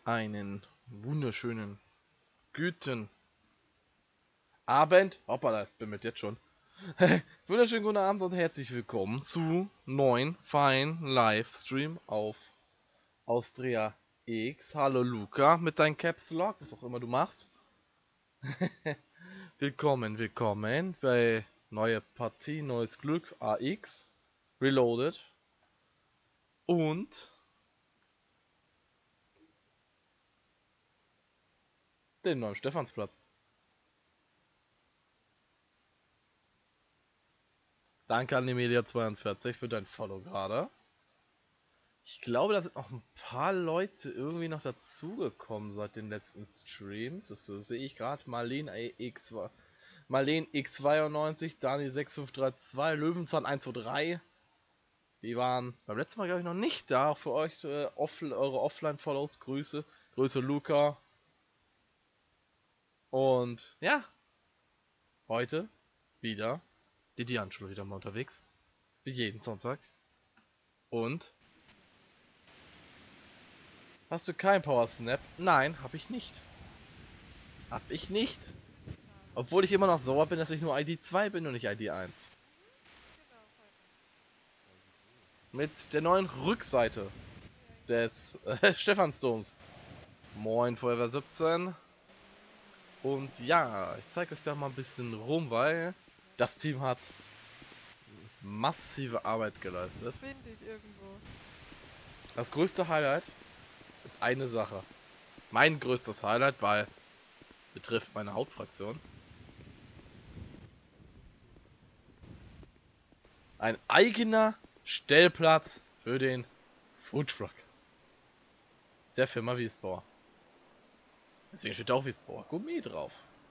Einen wunderschönen guten Abend. Hoppala, das bimmelt jetzt schon. Wunderschönen guten Abend und herzlich willkommen zu neuen feinen Livestream auf Austria X. Hallo Luca mit deinem Caps Lock, was auch immer du machst. willkommen bei neue Partie, neues Glück, AX, Reloaded und den neuen Stephansplatz. Danke an Emilia42 für dein Follow gerade. Ich glaube, da sind noch ein paar Leute irgendwie noch dazugekommen seit den letzten Streams. Das sehe ich gerade. Marlene X92, Dani6532, Löwenzahn 123. Die waren beim letzten Mal, glaube ich, noch nicht da. Auch für euch eure Offline-Follows. Grüße Luca. Und ja, heute wieder die D'Angelo wieder mal unterwegs. Wie jeden Sonntag. Und hast du kein Power Snap? Nein, habe ich nicht. Obwohl ich immer noch sauer bin, dass ich nur ID 2 bin und nicht ID 1. Mit der neuen Rückseite des Stephansdoms. Moin, Feuerwehr 17. Und ja, ich zeige euch da mal ein bisschen rum, weil das Team hat massive Arbeit geleistet. Finde ich irgendwo. Das größte Highlight ist eine Sache. Mein größtes Highlight, weil betrifft meine Hauptfraktion. Ein eigener Stellplatz für den Foodtruck der Firma Wiesbauer. Deswegen steht auch Wiesbauer Gourmet drauf.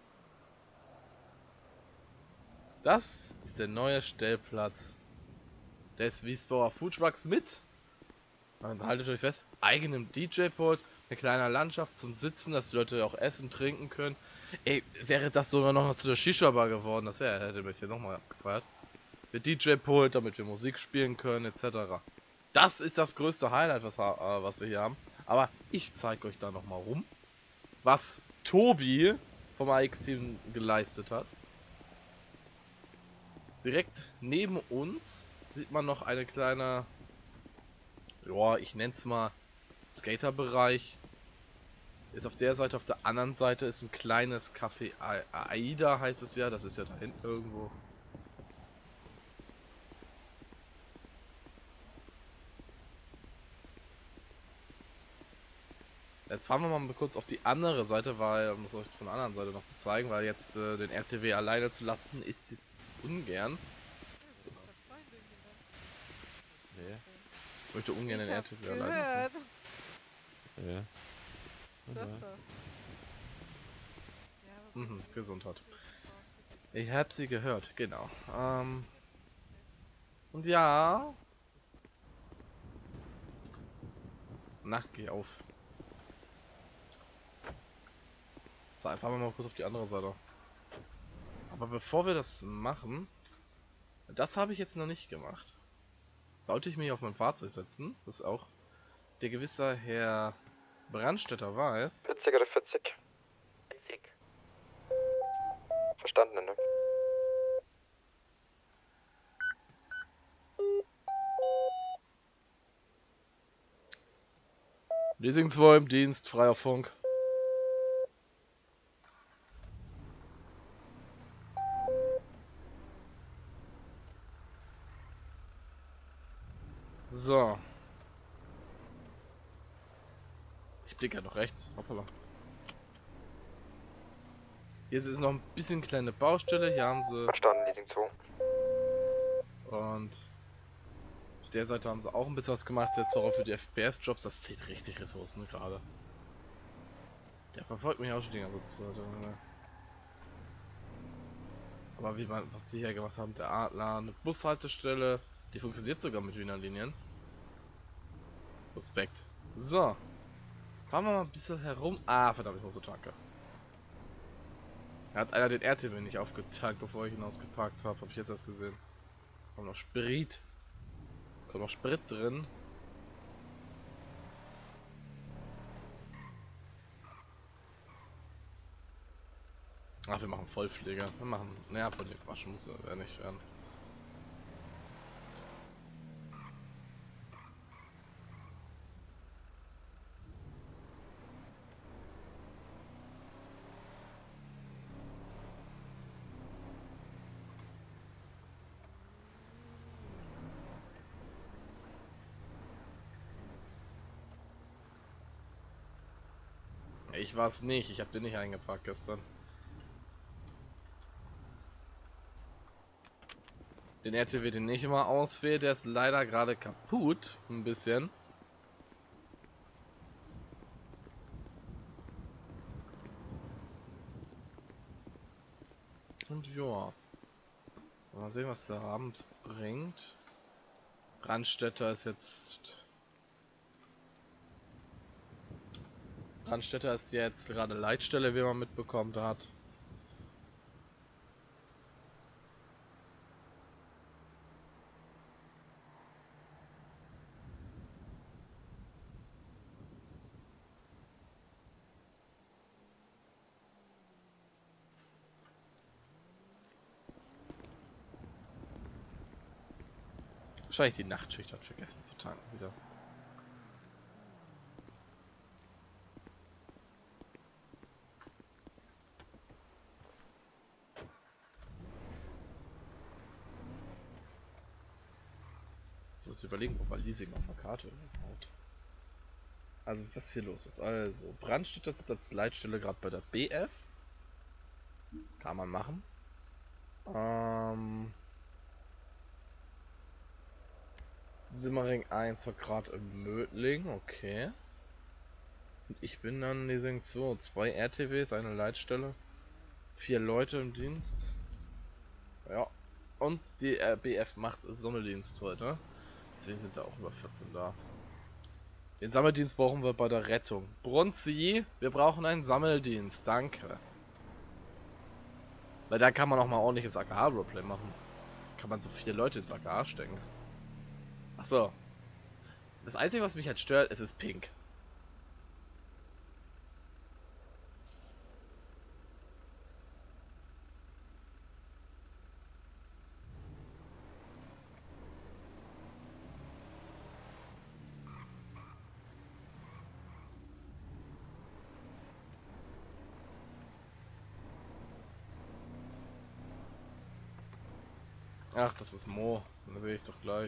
Das ist der neue Stellplatz des Wiesbauer Foodtrucks mit, dann haltet euch fest, eigenem DJ-Pult, eine kleine Landschaft zum Sitzen, dass die Leute auch essen, trinken können. Ey, wäre das sogar noch zu der Shisha-Bar geworden, das hätte mich hier nochmal abgefeiert. Mit DJ-Pult, damit wir Musik spielen können, etc. Das ist das größte Highlight, was wir hier haben. Aber ich zeige euch da nochmal rum, was Tobi vom AX-Team geleistet hat. Direkt neben uns sieht man noch eine kleine, ja, ich nenne es mal Skaterbereich. Ist auf der Seite, auf der anderen Seite ist ein kleines Café Aida, heißt es ja. Das ist ja da hinten irgendwo. Jetzt fahren wir mal kurz auf die andere Seite, weil, um es euch von der anderen Seite noch zu zeigen, weil jetzt den RTW alleine zu lassen ist jetzt ungern. Nee. Ich möchte ungern den RTW alleine lassen. Ja. Mhm, Gesundheit. Ich hab sie gehört, genau. Und ja. Na, geh auf. So, fahren wir mal kurz auf die andere Seite. Aber bevor wir das machen, das habe ich jetzt noch nicht gemacht. Sollte ich mich auf mein Fahrzeug setzen, das auch der gewisse Herr Brandstätter weiß. 40 oder 40? 40. Verstanden, ne? Leasing 2 im Dienst, freier Funk. So. Ich blicke ja noch rechts. Hoppala. Hier ist noch ein bisschen kleine Baustelle. Hier haben sie. Verstanden, Leasing 2. Und auf der Seite haben sie auch ein bisschen was gemacht. Jetzt auch für die FPS-Jobs. Das zählt richtig Ressourcen gerade. Der verfolgt mich auch schon die ganze Zeit. Aber was die hier gemacht haben, der Adler, eine Bushaltestelle, die funktioniert sogar mit Wiener Linien. Respekt. So. Fahren wir mal ein bisschen herum. Ah, verdammt, ich muss zur Tanke. Er hat einer den RTW nicht aufgetankt, bevor ich ihn ausgeparkt habe. Habe ich jetzt erst gesehen. Kommt noch Sprit. Kommt noch Sprit drin. Ach, wir machen Vollpflege. Wir machen. Naja, von dem waschen muss er nicht werden. Ich war es nicht, ich habe den nicht eingepackt gestern. Den RTW, den ich immer auswähle, der ist leider gerade kaputt. Ein bisschen. Und ja. Mal sehen, was der Abend bringt. Brandstätter ist jetzt. Brandstätter ist jetzt gerade Leitstelle, wie man mitbekommen hat. Wahrscheinlich die Nachtschicht hat vergessen zu tanken wieder. So, muss überlegen, ob man Leasing auf der Karte baut. Also was hier los ist. Also, Brandstätter sitzt als Leitstelle gerade bei der BF. Kann man machen. Simmering 1 war gerade im Mödling, okay. Und ich bin dann Leasing 2. 2 RTWs, eine Leitstelle. 4 Leute im Dienst. Ja. Und die BF macht Sommerdienst heute. Deswegen sind da auch über 14 da. Den Sammeldienst brauchen wir bei der Rettung. Brunzi, wir brauchen einen Sammeldienst, danke. Weil da kann man auch mal ordentliches AKH-Roleplay machen. Kann man so 4 Leute ins AKH stecken. Achso. Das Einzige, was mich halt stört, es ist pink. Ach, das ist Mo. Das sehe ich doch gleich.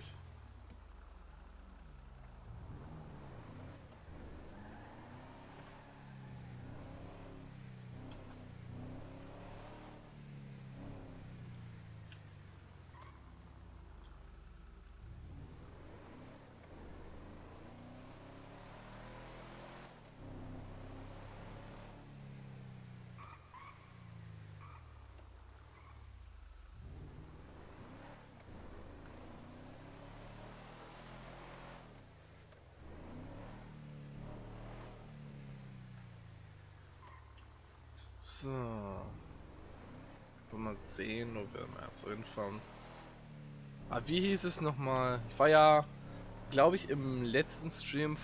So. Mal sehen, ob wir März hinfahren. Ah, wie hieß es nochmal? Ich war ja, glaube ich, im letzten Stream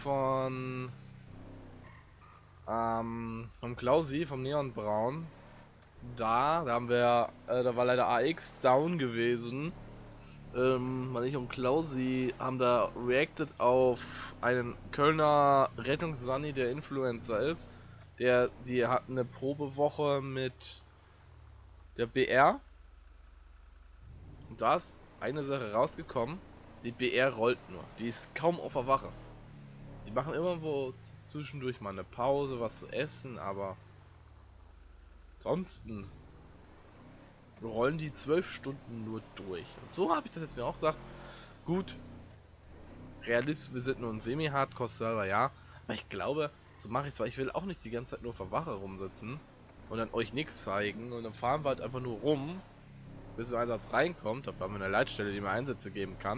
vom Klausi, vom Neonbraun. Da haben wir, da war leider AX down gewesen. Weil ich und Klausi haben da reacted auf einen Kölner Rettungssani, der Influencer ist. Die hat eine Probewoche mit der BR. Und da ist eine Sache rausgekommen. Die BR rollt nur. Die ist kaum auf der Wache. Die machen irgendwo zwischendurch mal eine Pause, was zu essen, aber ansonsten rollen die 12 Stunden nur durch. Und so habe ich das jetzt mir auch gesagt. Gut, Realist, wir sind nur ein Semi-Hardcore-Server, ja. Aber ich glaube, so mache ich zwar. Ich will auch nicht die ganze Zeit nur auf der Wache rumsitzen und dann euch nichts zeigen und dann fahren wir halt einfach nur rum, bis der Einsatz reinkommt. Da haben wir eine Leitstelle, die mir Einsätze geben kann.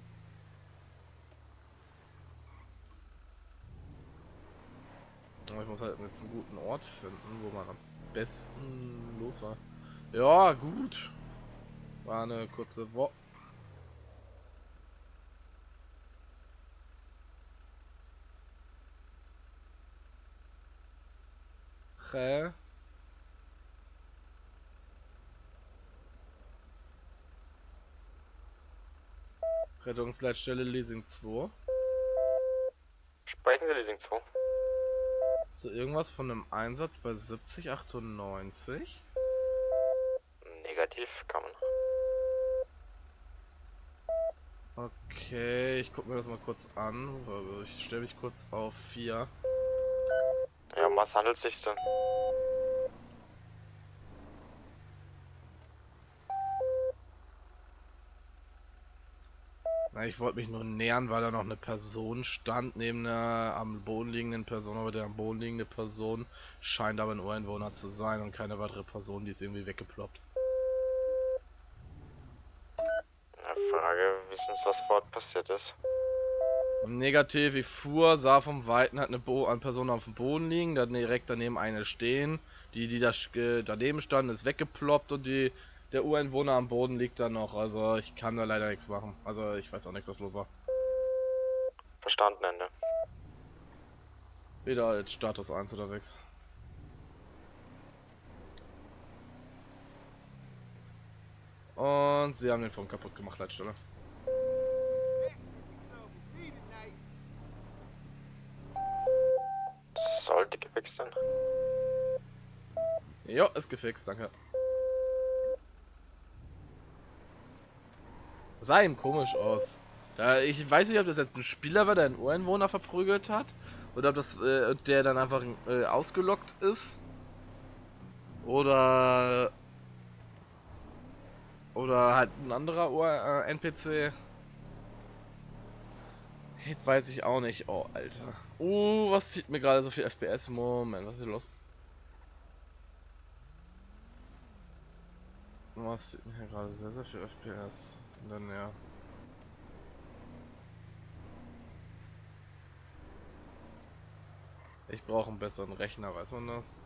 Ich muss halt jetzt einen guten Ort finden, wo man am besten los war. Ja, gut. War eine kurze Woche. Rettungsleitstelle Leasing 2. Sprechen Sie Leasing 2. Hast du irgendwas von einem Einsatz bei 7098? Negativ, kann man. Okay, ich guck mir das mal kurz an. Ich stelle mich kurz auf 4. Ja, um was handelt es sich denn? Na, ich wollte mich nur nähern, weil da noch eine Person stand, neben einer am Boden liegenden Person, aber der am Boden liegende Person scheint aber ein Ureinwohner zu sein und keine weitere Person, die ist irgendwie weggeploppt. Frage, wissen Sie, was vor Ort passiert ist? Negativ, ich fuhr, sah vom Weiten, hat eine Person auf dem Boden liegen, da direkt daneben eine stehen. Die da daneben stand, ist weggeploppt und der Ureinwohner am Boden liegt da noch. Also ich kann da leider nichts machen. Also ich weiß auch nichts, was los war. Verstanden, Ende. Wieder als Status 1 unterwegs. Und sie haben den Funk kaputt gemacht, Leitstelle. Sollte gefixt sein. Jo, ist gefixt, danke. Sah ihm komisch aus. Ich weiß nicht, ob das jetzt ein Spieler war, der einen Ureinwohner verprügelt hat. Oder ob das der dann einfach ausgelockt ist. Oder halt ein anderer NPC. Jetzt weiß ich auch nicht. Oh, Alter. Was zieht mir gerade so viel FPS? Moment, was ist hier los? Was zieht mir hier gerade sehr, sehr viel FPS? Und dann ja. Ich brauche einen besseren Rechner, weiß man das?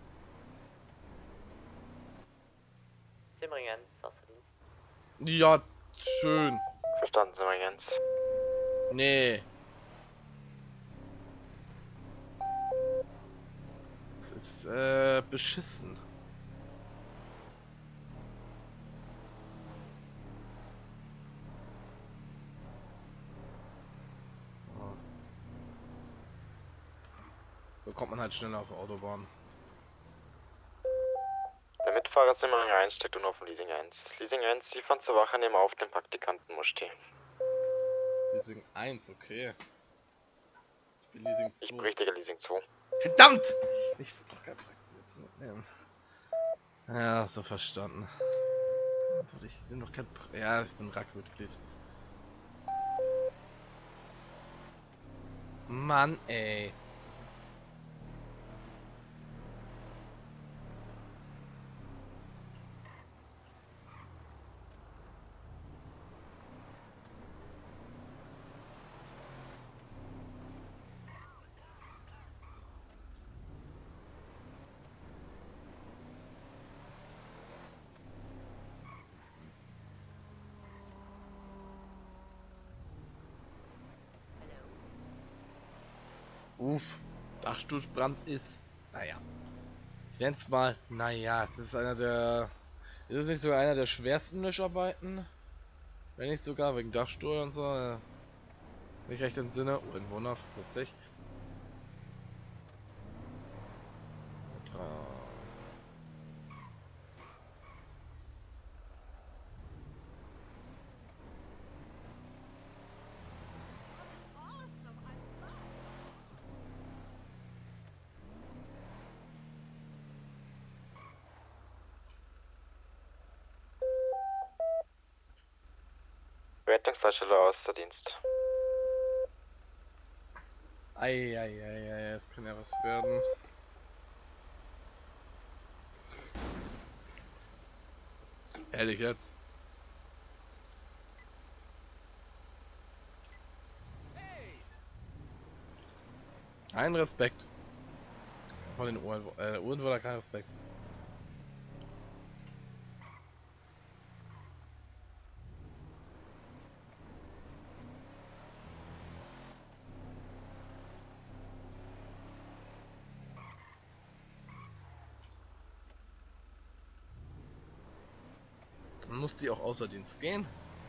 Simmeringen, Wasserdienst. Ja, schön. Verstanden, Simmeringens. Nee. Das ist beschissen. Oh. So kommt man halt schneller auf die Autobahn. Der Mitfahrer Simmering 1 steckt nun auf dem Leasing 1. Leasing 1, Sie fahren zur Wache, nehmen auf den Praktikanten Muschti. Leasing 1, okay. Ich bin Leasing 2. Ich berichtige Leasing 2. Verdammt! Ich will doch kein Praktikum jetzt mitnehmen. Ja, so verstanden. Ich bin doch kein ja, ich bin RAK-Mitglied. Mann, ey. Dachstuhlbrand ist, naja. Ich nenne es mal, naja, das ist einer der. Ist es nicht sogar einer der schwersten Löscharbeiten? Wenn nicht sogar wegen Dachstuhl und so. Nicht recht im Sinne. Oh, ein Wunder, lustig. Rettungsleitstelle außer Dienst. Eieieiei, das kann ja was werden. Ehrlich jetzt. Ein Respekt. Von den Uhrenwohner kein Respekt. Dann muss die auch außer Dienst gehen.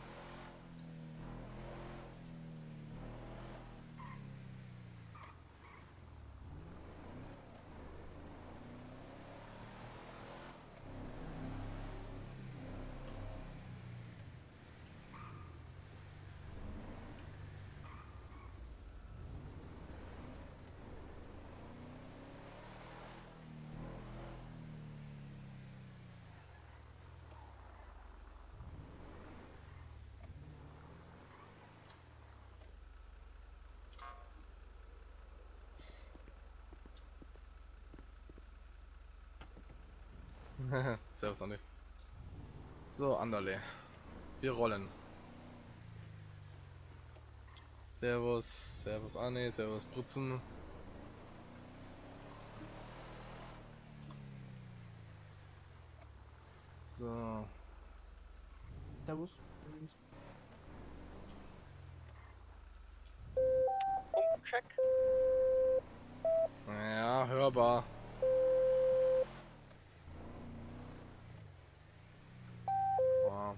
Servus, Andi. So, Anderle. Wir rollen. Servus, Servus, Anne, Servus, Brutzen. So. Servus. Punktcheck. Ja, hörbar. Wow.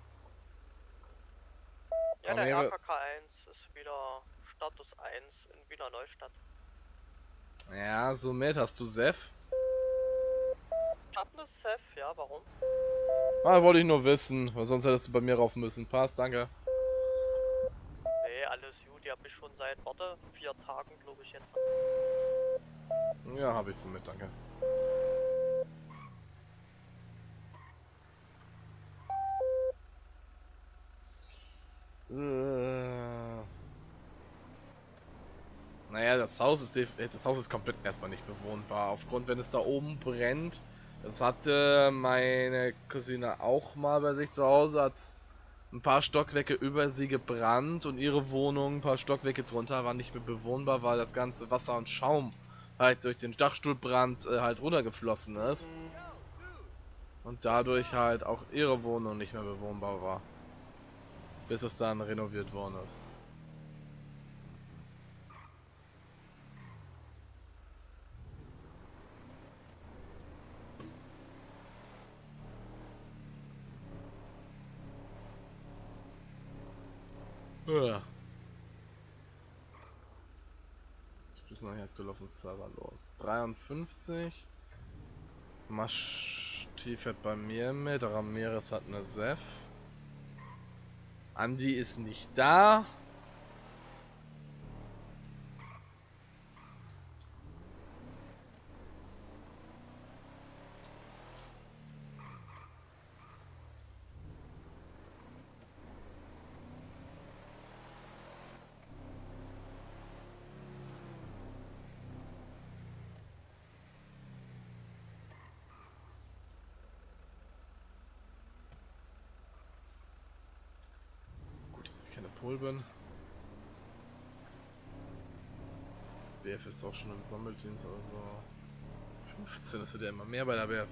Ja, Aber der wäre- RKK 1 ist wieder Status 1 in Wiener Neustadt. Ja, so mit hast du Sef. Status Sef, ja, warum? Ah, wollte ich nur wissen, weil sonst hättest du bei mir rauf müssen. Passt, danke. Nee, alles gut, die hab ich schon seit, 4 Tagen, glaube ich, jetzt. Ja, habe ich so mit, danke. Naja, das Haus ist komplett erstmal nicht bewohnbar. Aufgrund, wenn es da oben brennt. Das hatte meine Cousine auch mal bei sich zu Hause. Hat ein paar Stockwerke über sie gebrannt und ihre Wohnung, ein paar Stockwerke drunter, war nicht mehr bewohnbar, weil das ganze Wasser und Schaum halt durch den Dachstuhlbrand halt runtergeflossen ist. Und dadurch halt auch ihre Wohnung nicht mehr bewohnbar war. Bis es dann renoviert worden ist. Ja. Ich bin noch aktuell auf dem Server los. 53. Maschti fährt bei mir mit. Ramirez hat eine Sef. Andi ist nicht da. Gut, dass ich keine Pol bin. BF ist auch schon im Sammeldienst, also 15, das wird ja immer mehr bei der BF.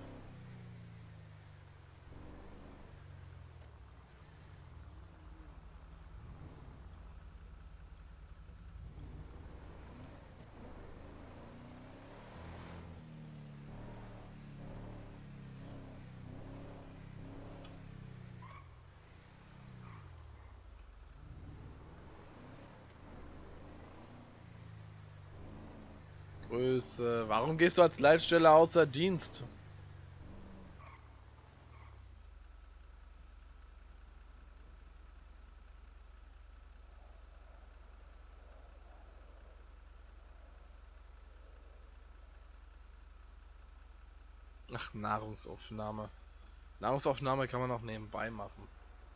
Grüße. Warum gehst du als Leitstelle außer Dienst? Ach, Nahrungsaufnahme. Nahrungsaufnahme kann man auch nebenbei machen.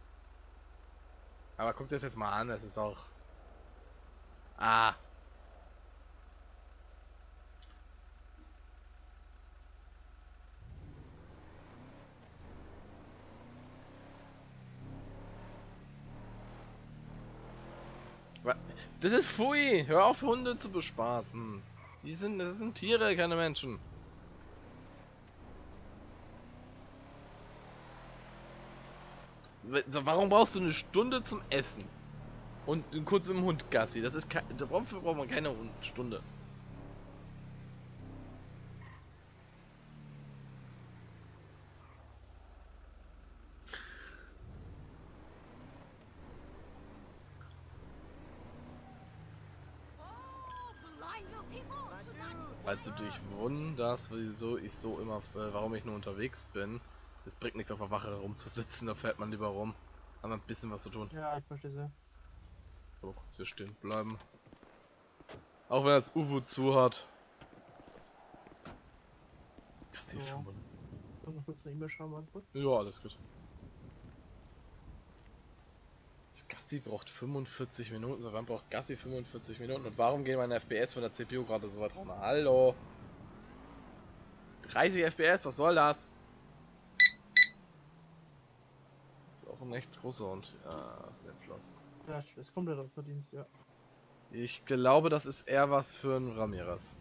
Aber guck dir das jetzt mal an, es ist auch... Ah. Das ist Pfui! Hör auf, Hunde zu bespaßen. Das sind Tiere, keine Menschen. Warum brauchst du eine Stunde zum Essen? Und kurz mit dem Hund Gassi. Das ist dafür braucht man keine Stunde. Falls du dich wunderst, wieso ich so immer, warum ich nur unterwegs bin, es bringt nichts auf der Wache rumzusitzen, da fährt man lieber rum. Haben wir ein bisschen was zu tun. Ja, ich verstehe sehr. Aber kurz hier stehen bleiben. Auch wenn das UFO zu hat. So. Kann noch kurz eine E-Mail schreiben, Antwort. Ja, alles gut. Gassi braucht 45 Minuten, so wann braucht Gassi 45 Minuten? Und warum gehen meine FPS von der CPU gerade so weit runter? Hallo? 30 FPS, was soll das? Das ist auch ein echt großer Hund. Ja, was ist denn jetzt los? Ja, ist komplett auf Verdienst, ja. Ich glaube, das ist eher was für ein Ramirez.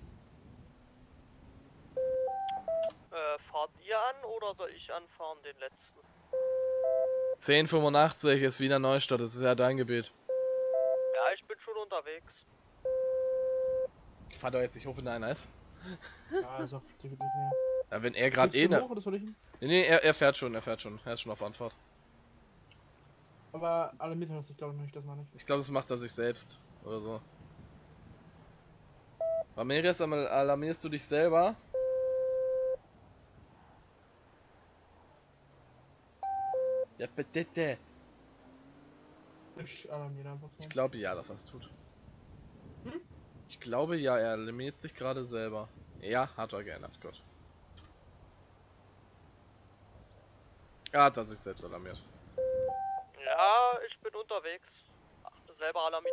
Fahrt ihr an oder soll ich anfahren, den letzten? 1085 ist Wiener Neustadt, das ist ja dein Gebiet. Ja, ich bin schon unterwegs. Ich fahr doch jetzt nicht hoch, wenn da einer ist. Ja, ist auch definitiv mehr. Ja, wenn er gerade Willst du ne. hoch oder soll ich hin? Nee, er fährt schon, er ist schon auf Anfahrt. Aber alarmiert hast du, glaube ich, noch nicht, das meine ich. Ich glaube, das macht er sich selbst. Oder so. Ramirez, alarmierst du dich selber? Ja, bitte. Ich alarmiere einfach so. Ich glaube ja, dass er es tut. Hm? Ich glaube ja, er alarmiert sich gerade selber. Ja, hat er geändert, Gott. Er hat sich selbst alarmiert. Ja, ich bin unterwegs. Selber alarmiert.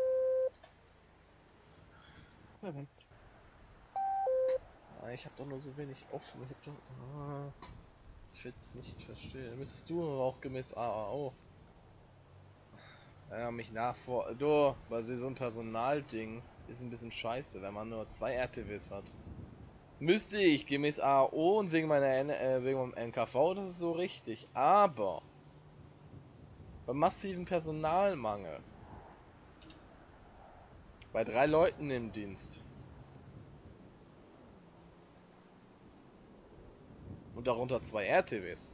Perfekt. Ah, ich habe doch nur so wenig offen. Ich hab doch. Ah, ich will es nicht verstehen. Müsstest du aber auch gemäß AAO. Ja, mich nachvor. Du, weil sie so ein Personalding ist ein bisschen scheiße, wenn man nur 2 RTWs hat. Müsste ich gemäß AAO und wegen wegen meinem NKV, das ist so richtig. Aber beim massiven Personalmangel, bei 3 Leuten im Dienst und darunter 2 RTWs.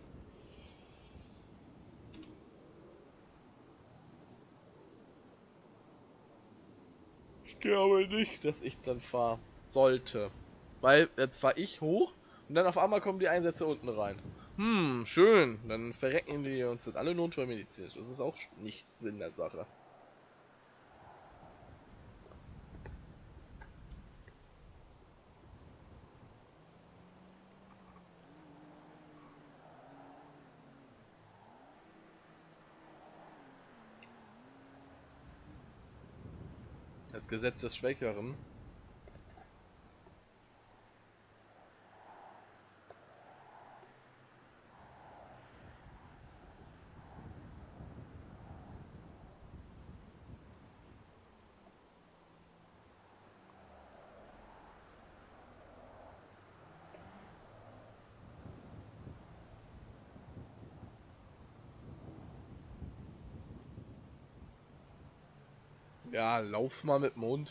Ich glaube nicht, dass ich dann fahren sollte. Weil jetzt fahre ich hoch und dann auf einmal kommen die Einsätze unten rein. Schön. Dann verrecken die uns sind alle notfallmedizinisch. Das ist auch nicht Sinn der Sache. Das Gesetz des Schwächeren. Ja, lauf mal mit dem Hund.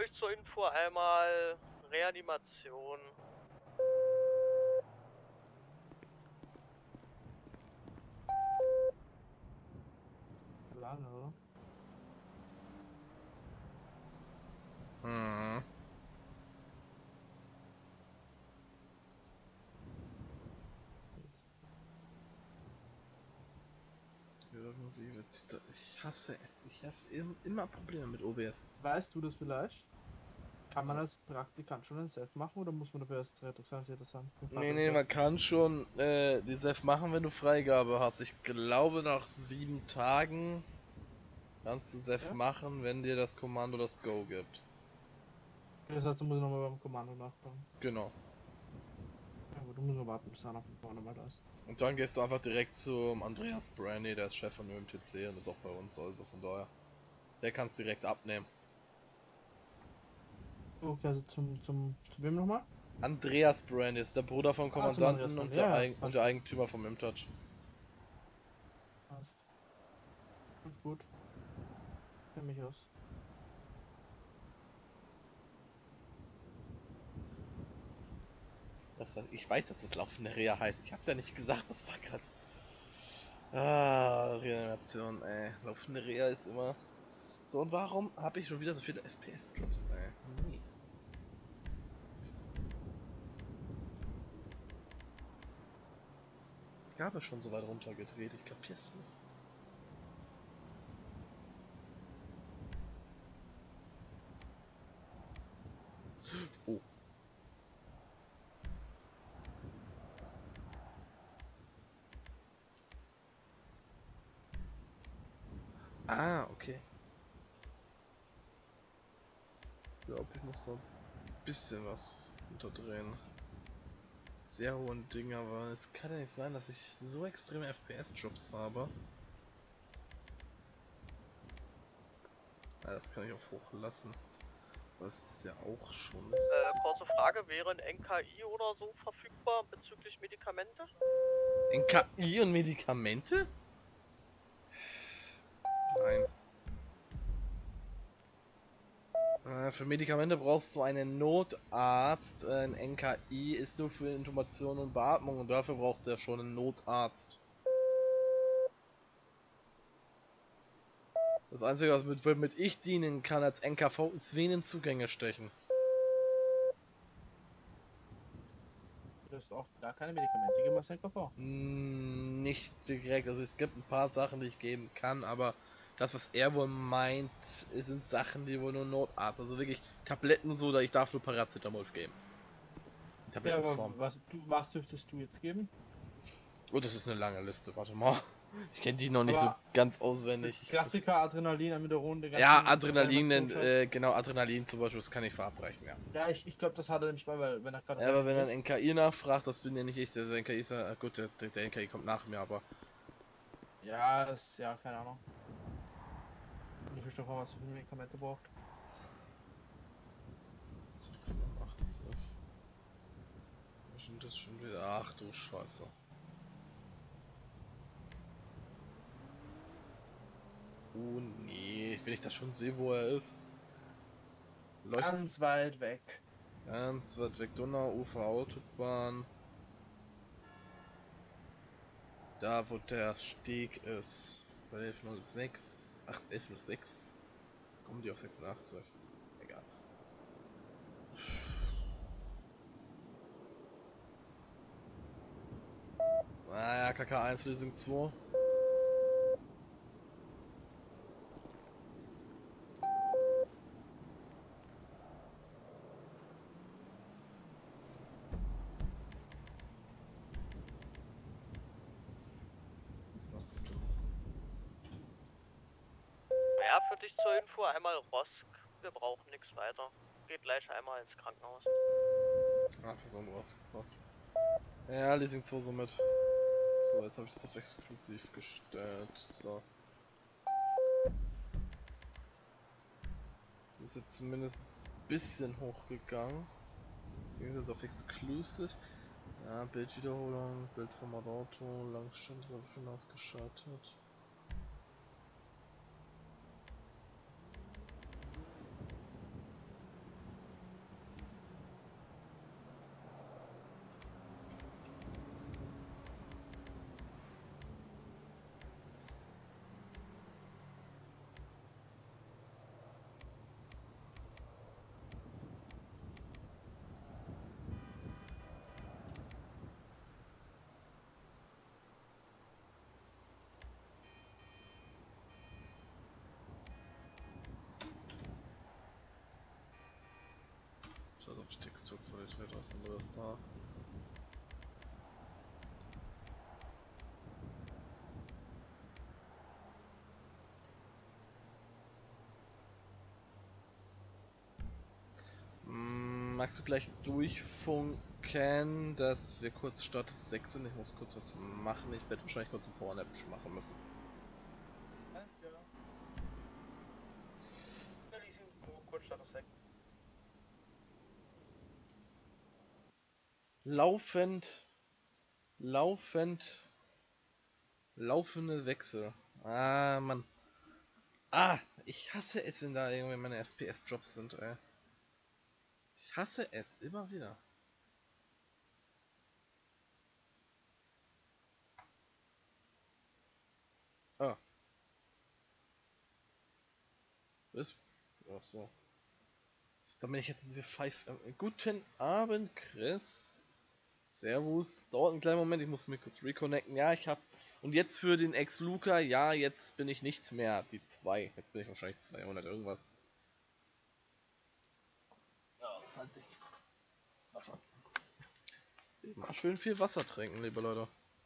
euch zur Info einmal Reanimation. Lange, oder? Hm. Irgendwie wird's wieder. Ich hasse es. Ich hasse immer Probleme mit OBS. Weißt du das vielleicht? Kann man als Praktikant schon ein Self machen oder muss man dafür erst rettungsgarantiert sein? Nee, man kann schon die SEF machen, wenn du Freigabe hast. Ich glaube, nach 7 Tagen kannst du SEF Ja? machen, wenn dir das Kommando das Go gibt. Das heißt, du musst nochmal beim Kommando nachfragen. Genau. Ja, aber du musst nur warten, bis der auf dem Kommando mal da ist. Und dann gehst du einfach direkt zum Andreas Brandy, der ist Chef von ÖMTC und ist auch bei uns, also von daher. Der kann's direkt abnehmen. Okay, also zu wem nochmal? Andreas Brandy ist der Bruder vom Ah, zum Andreas Kommandanten und Brandy. der, Ja, ja, und der Eigentümer vom ImTouch. passt. Gut, gut. Kenn mich aus. Ich weiß, dass das laufende Reha heißt. Ich hab's ja nicht gesagt, das war gerade. Ah, Reanimation, ey. Laufende Reha ist immer. So, und warum habe ich schon wieder so viele FPS-Drops, ey? Nee. Ich habe schon so weit runtergedreht, ich kapier's nicht. Oh. Ah, okay. Ich glaube, ich muss da ein bisschen was unterdrehen. Sehr hohen Ding, aber es kann ja nicht sein, dass ich so extreme FPS-Drops habe. Ja, das kann ich auch hochlassen. Das ist ja auch schon. Kurze Frage, wäre ein NKI oder so verfügbar bezüglich Medikamente? NKI und Medikamente? Nein. Für Medikamente brauchst du einen Notarzt. Ein NKI ist nur für Intubation und Beatmung und dafür braucht er schon einen Notarzt. Das Einzige, was womit ich dienen kann als NKV, ist Venenzugänge stechen. Du hast auch gar keine Medikamente geben als NKV. Nicht direkt, also es gibt ein paar Sachen, die ich geben kann, aber das, was er wohl meint, sind Sachen, die wohl nur Notarzt, also wirklich Tabletten so, da ich darf nur Paracetamol geben. Ja, Tablettenform. aber was dürftest du jetzt geben? Oh, das ist eine lange Liste, warte mal. Ich kenne die noch nicht so Aber ganz auswendig. Klassiker, Adrenalin, Amidoron, der ganze Ja, Adrenalin, Reanimationsscheiß. genau, Adrenalin zum Beispiel, das kann ich verabreichen, ja. Ja, ich glaube, das hat er nämlich mal, weil wenn er gerade Ja, aber wenn er reanimiert. ein NKI nachfragt, das bin ja nicht ich, der NKI ist ja, gut, der NKI kommt nach mir, aber Ja, ja, keine Ahnung. Ich verstehe auch, was er für Medikamente braucht. 85. Was sind das schon wieder? Ach du Scheiße. Oh nee, wenn ich das schon sehe, wo er ist. Läuft Ganz weit weg. ganz weit weg. Donauufer Autobahn. Da, wo der Steg ist. Bei 1106. Ach, 1106. Kommen die auf 86? Egal. Naja, KK1 Lösung 2. Ja, für dich zur Info einmal Rosk. Wir brauchen nichts weiter. Geht gleich einmal ins Krankenhaus. Ah, Person passt. Ja, Leasing 2 somit. So, jetzt habe ich das auf exklusiv gestellt. So. Das ist jetzt zumindest ein bisschen hochgegangen. Ging jetzt auf Exclusive. Ja, Bildwiederholung, Bildformat Auto, Langstand ist aber schon ausgeschaltet. ich hätte was anderes da. Magst du gleich durchfunken, dass wir kurz Status 6 sind? Ich muss kurz was machen. Ich werde wahrscheinlich kurz ein Powernap machen müssen. Alles klar. Kurz Status 6. Laufende Wechsel. Ah, Mann. Ah, ich hasse es, wenn da irgendwie meine FPS-Drops sind, ey. Ich hasse es, immer wieder. Ah. Was? Ach so. Dann bin ich jetzt diese Guten Abend, Chris. Servus. Dauert einen kleinen Moment, ich muss mich kurz reconnecten. Ja, ich hab. Und jetzt für den Ex-Luca, ja, jetzt bin ich nicht mehr die 2. Jetzt bin ich wahrscheinlich 200 irgendwas. Ja, halt dich. Wasser. Immer schön viel Wasser trinken, liebe Leute.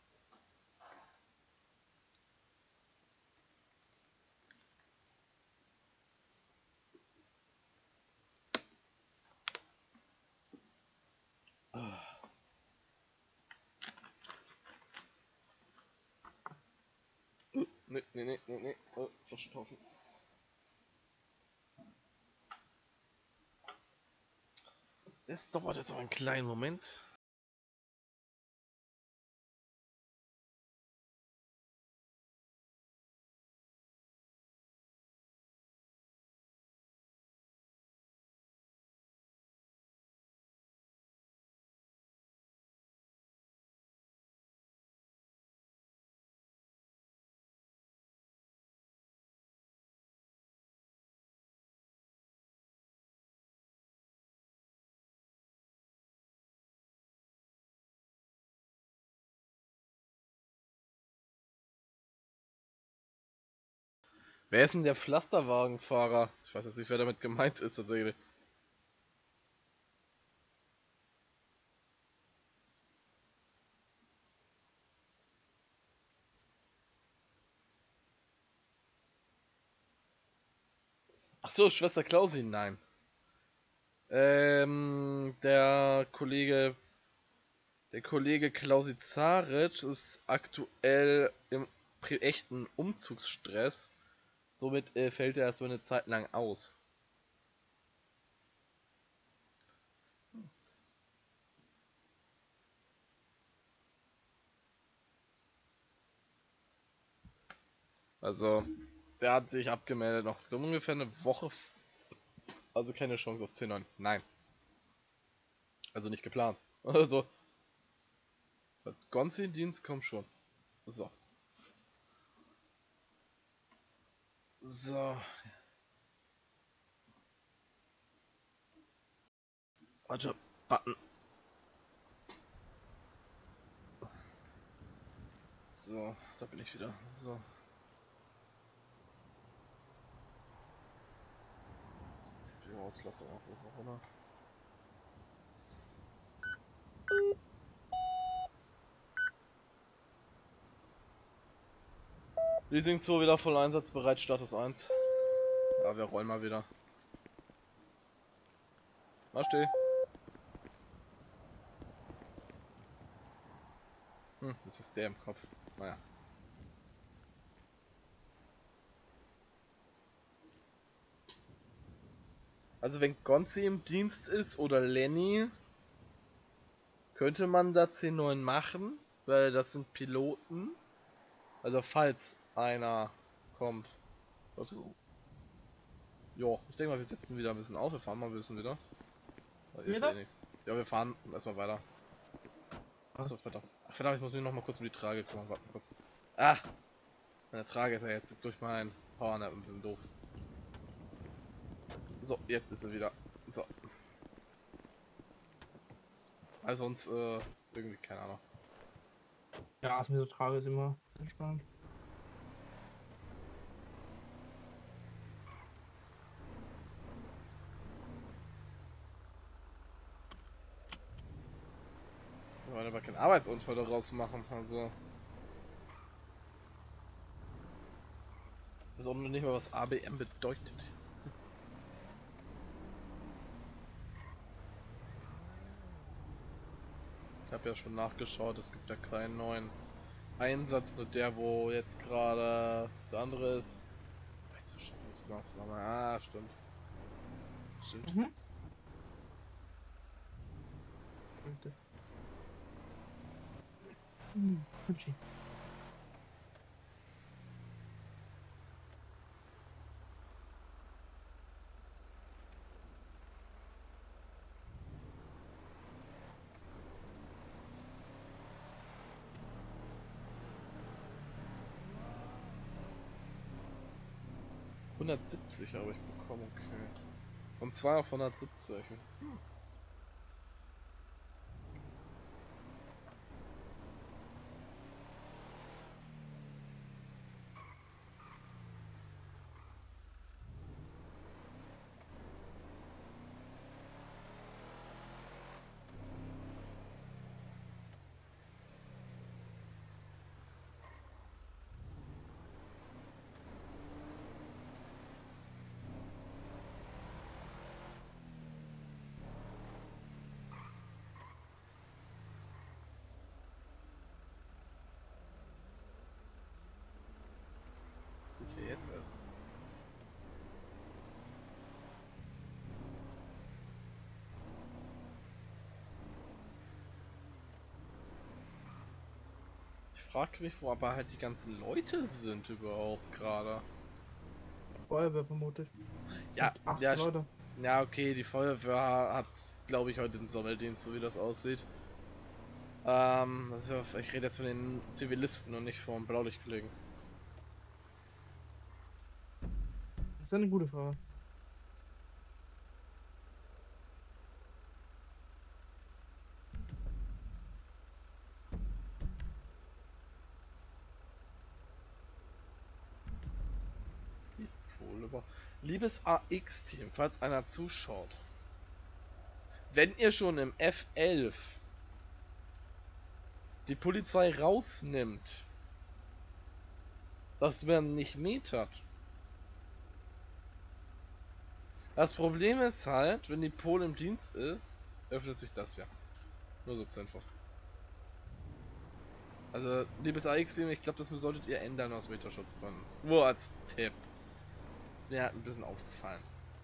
Nee. Oh, Flaschentaufen. Das dauert jetzt aber einen kleinen Moment. Wer ist denn der Pflasterwagenfahrer? Ich weiß jetzt nicht, wer damit gemeint ist tatsächlich. Ach so, Schwester Klausi, nein. Der Kollege Klausi Zaric ist aktuell im echten Umzugsstress. Somit fällt er so eine Zeit lang aus. Also, der hat sich abgemeldet, noch ungefähr eine Woche. Also keine Chance auf 10-9. Nein. Also nicht geplant. Also, als Gonzi-Dienst kommt schon. So. So. Warte, Button. So, da bin ich wieder. So. Das ist CPU-Auslassung auch, oder? Leasing 2 wieder voll einsatzbereit, Status 1. Ja, wir rollen mal wieder. Mal steh. Das ist der im Kopf. Naja. Also wenn Gonzi im Dienst ist oder Lenny, könnte man da C9 machen, weil das sind Piloten. Also falls einer kommt. Ups. Jo, ich denke mal, wir setzen wieder ein bisschen auf. Wir fahren mal ein bisschen wieder. Wieder? Ja, wir fahren erstmal weiter. Achso, verdammt. Ach verdammt, ich muss mich noch mal kurz um die Trage kümmern. Warte mal kurz. Ah! Meine Trage ist ja jetzt durch meinen Powernap ein bisschen doof. So, jetzt ist sie wieder. So. Also uns, irgendwie, keine Ahnung. Ja, das mit der Trage ist immer entspannt. einfach keinen Arbeitsunfall daraus machen, also. Ich weiß auch noch nicht mal, was ABM bedeutet. Ich habe ja schon nachgeschaut, es gibt ja keinen neuen Einsatz, nur der, wo jetzt gerade der andere ist. Maßnahme. Ah, stimmt. Stimmt. Mhm. Bitte. Gucci. $170 habe ich bekommen, okay. Und 2 auf 170. Sicher jetzt erst. Ich frage mich, wo aber halt die ganzen Leute sind überhaupt gerade. Feuerwehr vermutlich. Ja, 8 ja, Leute. ja, okay, die Feuerwehr hat, glaube ich, heute den Sommerdienst, so wie das aussieht. Also ich rede jetzt von den Zivilisten und nicht vom Blaulichtkollegen. Das ist eine gute Frage. Die Pole. Liebes AX-Team, falls einer zuschaut. Wenn ihr schon im F11 die Polizei rausnimmt, dass man nicht metert. Das Problem ist halt, wenn die Pole im Dienst ist, öffnet sich das ja. Nur so zur Info. Also, liebes AX-Team, ich glaube, das solltet ihr ändern aus Meterschutzgründen. Nur als Tipp. Ist mir halt ein bisschen aufgefallen.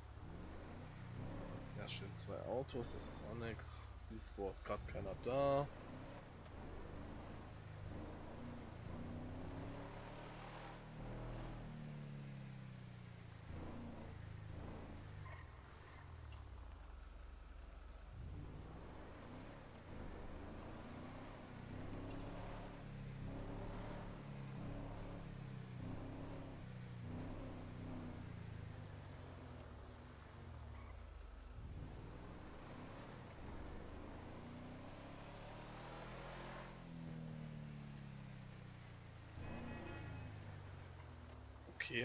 Ja, schön, 2 Autos, das ist auch nix. Wiesbo ist gerade keiner da. Okay.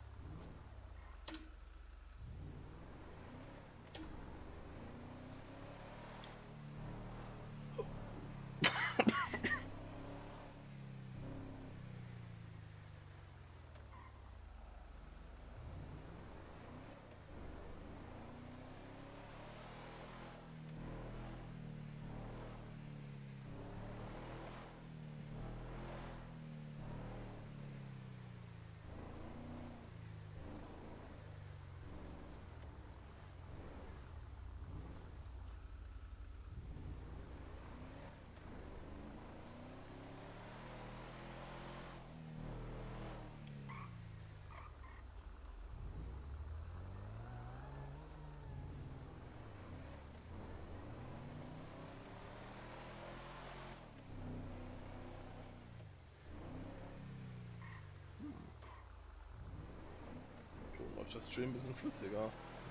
So läuft das schön ein bisschen flüssiger.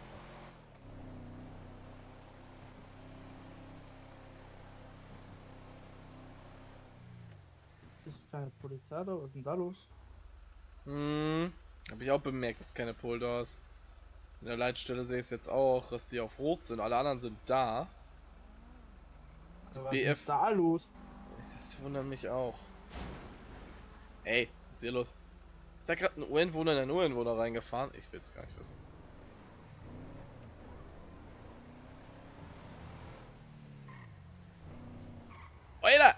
Ist keine Polizei da? Was ist denn da los? Habe ich auch bemerkt, dass keine Pole da ist. In der Leitstelle sehe ich es jetzt auch, dass die auf Rot sind. Alle anderen sind da. Was ist denn BF. da los? Das wundert mich auch. Ey, was ist hier los? Ist da gerade ein Ureinwohner in einen Ureinwohner reingefahren? Ich will es gar nicht wissen. Alter!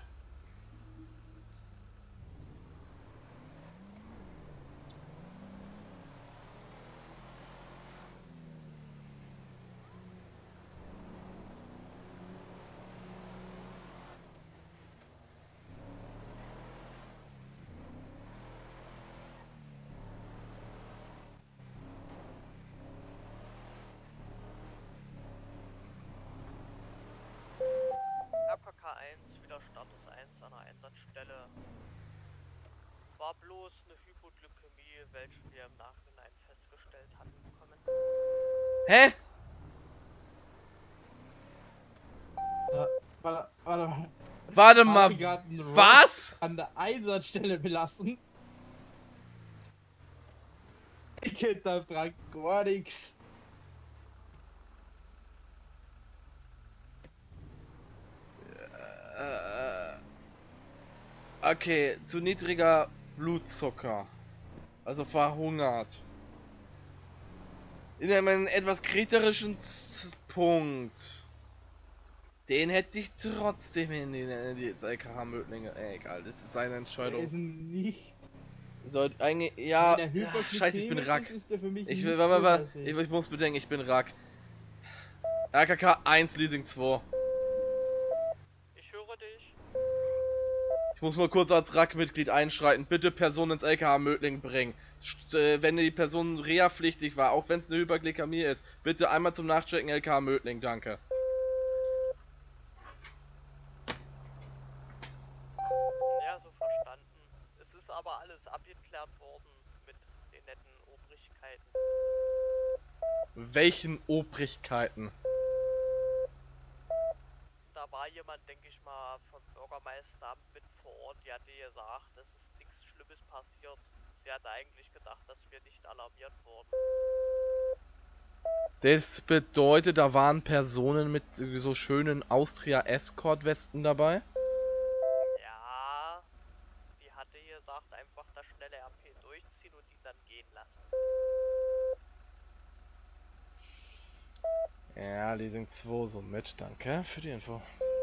RKK 1, wieder Status 1 an der Einsatzstelle. War bloß eine Hypoglykämie, welche wir im Nachhinein festgestellt hatten bekommen. Hä? Warte. Warte mal. Was? An der Einsatzstelle belassen. Ich kennt da Frank gar nichts. Okay, zu niedriger Blutzucker. Also verhungert. In einem etwas kriterischen Punkt. Den hätte ich trotzdem in die LKH-Mödlinge. Egal, das ist seine Entscheidung. Der ist nicht. Sollte eigentlich. Ja. Wenn der Scheiße, ich bin hyperglykämisch Rack. ist der für mich Ich nicht will. Warte. zulässig. Ich muss bedenken, ich bin Rack. RKK 1, Leasing 2. Ich höre dich. Ich muss mal kurz als Rack-Mitglied einschreiten. Bitte Person ins LKH-Mödling bringen. Wenn die Person reha-pflichtig war, auch wenn es eine Hyperglykämie ist, bitte einmal zum Nachchecken LKH-Mödling, danke. Ja, so verstanden. Es ist aber alles abgeklärt worden mit den netten Obrigkeiten. Welchen Obrigkeiten? Da war jemand, denke ich mal, vom Bürgermeisteramt mit vor Ort, die hatte gesagt, es ist nichts Schlimmes passiert. Sie hatte eigentlich gedacht, dass wir nicht alarmiert wurden. Das bedeutet, da waren Personen mit so schönen Austria-Escort-Westen dabei? Ja, die hatte gesagt, einfach das schnelle RP durchziehen und die dann gehen lassen. Ja, Leasing 2 so mit, danke für die Info.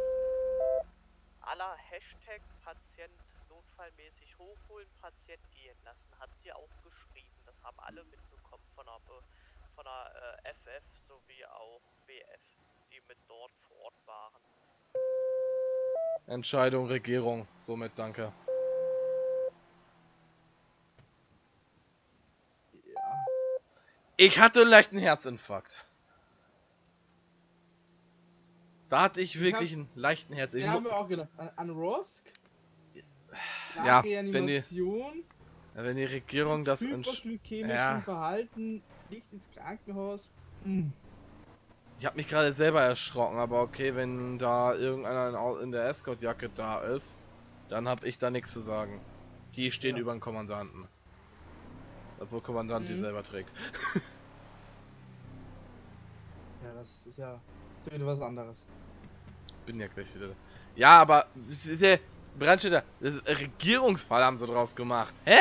Aller Hashtag Patient notfallmäßig hochholen, Patient gehen lassen, hat sie auch geschrieben. Das haben alle mitbekommen von der FF sowie auch BF, die mit dort vor Ort waren. Entscheidung Regierung, somit danke. Ja. Ich hatte einen leichten Herzinfarkt. Da hatte ich wirklich einen leichten Wir Herzinfarkt. haben auch gedacht, an Rosk. Ja, Reanimation. wenn die Regierung das hyperglykämischen ja. Verhalten, nicht ins Krankenhaus. Ich habe mich gerade selber erschrocken, aber okay, wenn da irgendeiner in der Escort-Jacke da ist, dann habe ich da nichts zu sagen. Die stehen über den Kommandanten. Obwohl Kommandant die selber trägt. Ja, das ist ja wieder was anderes. Bin ja gleich wieder da. Ja, aber es ist ja Brandstätter, das ist Regierungsfall haben sie draus gemacht. Hä?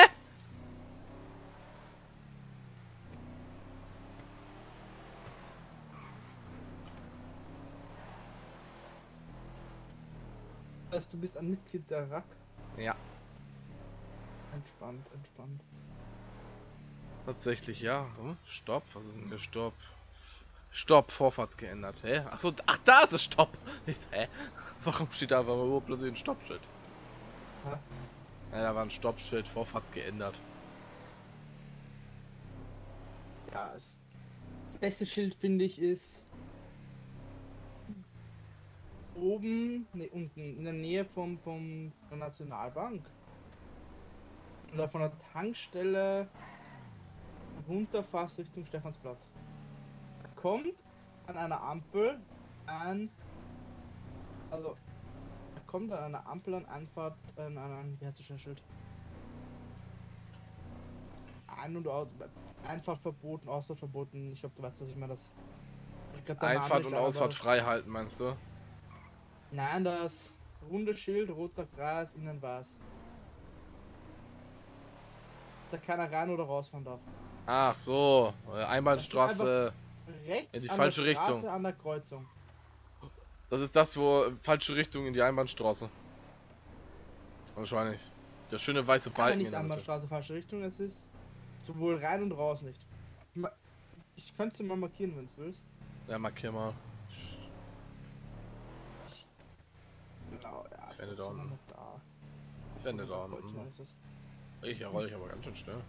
Also du bist ein Mitglied der RAK? Ja, Entspannt. tatsächlich ja. Hm? Stopp, was ist denn hier Stopp? Stopp, Vorfahrt geändert. Hä? Achso, ach da ist es Stopp. Hä? Warum steht da einfach mal plötzlich ein Stoppschild? Hä? Ja, da war ein Stoppschild, Vorfahrt geändert. Ja, das beste Schild finde ich ist oben, ne unten, in der Nähe der Nationalbank. Oder von der Tankstelle runter fast Richtung Stephansplatz. Kommt an einer Ampel an Einfahrt an einem, wie heißt das Schild? Ein- und aus, Einfahrt verboten, Ausfahrt verboten. Ich glaube, du weißt, dass ich mir das. Einfahrt und Ausfahrt frei halten, meinst du? Nein, das runde Schild, roter Kreis, innen weiß. Da keiner rein oder rausfahren darf. Ach so, Das steht einfach Einbahnstraße in rechts die an der falsche Richtung. Straße an der Kreuzung. Das ist das, wo falsche Richtung in die Einbahnstraße. Wahrscheinlich. Der schöne weiße Kann er Balken in nicht der an der Mitte. Straße falsche Richtung, es ist sowohl rein und raus nicht. Ich könnte es dir mal markieren, wenn du willst. Ja, markier mal. Genau, ja, Ich werde da sind wir unten. noch da. Ich werde da Kreuzung unten. ist es. Ich roll ich aber ganz schön schnell.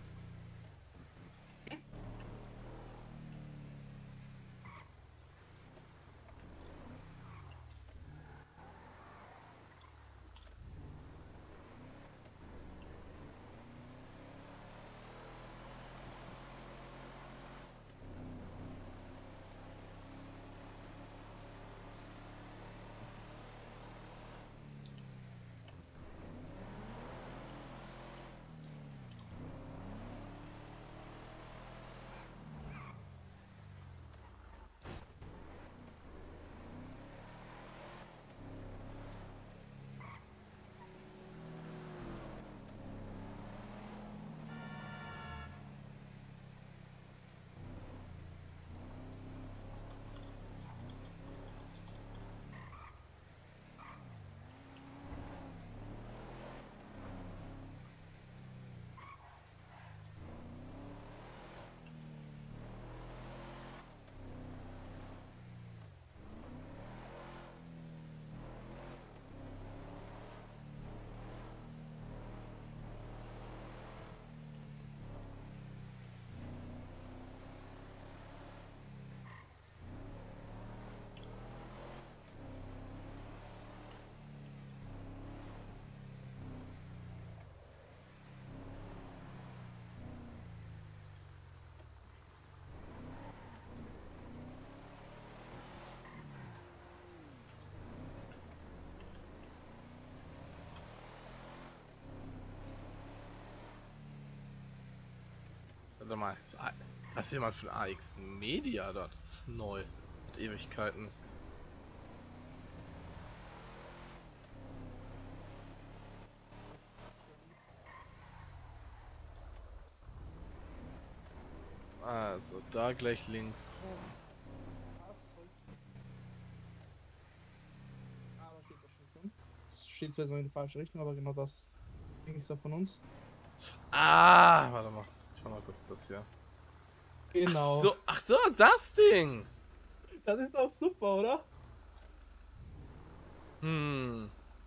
Warte mal, was ist jemand für ein AX Media da? Das ist neu. Mit Ewigkeiten. Also, da gleich links rum. Ah, da steht das schon drin. Es steht zwar so in die falsche Richtung, aber genau das ist da von uns. Warte mal. Ich mach mal kurz das hier. Genau. Ach so, das Ding! Das ist doch super, oder? Hm.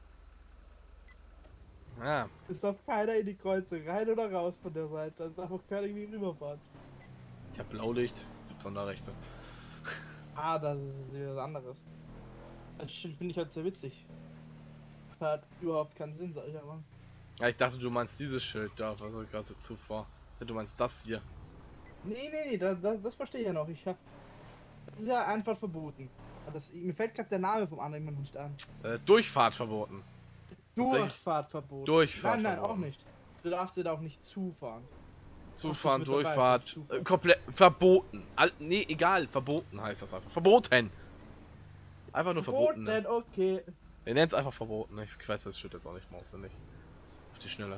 Ja, Es darf keiner in die Kreuzung rein oder raus von der Seite. Es darf auch keiner irgendwie rüberfahren. ich hab Blaulicht, ich hab Sonderrechte. Ah, das ist wieder was anderes. Das finde ich halt sehr witzig. Hat überhaupt keinen Sinn, sag ich aber. Ja, ich dachte, du meinst dieses Schild da, was ich gerade so zuvor. Ich dachte, du meinst das hier. Nee, das verstehe ich ja noch. Das ist ja einfach verboten. Mir fällt gerade der Name vom anderen immer nicht an. Durchfahrt verboten. Durchfahrt verboten. Durchfahrt Nein, auch verboten. nicht. Du darfst dir da auch nicht zufahren. Zufahren, Ach, das wird dabei Durchfahrt, stehen, Zufahrt. komplett verboten. Nee, egal, verboten heißt das einfach. Verboten! Einfach nur verboten. Ne? Verboten, okay. Wir nennen es einfach verboten. Ne? Ich weiß das Schild jetzt auch nicht mal auswendig. Auf die Schnelle.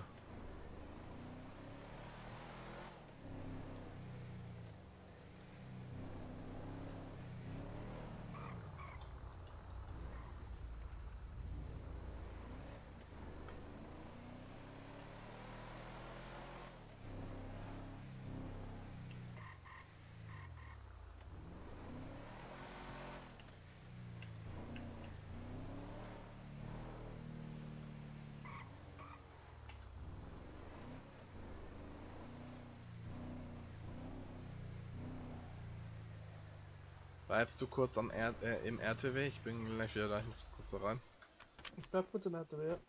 Bleibst du kurz im RTW? Ich bin gleich wieder da. Ich muss kurz da rein. Ich bleib kurz in der HTW, ja.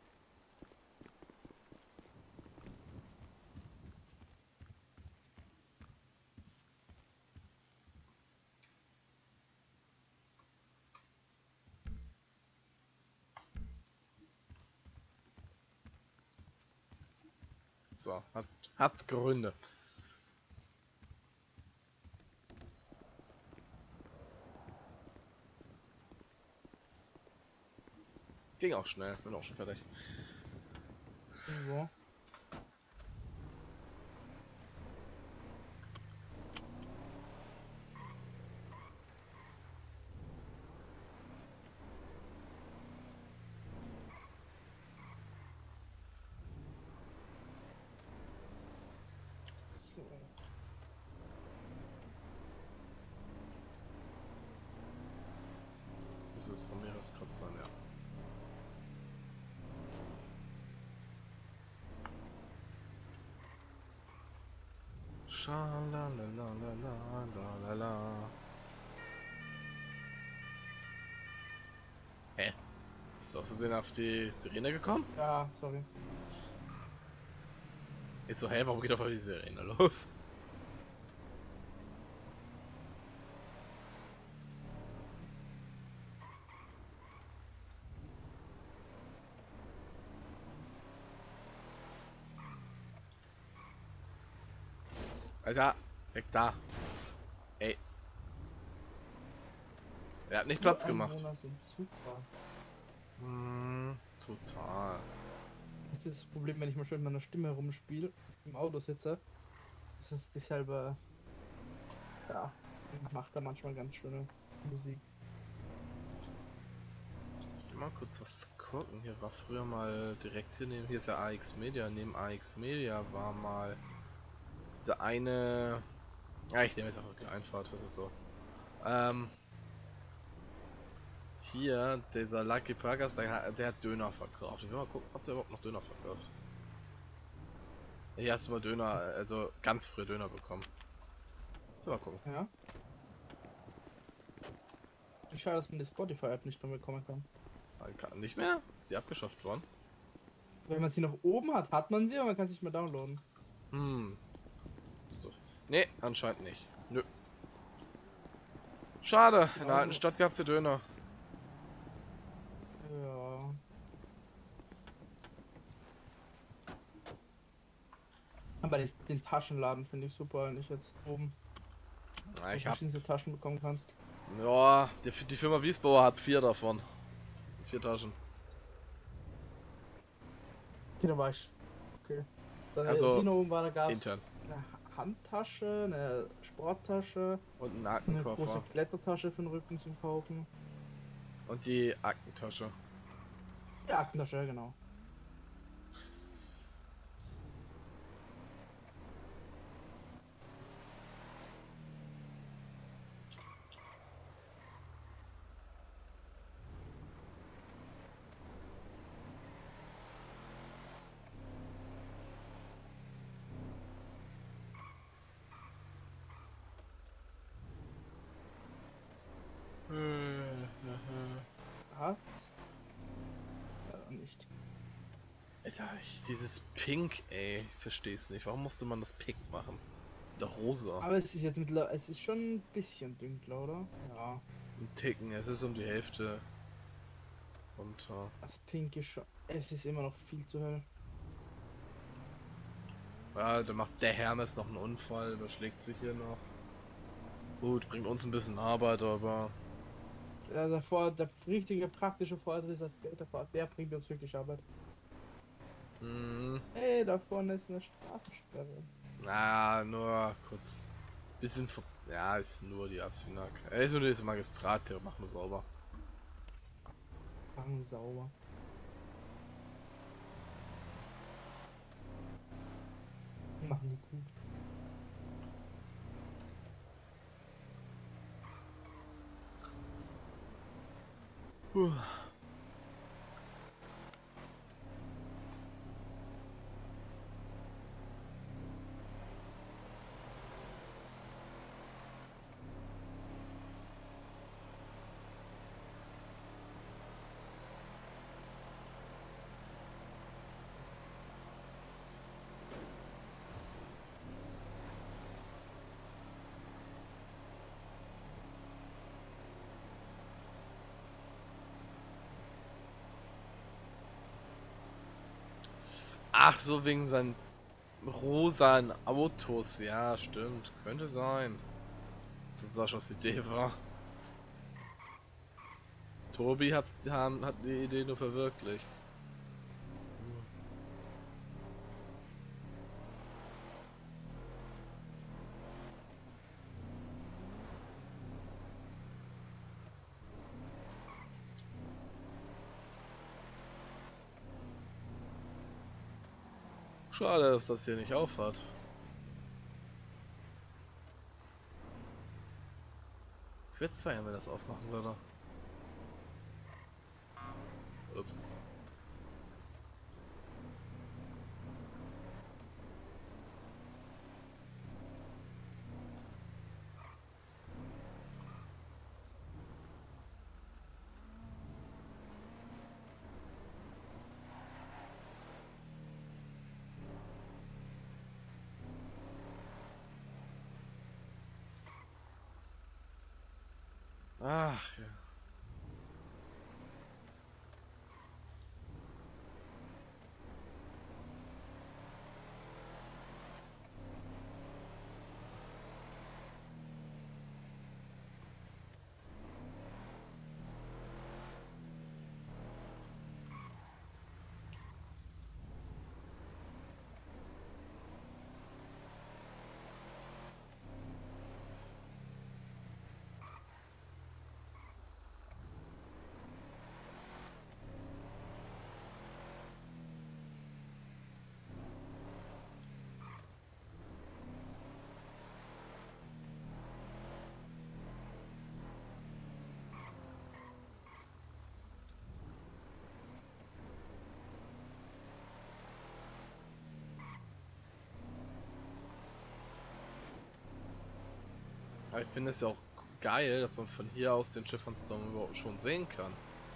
So, hat's Gründe. Ging auch schnell, bin auch schon fertig. So. So. Das ist Ramirez Kratzer, ja. Schalalalalalalala. Hä? Bist du aus Versehen auf die Sirene gekommen? Ja, sorry. Ich so, hä, warum geht auf einmal die Sirene los? Alter, weg da. Ey. Er hat nicht Platz gemacht. Einwohner sind super. Total. Das ist das Problem, wenn ich mal schön mit meiner Stimme rumspiele, im Auto sitze. Das ist dieselbe. Ja, macht da manchmal ganz schöne Musik. Ich will mal kurz was gucken. Hier war früher mal direkt hier neben. Hier ist ja AX Media. Neben AX Media war mal diese eine. Ja, ich nehme jetzt einfach die Einfahrt. Was ist so? Hier, dieser Lucky Burgers, der hat Döner verkauft. Ich will mal gucken, ob der überhaupt noch Döner verkauft. Hier hast du mal Döner, also ganz früh Döner bekommen. Mal gucken. Ja. Ich schade, dass man die Spotify-App nicht mehr bekommen kann. Nicht mehr? Ist die abgeschafft worden? Wenn man sie noch oben hat, hat man sie, aber man kann sie nicht mehr downloaden. Ist doch. Nee, anscheinend nicht. Nö. Schade, in der alten Stadt gab's hier Döner. Ja. Aber den Taschenladen finde ich super, wenn ich jetzt oben Na, ich hab. verschiedene Taschen bekommen kannst. Ja, die Firma Wiesbauer hat 4 davon. 4 Taschen. Okay, da war ich. Okay. Da Also, oben war, da gab es intern. eine Handtasche, eine Sporttasche, Und ein eine große Aktenkoffer. Klettertasche für den Rücken zum Kaufen. Und die Aktentasche. Ja, Aktentasche, genau. Hat. Nicht. Alter, dieses Pink, ey, ich versteh's nicht. Warum musste man das Pink machen? Oder rosa. Aber es ist jetzt mittlerweile, es ist schon ein bisschen dunkler, oder? Ja. Ein Ticken, es ist um die Hälfte runter. Das Pink ist schon. Es ist immer noch viel zu hell. Ja, da macht der Hermes noch einen Unfall, überschlägt sich hier noch. Gut, bringt uns ein bisschen Arbeit, aber. Ja, der richtige praktische Vorteil ist, als Skaterfahrt, der bringt uns wirklich Arbeit. Hey, da vorne ist eine Straßensperre. Na, nur kurz. Bisschen. Ja, ist nur die Asfinag. Ist nur dieses Magistrat, der macht nur sauber. Machen sauber. Machen die gut. Ach, so wegen seinen rosanen Autos. Ja, stimmt. Könnte sein. Dass das Saschas Idee war. Tobi hat die Idee nur verwirklicht. Schade, dass das hier nicht aufhat. Ich würde es feiern, wenn das aufmachen würde. Ups. Ach ja. Aber ich finde es ja auch geil, dass man von hier aus den Schiff von Storm überhaupt schon sehen kann.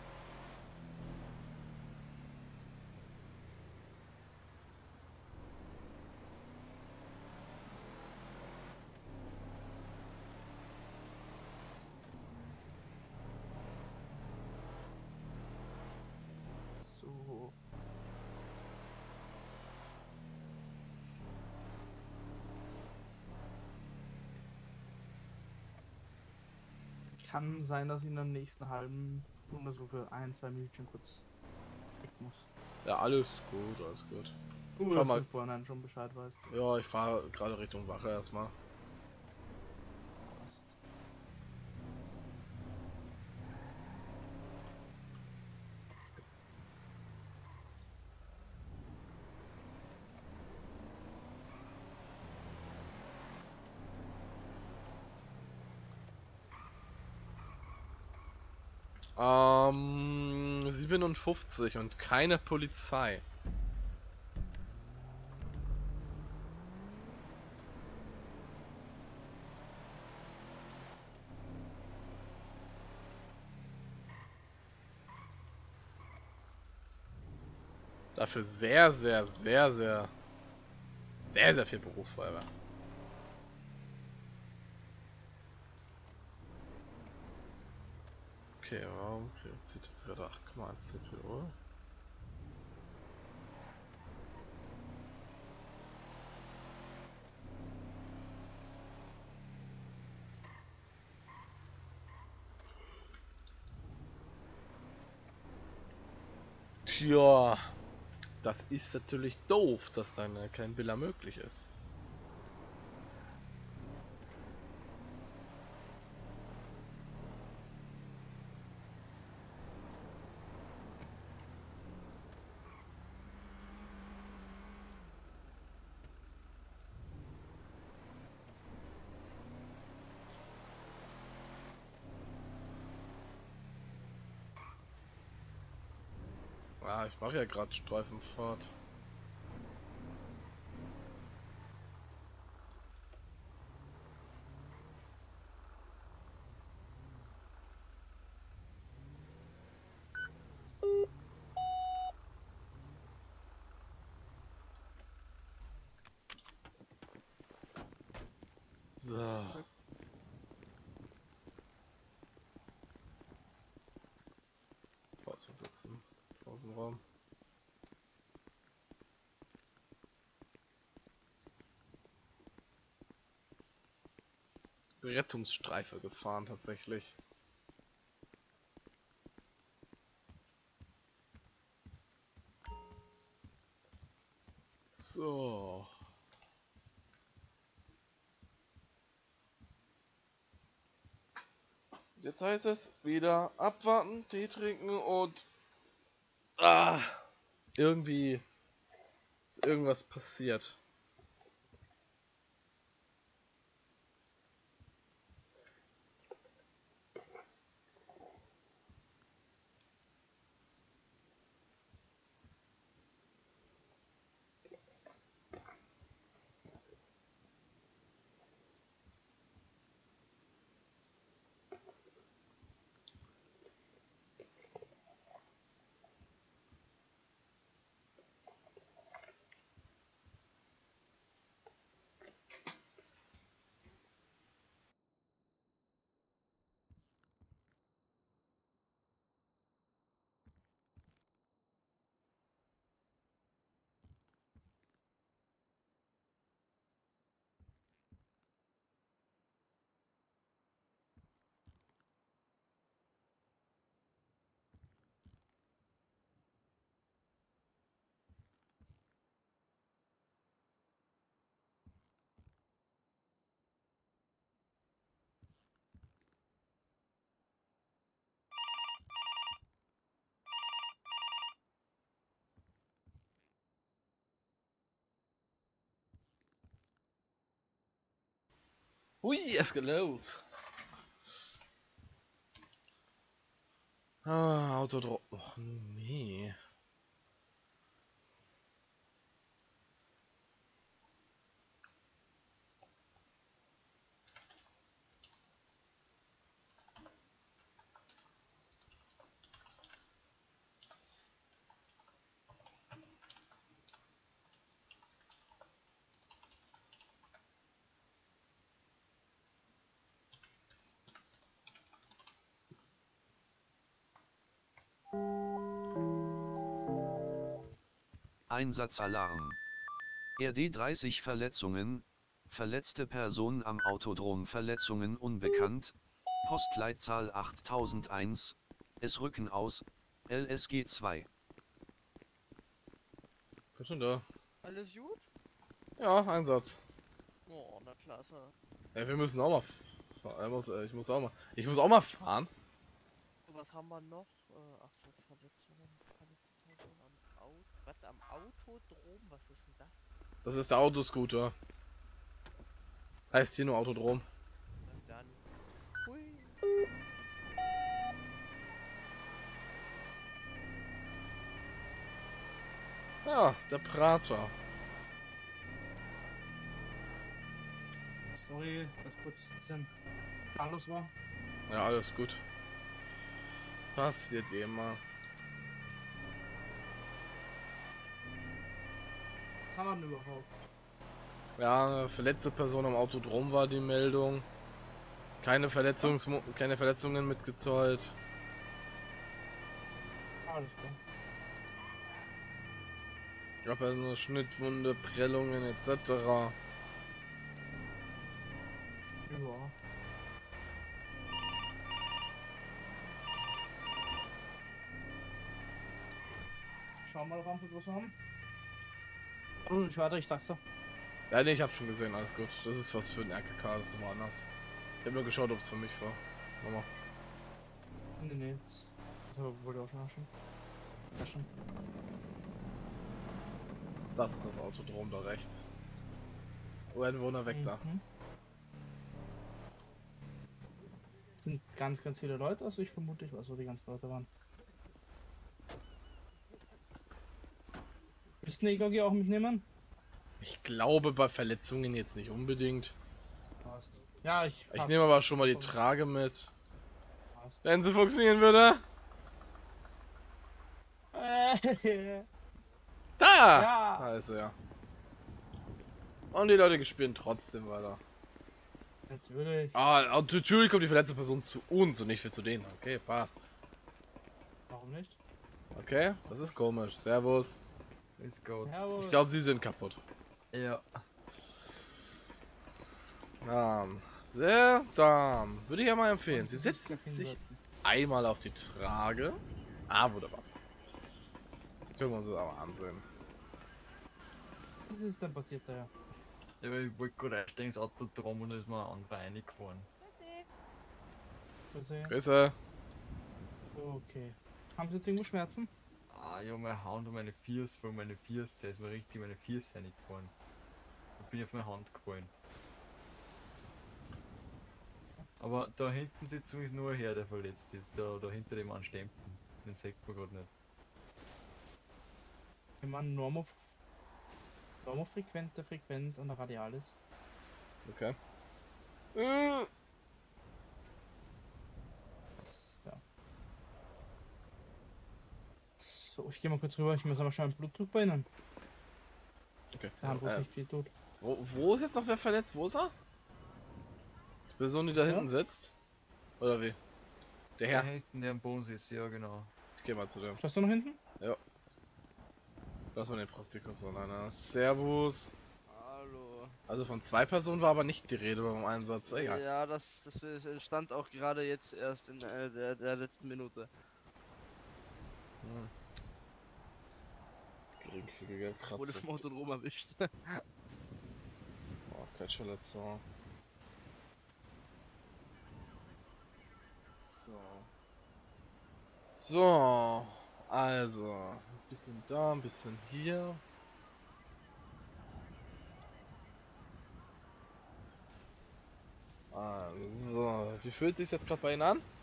So. Kann sein, dass ich in der nächsten halben Stunde so für 1, 2 Minuten kurz weg muss. Ja, alles gut, alles gut. Nur, Fahr dass du mal. im Vorhinein schon Bescheid weißt. Ja, ich fahre gerade Richtung Wache erstmal. Passt. Ähm, 57 und keine Polizei. Dafür sehr, sehr, sehr, sehr, sehr, sehr viel Berufsfeuerwehr. Okay, warum? Okay, jetzt zieht jetzt gerade 8,1 CPU. Tja, das ist natürlich doof, dass dann kein Biller möglich ist. Ah, ich mache ja gerade Streifenfahrt. So. Ausversetzen. Außenraum. Rettungsstreife gefahren tatsächlich. Jetzt heißt es wieder abwarten, Tee trinken und irgendwie ist irgendwas passiert. Hui, es geht los. Autodrom. Och nee. Einsatzalarm. RD 30 Verletzungen, verletzte Person am Autodrom, Verletzungen unbekannt, Postleitzahl 8001, es rücken aus, LSG 2. Bin schon da. Alles gut? Ja, Einsatz. Oh, na klasse. Ja, wir müssen auch mal. Ich muss auch mal fahren. Was haben wir noch? Ach so, Verletzungen, verletzte Person am Auto. Was, am Autodrom? Was ist denn das? Das ist der Autoscooter. Heißt hier nur Autodrom. Na dann. Hui. Ja, der Prater. Sorry, dass kurz ein bisschen alles war. Ja, alles gut. Passiert immer. Was haben wir denn überhaupt? Ja, eine verletzte Person am Autodrom war die Meldung. Keine Verletzungen mitgeteilt. Alles klar. Gab also eine Schnittwunde, Prellungen etc. Ja. Schauen wir mal, Rampe, was wir haben. Oh, ich warte, ich sag's doch. Ja, nee, ich hab schon gesehen, alles gut. Das ist was für den RKK, das ist woanders. Ich hab nur geschaut, ob es für mich war. Nochmal. Nee. Das wollte ich auch schon nachschauen. Ja, schon. Das ist das Autodrom da rechts. Oh, ein Wohner weg da. Sind ganz viele Leute, also ich vermute, ich weiß, wo die ganzen Leute waren. Willst du eine EKG auch mitnehmen? Ich glaube bei Verletzungen jetzt nicht unbedingt. Passt. Ja, ich Nehme aber schon mal die Trage mit. Passt. Wenn sie funktionieren würde. Da! Ja! Da ist er ja. Und die Leute spielen trotzdem weiter. Natürlich. Natürlich kommt die verletzte Person zu uns und nicht für zu denen. Okay, passt. Warum nicht? Okay, das ist komisch. Servus. Let's go. Ich glaube, sie sind kaputt. Ja. Sehr Darm. Würde ich ja mal empfehlen. Sie setzen sich einmal auf die Trage. Wunderbar. Können wir uns das aber ansehen. Was ist denn passiert da? Ja, ich wollte gerade einsteigen ins Auto drum und da ist mir ein anderer reingefahren. Grüße. Okay. Haben Sie jetzt irgendwo Schmerzen? Ah, ja, meine Hand und meine Fiers, von meine Fiers, der ist mir richtig meine Fiers reingefahren. Ich bin auf meine Hand gefallen. Aber da hinten sitzt zumindest nur her, der verletzt ist. Da hinter dem Anstempeln. Den sieht man gerade nicht. Ich meine, normofrequente Frequenz an der Radialis. Okay. Ja. So, ich gehe mal kurz rüber. Ich muss aber schon einen Blutdruck bei Ihnen. Okay. Da haben wir nicht viel tot. Wo ist jetzt noch wer verletzt? Wo ist er? Die Person, die da Ja. hinten sitzt? Oder wie? Der Der Herr. hinten, der am Boden sitzt, ja genau. Ich geh mal zu dem. Schaust du noch hinten? Lass mal den Praktiker so, Alter. Servus. Hallo. Also von 2 Personen war aber nicht die Rede beim Einsatz. Egal. Ja, das entstand auch gerade jetzt erst in der letzten Minute. Hm. Geringfügige Wurde Kratzer. vom Autodrom erwischt. Oh, kein Verletzung. So, also, ein bisschen da, ein bisschen hier. Also, wie fühlt sich jetzt gerade bei Ihnen an?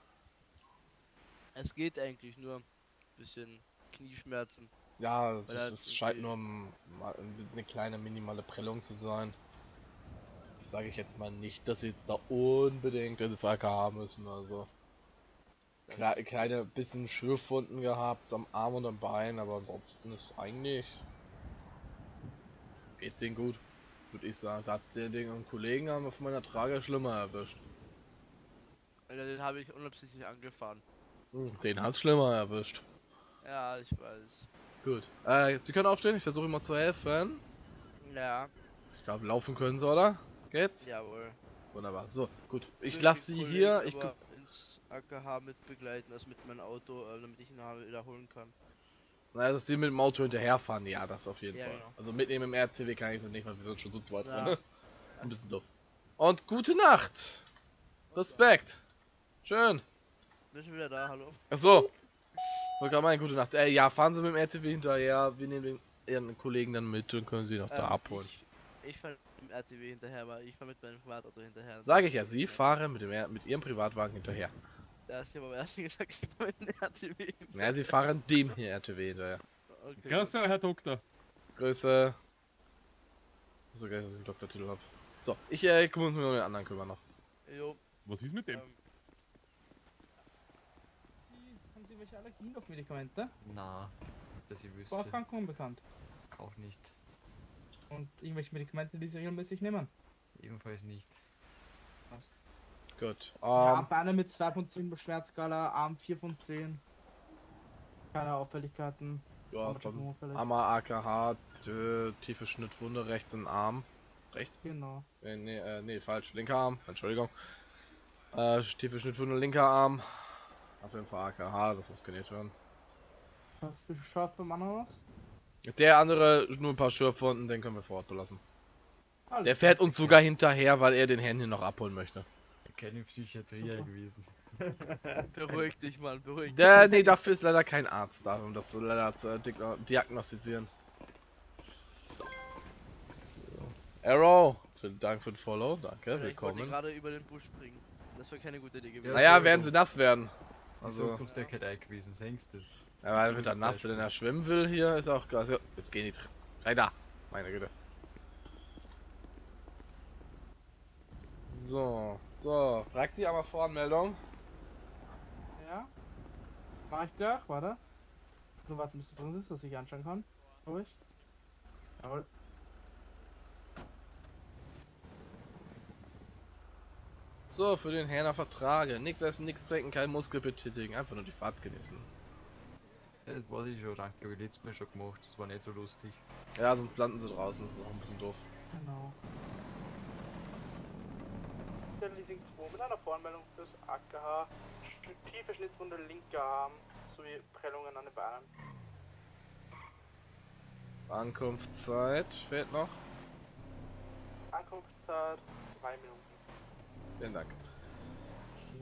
Es geht eigentlich nur ein bisschen Knieschmerzen. Ja, Weil er es scheint irgendwie- nur eine kleine minimale Prellung zu sein. Sage ich jetzt mal nicht, dass wir jetzt da unbedingt ins AKH müssen, also. Kleine bisschen Schürfwunden gehabt am Arm und am Bein, aber ansonsten ist eigentlich geht's ihnen gut, würde ich sagen. Da hat den Kollegen haben auf meiner Trage schlimmer erwischt. Alter, den habe ich unabsichtlich angefahren. Den hat's schlimmer erwischt. Ja, ich weiß. Gut. Sie können aufstehen, ich versuche ihm mal zu helfen. Ja, Ich glaube, laufen können sie, oder? Geht's? jawohl. Wunderbar. So, gut. Ich Würde lasse den sie Kollegen hier. Ich aber ins AKH mit begleiten, also mit meinem Auto, damit ich ihn wiederholen kann. naja, dass sie mit dem Auto hinterherfahren, ja, das auf jeden Ja, Fall. genau. Also mitnehmen im RTW kann ich sie nicht, weil wir sind schon so zweit Ja. drin. Ist ein bisschen doof. Und gute Nacht. Respekt. Schön. Bin schon wieder da, hallo. Achso. Wollte gerade meinen, gute Nacht. Ja, fahren Sie mit dem RTW hinterher. Wir nehmen Ihren Kollegen dann mit und können Sie noch da abholen. Ich fahre mit dem RTW hinterher, aber ich fahre mit meinem Privatauto hinterher. Sage ich ja, Sie fahren mit Ihrem Privatwagen hinterher. Da hast du aber erst gesagt, ich fahre mit dem RTW hinterher. Ja, Sie fahren dem hier RTW hinterher. Okay. Grüße, Herr Doktor. Grüße. So geil, dass ich einen Doktortitel habe. So, ich muss mich um den anderen kümmern noch. Jo, Was ist mit dem? Haben Sie welche Allergien auf Medikamente? Na, dass ich wüsste. Vorerkrankungen bekannt? Auch nicht. Und irgendwelche Medikamente, die Sie regelmäßig nehmen? Ebenfalls nicht. Gut. Ja, Beine mit 2 von 10 Schmerzskala, Arm 4 von 10. Keine Auffälligkeiten. Ja, Aber schon vom auffällig. Hammer AKH, tiefe Schnittwunde rechts im Arm. Rechts? Genau. Nee, falsch. Linker Arm. Entschuldigung. Tiefe Schnittwunde, linker Arm. Auf jeden Fall AKH, das muss genäht werden. Was für schaut beim anderen aus? Der andere, nur ein paar Schürfwunden, den können wir vor Ort belassen. Alles Der fährt uns sogar hinterher, weil er den Herrn hier noch abholen möchte. Keine Psychiatrie Super. gewesen. beruhig dich, Mann, beruhig dich. Nee, dafür ist leider kein Arzt da, um das so leider zu diagnostizieren. Arrow, vielen Dank für den Follow, danke, Alter, ich wollte willkommen. gerade über den Busch springen. Das wäre keine gute Idee gewesen. Ja, Naja, so werden dumm. sie nass werden. Also Also, kommt der Kedai gewesen, senkst das. ja, weil wird er nass, wenn er schwimmen will hier, ist auch krass. Ja, jetzt geh nicht rein da, meine Güte. So, fragt die aber Voranmeldung. Ja. Mach ich gleich, warte. Nur warten, bis du drin sitzt, dass ich anschauen kann. Glaube ich. Jawohl. So, für den Herrn auf Vertrage. Nichts essen, nichts trinken, kein Muskel betätigen, einfach nur die Fahrt genießen. Ja, das weiß ich schon, danke, habe ich letztes Mal schon gemacht, das war nicht so lustig. Ja, sonst landen sie draußen, das ist auch ein bisschen doof. Genau. Der Leasing 2 mit einer Voranmeldung fürs AKH. Tiefe Schnittwunde linker Arm sowie Prellungen an den Beinen. Ankunftszeit fehlt noch. Ankunftszeit 2 Minuten. Vielen Dank.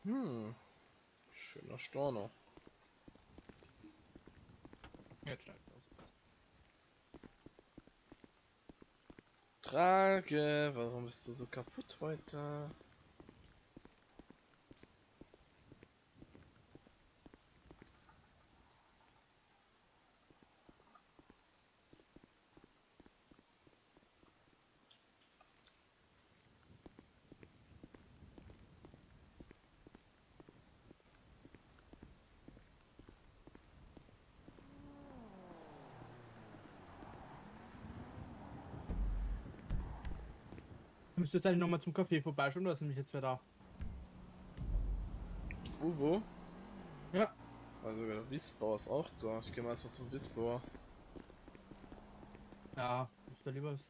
Schöner Storno. Jetzt steigt aus. Trage, warum bist du so kaputt heute? Du müsstest eigentlich nochmal zum Café vorbeischauen, da sind nämlich jetzt wieder da. Wo? Ja. Also der Wiesbauer ist auch da. Ich gehe mal erstmal zum Wiesbauer. Ja, ist da lieber.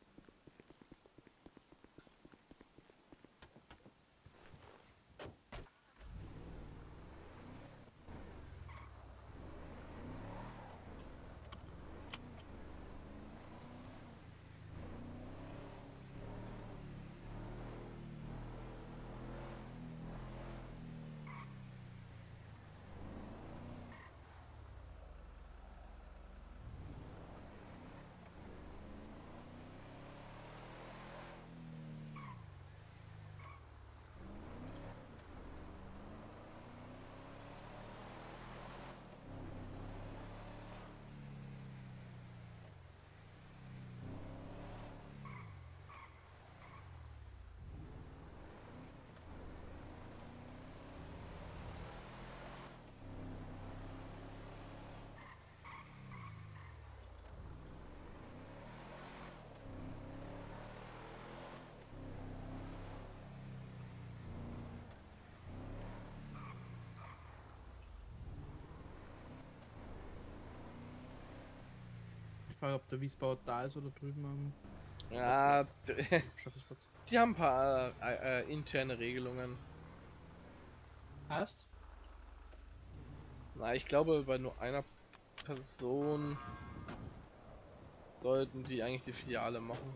Ich frage, ob der Wiesbauer da ist oder drüben am Ja, Schaffisplatz. die haben ein paar interne Regelungen. Heißt? Na, ich glaube, bei nur einer Person sollten die eigentlich die Filiale machen.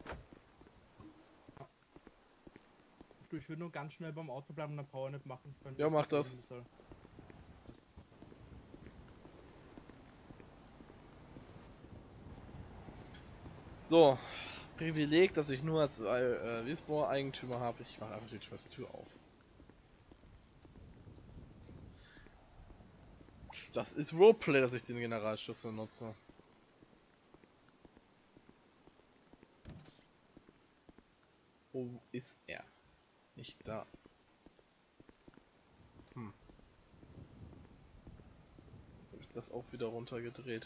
Du, ich würde nur ganz schnell beim Auto bleiben und eine Powernap machen. Ich Ja, mach das. So, Privileg, dass ich nur als Wiesbauer Eigentümer habe. Ich mache einfach die scheiß Tür auf. Das ist Roleplay, dass ich den Generalschlüssel nutze. Wo ist er? Nicht da. Jetzt habe ich das auch wieder runtergedreht.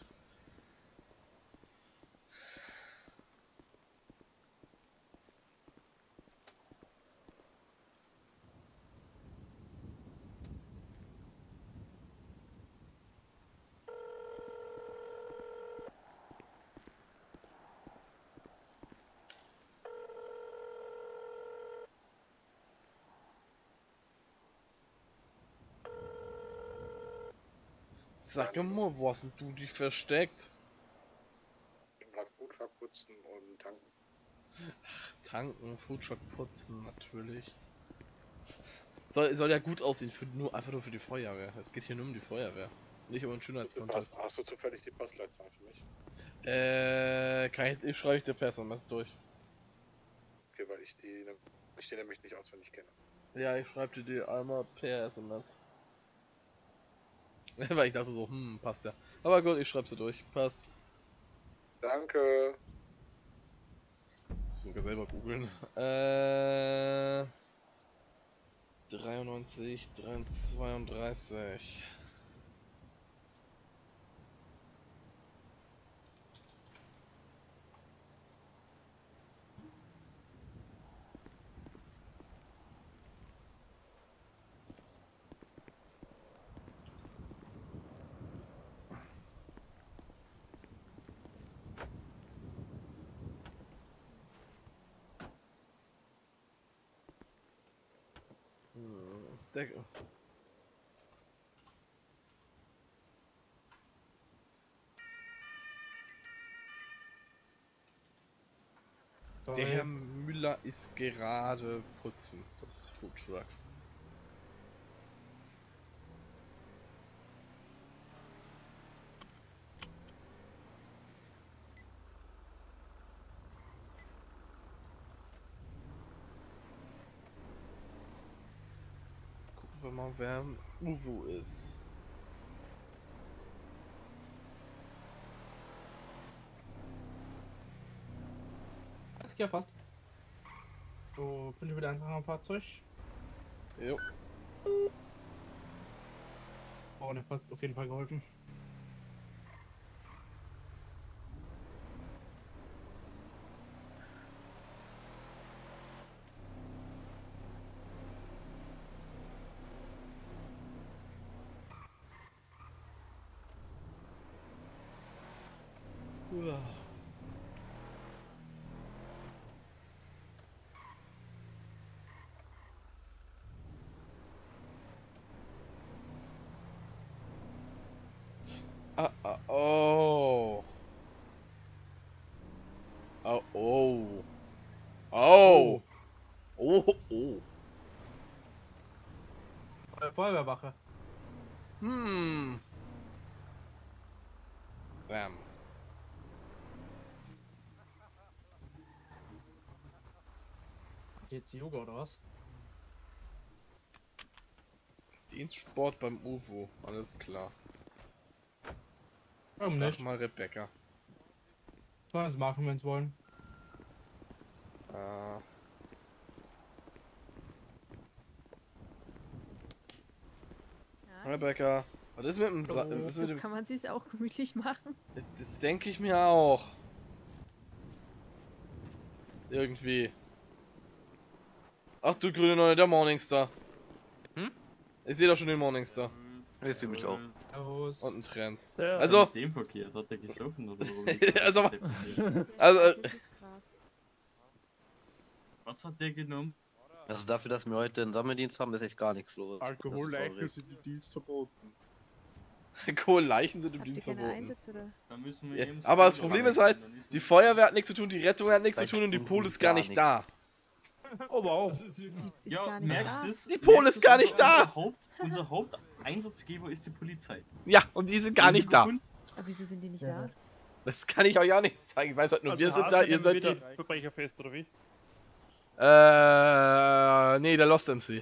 Sag mal, wo hast denn du dich versteckt? Ich bin gerade Foodtruck putzen und tanken. Tanken, Foodtruck putzen, natürlich. Soll ja gut aussehen, einfach nur für die Feuerwehr. Es geht hier nur um die Feuerwehr. Nicht um einen Schönheitskontest. Hast du zufällig die Postleitzahl für mich? Ich schreibe dir per SMS durch. Okay, weil ich die nämlich nicht auswendig kenne. Ja, ich schreibe dir die einmal per SMS. Weil ich dachte so, passt ja. Aber gut, ich schreibe sie durch. Passt. Danke. Sogar selber googeln. 93, 332. Der, der Herr Müller ist gerade putzen, das Foodtruck. mal, wer im UFO ist. Alles klar, passt. So, bin ich wieder einfach am Fahrzeug. Jo. Oh, der hat auf jeden Fall geholfen. Oh. Oh, oh. Oh. Oh, oh. Feuerwehrwache. Hm. Bam. Jetzt Yoga oder was? Dienstsport beim UFO, alles klar. Warum Frag nicht? mal Rebecca. Sollen es machen, wenn es wollen. Rebecca, was ist mit dem was ist So mit dem kann man sich's auch gemütlich machen. Das denke ich mir auch. Irgendwie. Ach du grüne Neune, der Morningstar. Hm? Ich sehe doch schon den Morningstar. Ich sehe mich auch. Und ein Trend. Ja, Also- mit dem verkehrt, hat er gesoffen oder warum? Also, Was hat der genommen? Also dafür, dass wir heute einen Sammeldienst haben, ist echt gar nichts los. Alkoholleichen sind im Dienst verboten. Kohlleichen sind im Habt ihr Dienst keine verboten. Einsätze oder? Da müssen wir Ja, eben aber das Spoiler Problem ist machen, halt, dann ist die es- Feuerwehr hat nichts zu tun, die Rettung hat nichts zu Seit tun und die Stunden Pole ist gar gar nicht nichts. da. Oh wow. Die ist Ja, gar nicht merkst da. du es? Die Pole Merkst ist gar du's? nicht da. Unser Haupteinsatzgeber ist die Polizei. Ja, und die sind gar nicht da. Gefunden? Aber wieso sind die nicht da? Das kann ich euch auch nicht zeigen. Ich weiß halt nur, wir sind da, ihr seid da. Verbrecherfest oder wie? Nee, der Lost MC.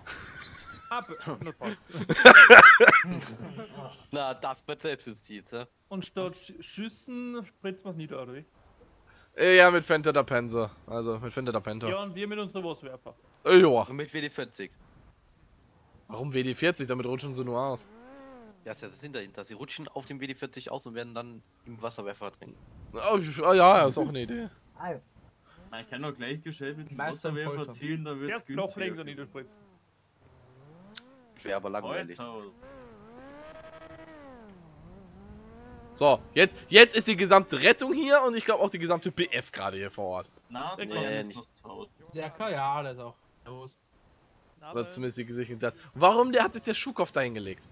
Na, das wird Selbstjustiz, ja? Und statt Schüssen spritzt man es nieder, oder wie? Ja, mit Fenta da Penser. Also, mit Fenta da Penta. Ja, und wir mit unserem Wasserwerfer. Ja. Und mit WD-40. Warum WD-40? Damit rutschen sie nur aus. Ja, ist ja der Sinn dahinter. Sie rutschen auf dem WD-40 aus und werden dann im Wasserwerfer trinken. Oh, ja, ist auch eine Idee. Man kann doch gleich gescheit mit dem Meister im Wasserwerfer Vollkommen. zielen, dann wird's Erst Knopflegen, dann günstiger. niederspritzen. Wäre aber langweilig. Alter. So, jetzt ist die gesamte Rettung hier und ich glaube auch die gesamte BF gerade hier vor Ort. Na, Nee, der ist nicht. noch zu Hause. Der ja, der ist auch. Los. Oder zumindest die Gesichter. Warum der hat sich der Schuhkopf da hingelegt?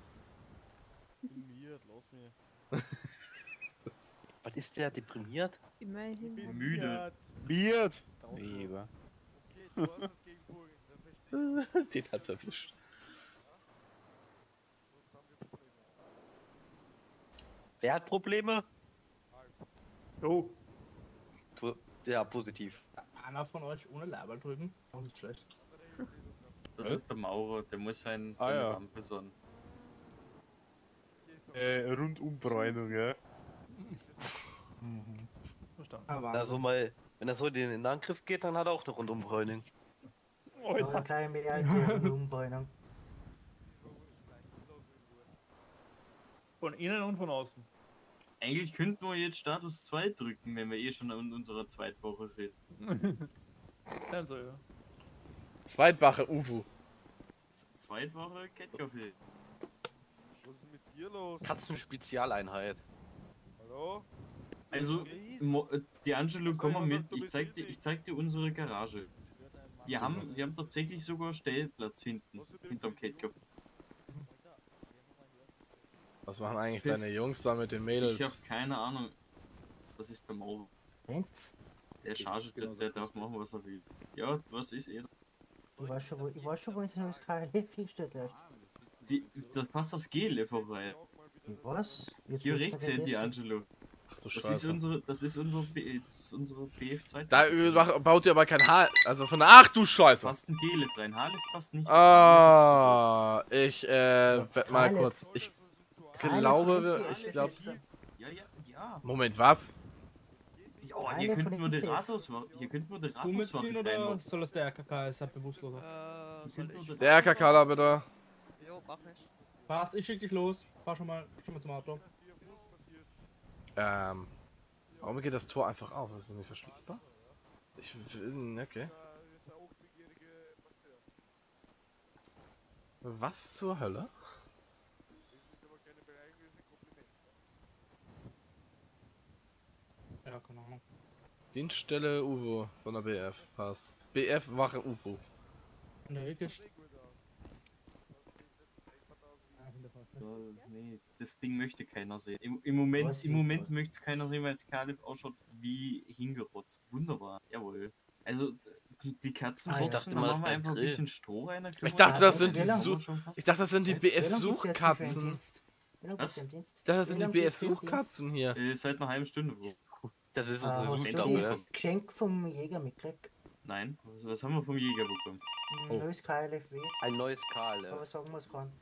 Was ist der deprimiert? Immerhin. Müde. Miert! Den hat's erwischt. Wer hat Probleme? Oh. Ja, positiv. Einer von euch ohne Laber drücken? Auch nicht schlecht. Das Was? ist der Maurer, der muss seine ja. Lampe sonnen. Rundumbräunung, ja. Verstanden. Aber Also mal, wenn er so in den Angriff geht, dann hat er auch eine Rundumbräunung. Alter. Von innen und von außen. Eigentlich könnten wir jetzt Status 2 drücken, wenn wir eh schon in unserer Zweitwoche sind. Dann so, ja. Zweitwache UFO. Zweitwoche Catcafé. Was ist mit dir los? Katzen-Spezialeinheit. Hallo? Also, D'Angelo, komm mal mit. Ich zeig dir unsere Garage. Wir haben tatsächlich sogar Stellplatz hinterm Catcafé. Was machen eigentlich deine Jungs da mit den Mädels? Ich habe keine Ahnung. Das ist der Mo. Der Charge, der darf machen, was er will. Ja, was ist er? Ich weiß schon, wo ich in das KLF steht. Da passt das Gel vorbei. Was? Hier rechts, D'Angelo. Ach du Das Scheiße. ist unsere BF2. Da baut ihr aber kein H. Also von der. Ach du Scheiße! Passt ein G-Lift rein. H-Lift passt nicht. Ah, ich werd mal Kalef. kurz. Ich Kalef glaube, von ich MTF. glaube. Ja. Moment, was? Oh, Kalef hier von könnten MTF. Moderators Du mitziehen oder soll das der RKK? Ist halt bewusstloser. Der RKKler bitte. Jo, mach ich. Passt, ich schick dich los. Fahr schon mal zum Auto. Warum geht das Tor einfach auf? Ist das nicht verschließbar? Ich will. Okay. Was zur Hölle? Ja, keine Ahnung. Dienststelle UFO von der BF. Passt. BF Wache UFO. Nee, Nee, das Ding möchte keiner sehen. Im Moment möchte es keiner sehen, weil es Kalif ausschaut wie hingerotzt. Wunderbar, jawohl. Also, die Katzenboxen, dachte da mal, das machen wir wäre einfach ein Grill. bisschen Stroh rein. dann können Ich wir dachte, das das sind die schon Ich dachte, das sind die BF Wie lange bist du jetzt für einen Suchkatzen. Dienst? Wie lange bist du im Dienst? Ich dachte, das Wie sind die lange BF bist du im Dienst? Suchkatzen hier. Seit einer halben Stunde, Bro. Das ist Ah, unsere hast du Aufgabe. das Geschenk vom Jäger mitgekriegt? Nein, was haben wir vom Jäger bekommen? Ein Oh. neues KLFW. Ein neues Karl. Aber sagen wir es kann.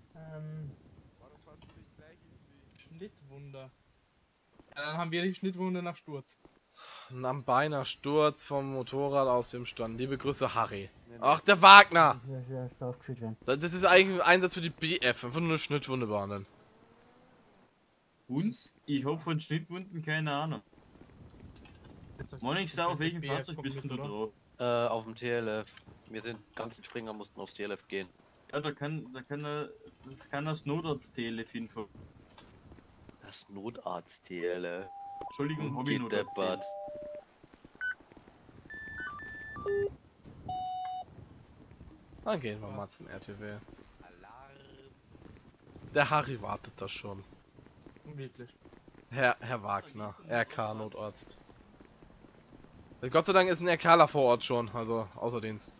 Schnittwunder. Dann haben wir die Schnittwunde nach Sturz. Am Beiner Sturz vom Motorrad aus dem Stand. Liebe Grüße, Harry. Ach, der Wagner! Ja, aufgeführt werden. Das ist eigentlich ein Einsatz für die BF. Einfach nur eine Schnittwunde behandeln. Und? Ich hab von Schnittwunden keine Ahnung. Monix, auf welchem Fahrzeug bist denn du drauf? Auf dem TLF. Wir sind ganzen Springer mussten aufs TLF gehen. Ja, das kann das Notarzt-TLF hinfahren. Das Notarzt-TLF. Entschuldigung, Hobby-Notarzt. Deppert. Dann gehen wir mal zum RTW. Der Harry wartet da schon. Wirklich. Herr Wagner, RK-Notarzt. Gott sei Dank ist ein RKler vor Ort schon, also außer Dienst.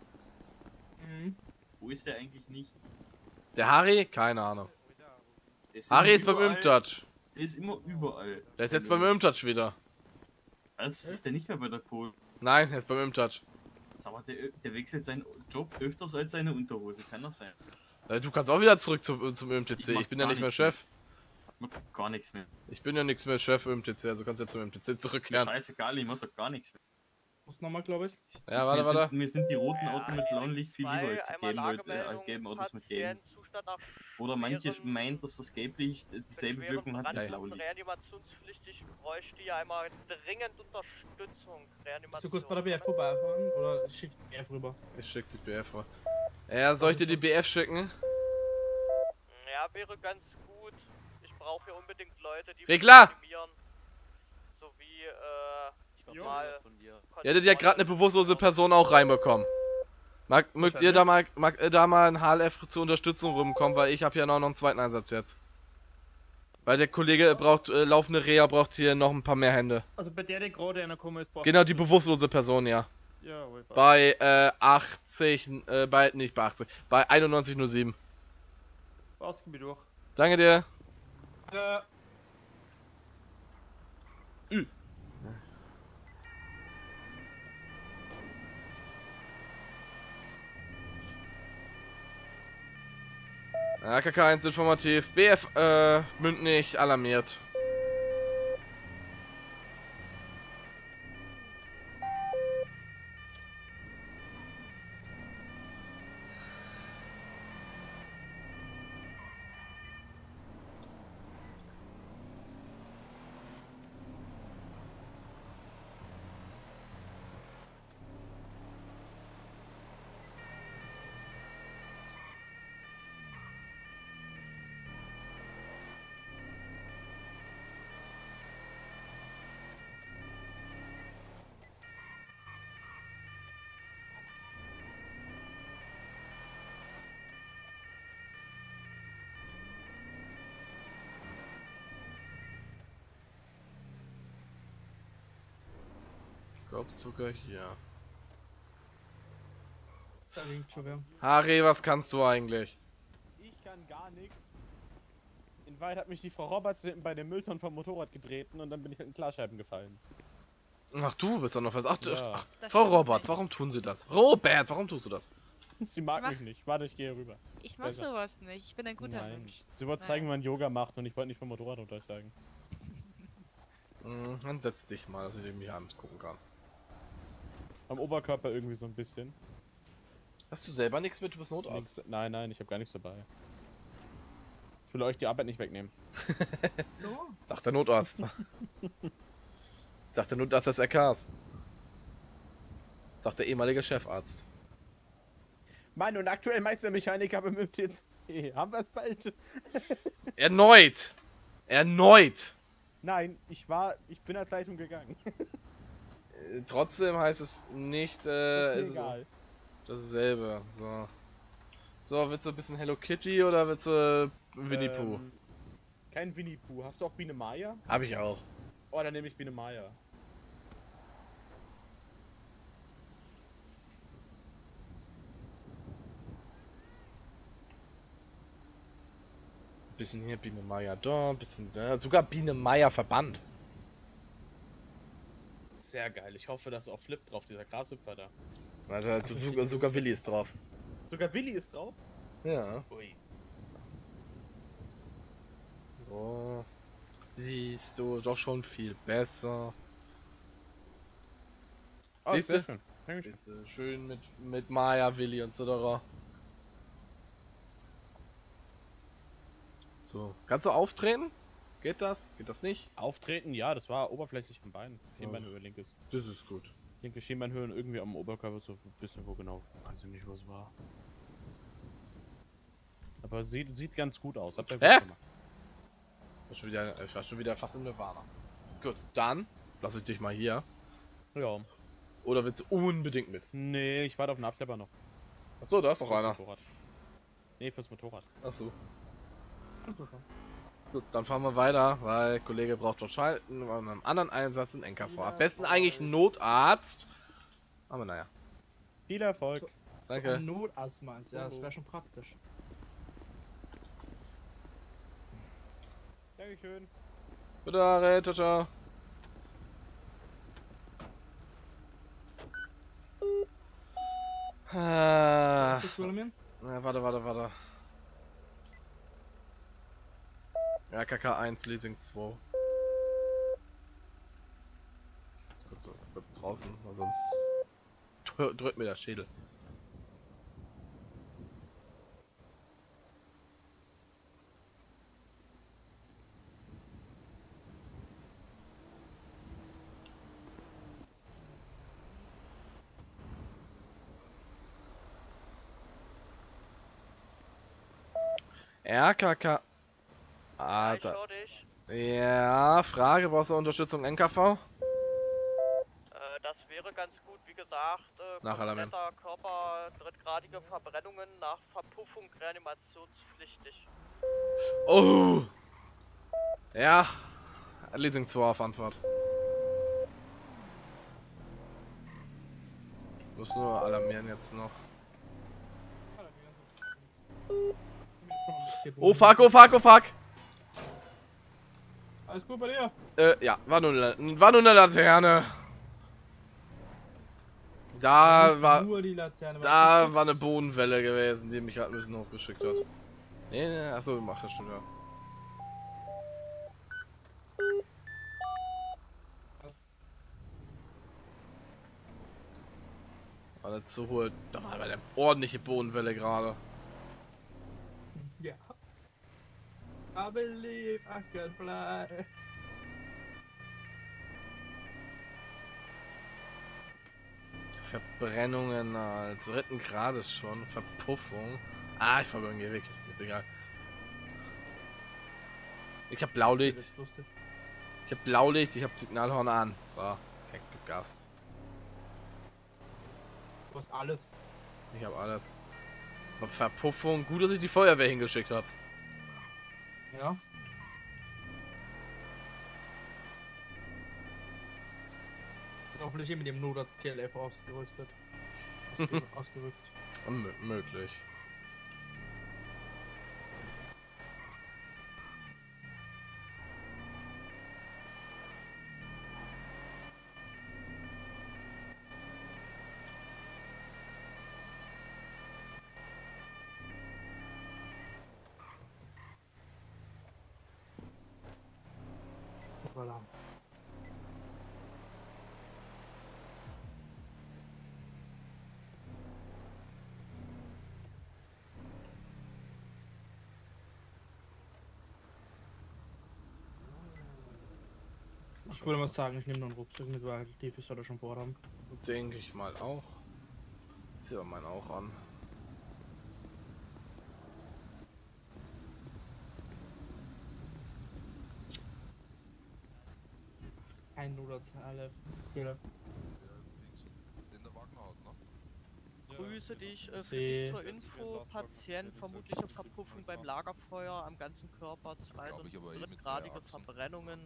Wo ist der eigentlich nicht? Der Harry? Keine Ahnung. Der Harry immer ist beim überall. Imtouch. Der ist immer überall. Der ist jetzt beim Imtouch wieder. Was? Ist der nicht mehr bei der Kohl? Nein, er ist beim Imtouch. Sag mal, der wechselt seinen Job öfters als seine Unterhose. Kann das sein? Du kannst auch wieder zurück zum MTC. mach Ich bin ja gar nicht mehr nichts Chef. Macht gar nichts mehr. Ich bin ja nichts mehr Chef im MTC, also kannst du ja zum MTC Ist mir zurückkehren. scheißegal, ich mach doch gar nichts mehr. Muss nochmal, glaube ich. Ja, warte. Mir sind die roten Autos mit blauem Licht viel lieber als die Einmal gelben Autos mit gelben. Patientenzustand nach Oder manche schwerem- meint, dass das Gelblicht dieselbe schwerem Wirkung hat wie Brand- Blaulicht. Reanimationspflichtig bräuchte hier einmal dringend Unterstützung. Bist Reanimation. du kurz bei der BF vorbeifahren? Oder schick die BF rüber? Ich schick die BF vor. Ja, soll ich dir die BF schicken? Ja, wäre ganz gut. Ich brauche hier unbedingt Leute, die Regler! reanimieren. Sowie, Jo. mal Ihr hättet ja gerade eine bewusstlose Person auch reinbekommen. Mögt ihr da mal ein HLF zur Unterstützung rumkommen, weil ich habe ja noch einen zweiten Einsatz jetzt. Weil der Kollege braucht, laufende Reha braucht hier noch ein paar mehr Hände. Also bei der gerade einer kommen ist, braucht Genau, die bewusstlose Person, ja. Ja, wohl. Bei 80, nicht bei 80, bei 9107. Brauchst du mich durch. Danke dir. KK1 informativ, BF mündlich alarmiert. Ich glaube sogar hier. Da liegt schon wer. Harry, was kannst du eigentlich? Ich kann gar nichts. In Wahrheit hat mich die Frau Roberts hinten bei dem Müllton vom Motorrad getreten und dann bin ich in Klarscheiben gefallen. Ach, du bist doch noch was. Ach, Ja. ach Frau Robert, warum tun Sie das? Robert, warum tust du das? Sie mag mich nicht. Warte, ich gehe rüber. Ich mach Besser. sowas nicht. Ich bin ein guter Nein. Mensch. Sie wollte zeigen, wie man Yoga macht und ich wollte nicht vom Motorrad runtersteigen. Dann setz dich mal, dass ich mich angucken kann. Am Oberkörper irgendwie so ein bisschen. Hast du selber nichts mit? Du bist Notarzt. Nix, nein, ich habe gar nichts dabei. Ich will euch die Arbeit nicht wegnehmen. Sagt der Notarzt. Sagt der Notarzt des RKs. Sagt der ehemalige Chefarzt. Mann, und aktuell Meistermechaniker beim MTC. Haben wir es bald? Erneut! Erneut! Nein, ich bin als Leitung gegangen. Trotzdem heißt es nicht, ist egal. Dasselbe. So. So, willst du ein bisschen Hello Kitty oder willst du Winnie Pooh? Kein Winnie Pooh. Hast du auch Biene Maya? Hab ich auch. Oh, dann nehme ich Biene Maya. Bisschen hier Biene Maya da, bisschen da. Sogar Biene Maya Verband. Sehr geil. Ich hoffe, dass auch Flip drauf, dieser Grashüpfer da. Alter, sogar Willi ist drauf. Sogar Willi ist drauf? Ja. Ui. So. Siehst du doch schon viel besser. Oh, Siehst sehr du? schön. Dankeschön. Siehst du, schön mit Maya, Willi und so. So. Kannst du auftreten? Geht das? Geht das nicht? Auftreten, ja, das war oberflächlich am Bein. Schienbeinhöhe, linkes. Das ist gut. Linke Schienbeinhöhe und irgendwie am Oberkörper so ein bisschen wo genau. Weiß ich nicht, was war. Aber sieht ganz gut aus. Habt ihr gut gemacht. Ich war schon wieder fast in Nirvana. Gut, dann lass ich dich mal hier. Ja. Oder willst du unbedingt mit? Nee, ich warte auf den Abschlepper noch. Achso, da ist doch Fürs einer. Motorrad. Nee, fürs Motorrad. Achso. Gut, dann fahren wir weiter, weil der Kollege braucht dort schalten. Wir haben einen anderen Einsatz in NKV. Am besten eigentlich einen Notarzt. Aber naja. Viel Erfolg. Danke. Ein Notarzt meinst du? Ja, das wäre schon praktisch. Dankeschön. Bitte, Harry, ciao, ciao. Warte. Ja, KK1, Leasing 2. Kurz draußen, weil sonst drückt mir der Schädel. RKK. Ah, da. Ja, Frage, brauchst du Unterstützung NKV? Das wäre ganz gut, wie gesagt, kompletter Körper, drittgradige Verbrennungen nach Verpuffung reanimationspflichtig. Oh! Ja, Leasing 2 auf Antwort. Muss nur alarmieren jetzt noch. Oh fuck! Alles gut bei dir? Ja, war nur eine Laterne. Da war eine Bodenwelle gewesen, die mich halt ein bisschen hochgeschickt hat. Nee, achso, mach das schon, ja. War eine zu hohe, da war eine ordentliche Bodenwelle gerade. Ja. I believe I can fly. Verbrennungen dritten Grades schon. Verpuffung. Ah, ich verbrenne hier weg, ist mir jetzt egal. Ich hab Blaulicht. Ich hab Signalhorn an. So, gib Gas. Du hast alles. Ich hab alles. Aber Verpuffung, gut, dass ich die Feuerwehr hingeschickt habe. Ja. Hoffentlich hier mit dem Notarzt TLF ausgerüstet. Ausgerückt. Möglich. Voilà. Ich würde mal sagen, ich nehme noch einen Rucksack mit, weil die Füße da schon vorhaben. Denke ich mal auch. Zieh wir meinen auch an. Ein oder alle Fehler. Grüße dich, für See. dich zur Info, Patient, vermutliche Verpuffung beim Lagerfeuer am ganzen Körper, zweit- und drittgradige Verbrennungen,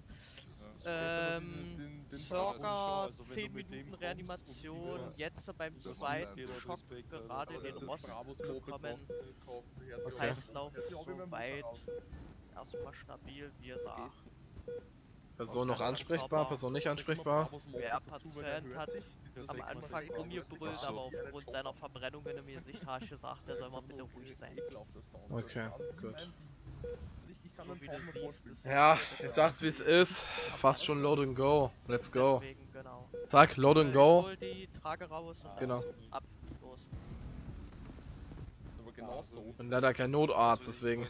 circa 10 Minuten Reanimation, jetzt beim zweiten Schock gerade den Rost bekommen, Kreislauf soweit erstmal stabil, wie ihr sagt. Person noch ansprechbar, Person nicht ansprechbar. Der Patient hat am Anfang rumgebrüllt, aber aufgrund seiner Verbrennungen im Gesicht habe ich gesagt, der soll mal bitte ruhig sein. Okay, gut. So wie du siehst, ist Ja, ich sag's wie es ist. Fast schon Load and Go. Let's go. deswegen, genau. Zack, Load and Ich Go. hol die Trage raus und Genau. ab, los. Ich bin leider kein Notarzt, deswegen.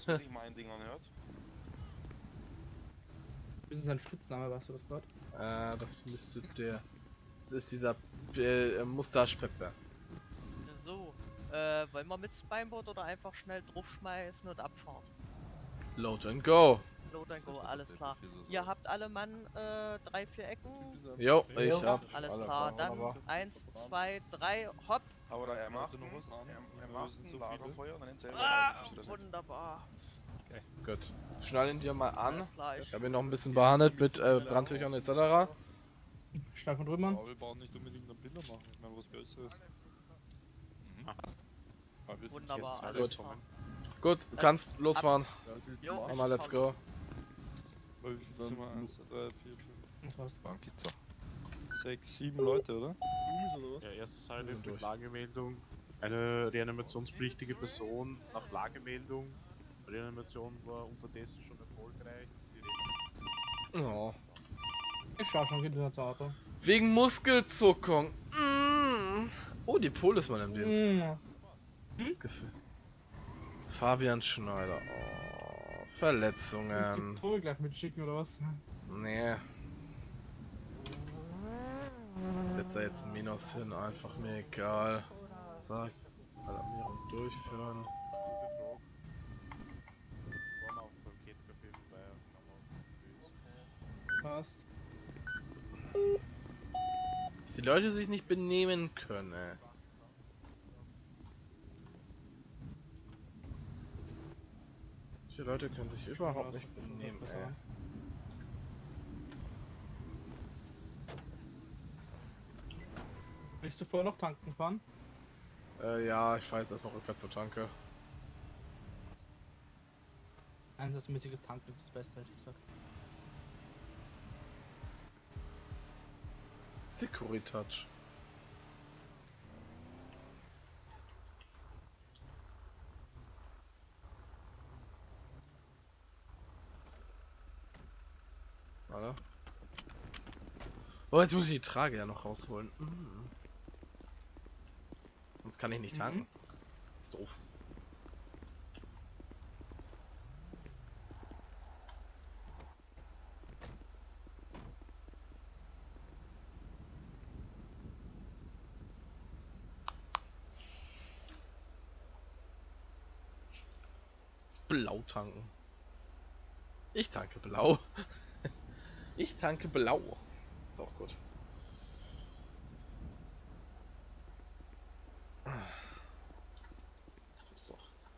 Wie ist sein Spitzname, weißt du das gerade? Das müsste der. Das ist dieser Mustache-Peppe. So, wollen wir mit Spineboard oder einfach schnell draufschmeißen und abfahren? Load and Go. Load and go, alles klar. Ihr habt alle Mann 3, 4 Ecken? Jo, ich hab. Alles klar, dann 1, 2, 3, hopp! Aber er macht ein Lagerfeuer und dann selber Wunderbar. Okay. Gut. Schnall ihn dir mal an. Alles klar, Ich habe ihn noch ein bisschen behandelt mit Brandtüchern etc. Steif von drüben. Ja, wir brauchen nicht unbedingt einen Binder machen, ich meine was Größeres. Aber wir sind Wunderbar, jetzt alles Gut. klar. Gut, du kannst losfahren. Jo, Einmal let's go. Weil wie viel sind wir? 1, 2, 3, 4, 5, Bankitzer. 6, 7 Leute, oder? Ja, erste Seite sind mit durch. Lagemeldung. Eine reanimationspflichtige Person nach Lagemeldung. Reanimation war unterdessen schon erfolgreich. Oh. Ich schau schon wieder ins Auto. Wegen Muskelzuckung. Mm. Oh, die Pol ist mal im Dienst. Das Gefühl. Fabian Schneider. Oh, Willst du Verletzungen. die Pol gleich mitschicken oder was? Nee. Ich setze da jetzt ein Minus hin, einfach mir egal. Zack. Alarmierung durchführen. Passt. Dass die Leute sich nicht benehmen können. Die Leute können sich überhaupt nicht benehmen, ey. Willst du vorher noch tanken fahren? Ja, ich fahre jetzt erstmal rückwärts zur Tanke. Einsatzmäßiges Tanken ist das Beste, hätte ich gesagt. Securitouch. Warte. Oh, jetzt muss ich die Trage ja noch rausholen. Sonst kann ich nicht tanken. Ist doof. Blau tanken. Ich tanke blau. Ich tanke blau. Ist auch gut. So.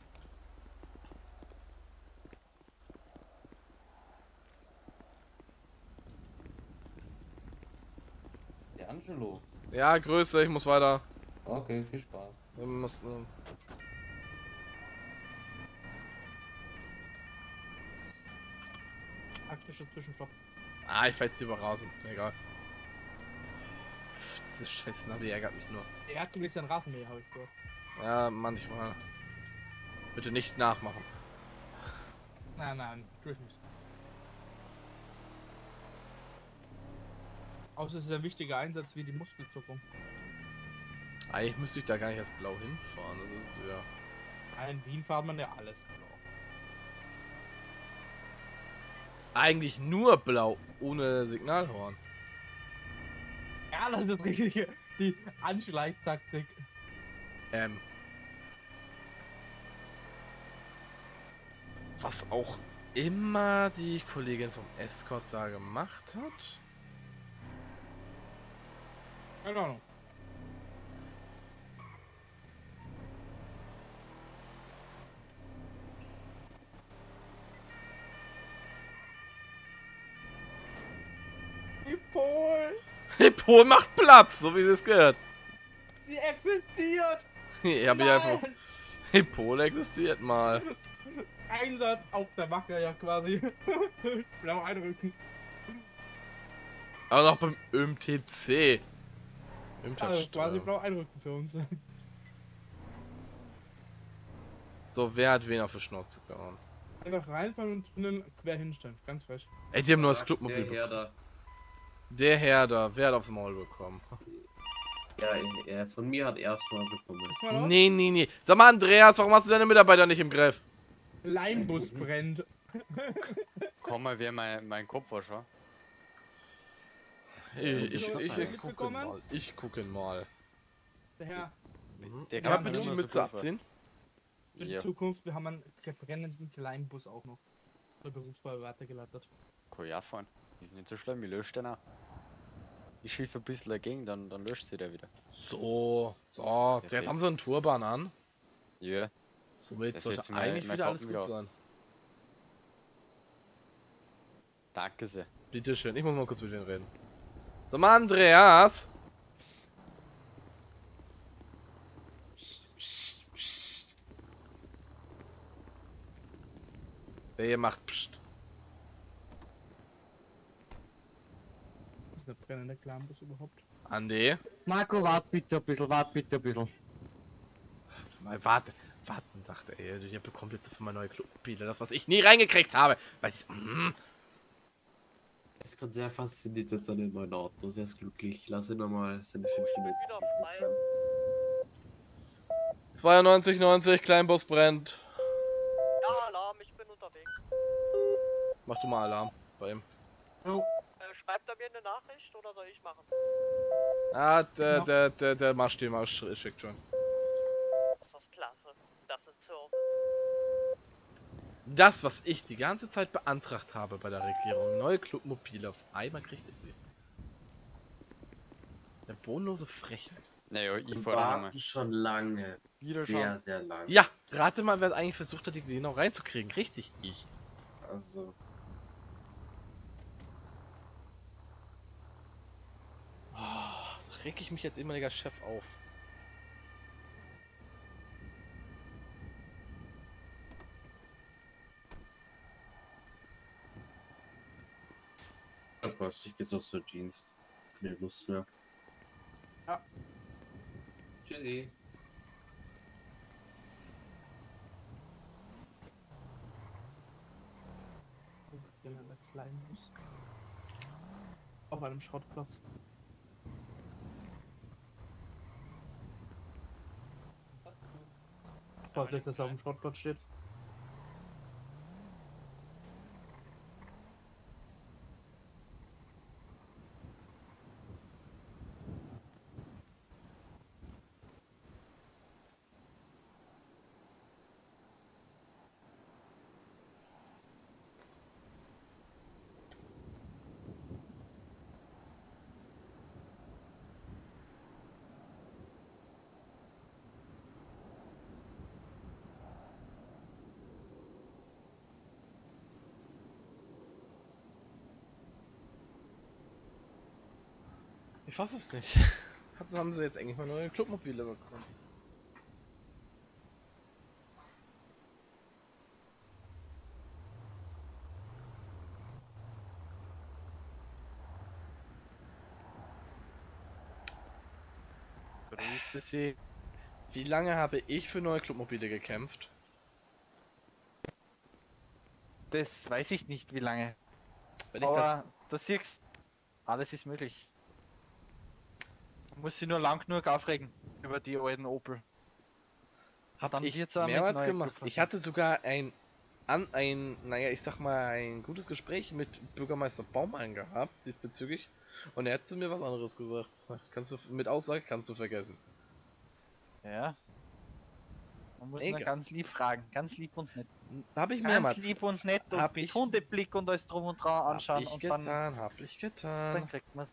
Der Angelo. Ja, Grüße, ich muss weiter. Okay, viel Spaß. Wir mussten. Taktischer Zwischenstopp. Ah, ich fahr jetzt lieber raus. Egal. Diese scheiß Navi ärgert mich nur. Er hat zumindest ein Rasenmäher, habe ich gehört. Ja, manchmal. Bitte nicht nachmachen. Nein, nein, tue ich nicht. Außer es ist ein wichtiger Einsatz wie die Muskelzuckung. Eigentlich müsste ich da gar nicht erst blau hinfahren. Das ist ja. In Wien fährt man ja alles blau. Eigentlich nur blau, ohne Signalhorn. Ja, das ist richtig. Die Anschleichtaktik. Was auch immer die Kollegin vom Escort da gemacht hat. Keine Ahnung. Hippol! Hippol macht Platz, so wie sie es gehört. Sie existiert! Ich hab hier einfach. Hippol existiert mal. Einsatz auf der Wache, ja quasi. Blau einrücken. Aber noch beim ÖMTC. Also quasi blau einrücken für uns. So, wer hat wen auf die Schnauze gehauen? Einfach reinfahren und drinnen quer hinstellen. Ganz frisch. Ey, die haben nur das Clubmobil bekommen. Der Herr da, wer hat aufs Maul bekommen? Ja, er von mir hat erstmal bekommen. Nee. Sag mal, Andreas, warum hast du deine Mitarbeiter nicht im Griff? Leinbus brennt. Komm mal, wer mein Kopfwascher. Ich gucke mal. Der Herr. Der kann bitte die Mütze abziehen. Für die Zukunft, wir haben einen brennenden Kleinbus auch noch. Der Berufsfeuerwehr weitergeleitet. Kann ja fahren. Ist nicht so schlimm, ich lösche den auch. Ich schiefe ein bisschen dagegen, dann löscht sie der wieder. So, jetzt haben sie einen Turban an. Ja. Somit sollte eigentlich wieder alles gut sein. Danke sehr. Bitteschön, ich muss mal kurz mit denen reden. Sag mal, Andreas! Wer hier macht Psst? Ist der brennende Kleinbus überhaupt? Andi? Marco, wart bitte ein bisschen, Warten, sagt er. Ihr bekommt jetzt für meine neue Clubmobile. Das, was ich nie reingekriegt habe. Weil ich. Er ist gerade sehr fasziniert mit seinen neuen Autos. Er ist glücklich. Lass ihn nochmal seine 5 Minuten sein. 92,90, Kleinbus brennt. Ja, Alarm, ich bin unterwegs. Mach du mal Alarm bei ihm. Oh. Schreibt er mir eine Nachricht oder soll ich machen? Ah, der Marsch schickt schon. Das ist klasse. Das ist Service. Das, was ich die ganze Zeit beantragt habe bei der Regierung, neue Clubmobile, auf einmal kriegt ihr sie. Eine bodenlose Frechheit. Naja, ich warten schon lange. Sehr, sehr lange. Ja, rate mal, wer eigentlich versucht hat, die genau reinzukriegen. Richtig, ich. Also. Oh, reg ich mich als ehemaliger Chef auf. Ja, passt, ich geh jetzt aus der Dienst. Keine Lust mehr. Ja. Tschüssi. Kleinbus. Auf einem Schrottplatz. Freut mich, dass er auf dem Schrottplatz steht. Ich fasse es nicht. Haben sie jetzt eigentlich mal neue Clubmobile bekommen? Grüße Sie. Wie lange habe ich für neue Clubmobile gekämpft? Das weiß ich nicht, wie lange. Wenn ich Aber du siehst, alles ist möglich. Muss sie nur lang genug aufregen über die alten Opel. Hab Dann ich wird's auch mit mehrmals neuen gemacht. Clubfahrzeugen. Ich hatte sogar naja, ich sag mal, ein gutes Gespräch mit Bürgermeister Baumann gehabt, diesbezüglich. Und er hat zu mir was anderes gesagt. Kannst du, mit Aussage kannst du vergessen. Ja. Man muss Egal. nur ganz lieb fragen, ganz lieb und nett. Hab ich Ganz mehrmals. lieb und nett und Hab mit ich- Hundeblick und alles drum und dran anschauen Hab ich und getan, hab ich getan. dann kriegt man's.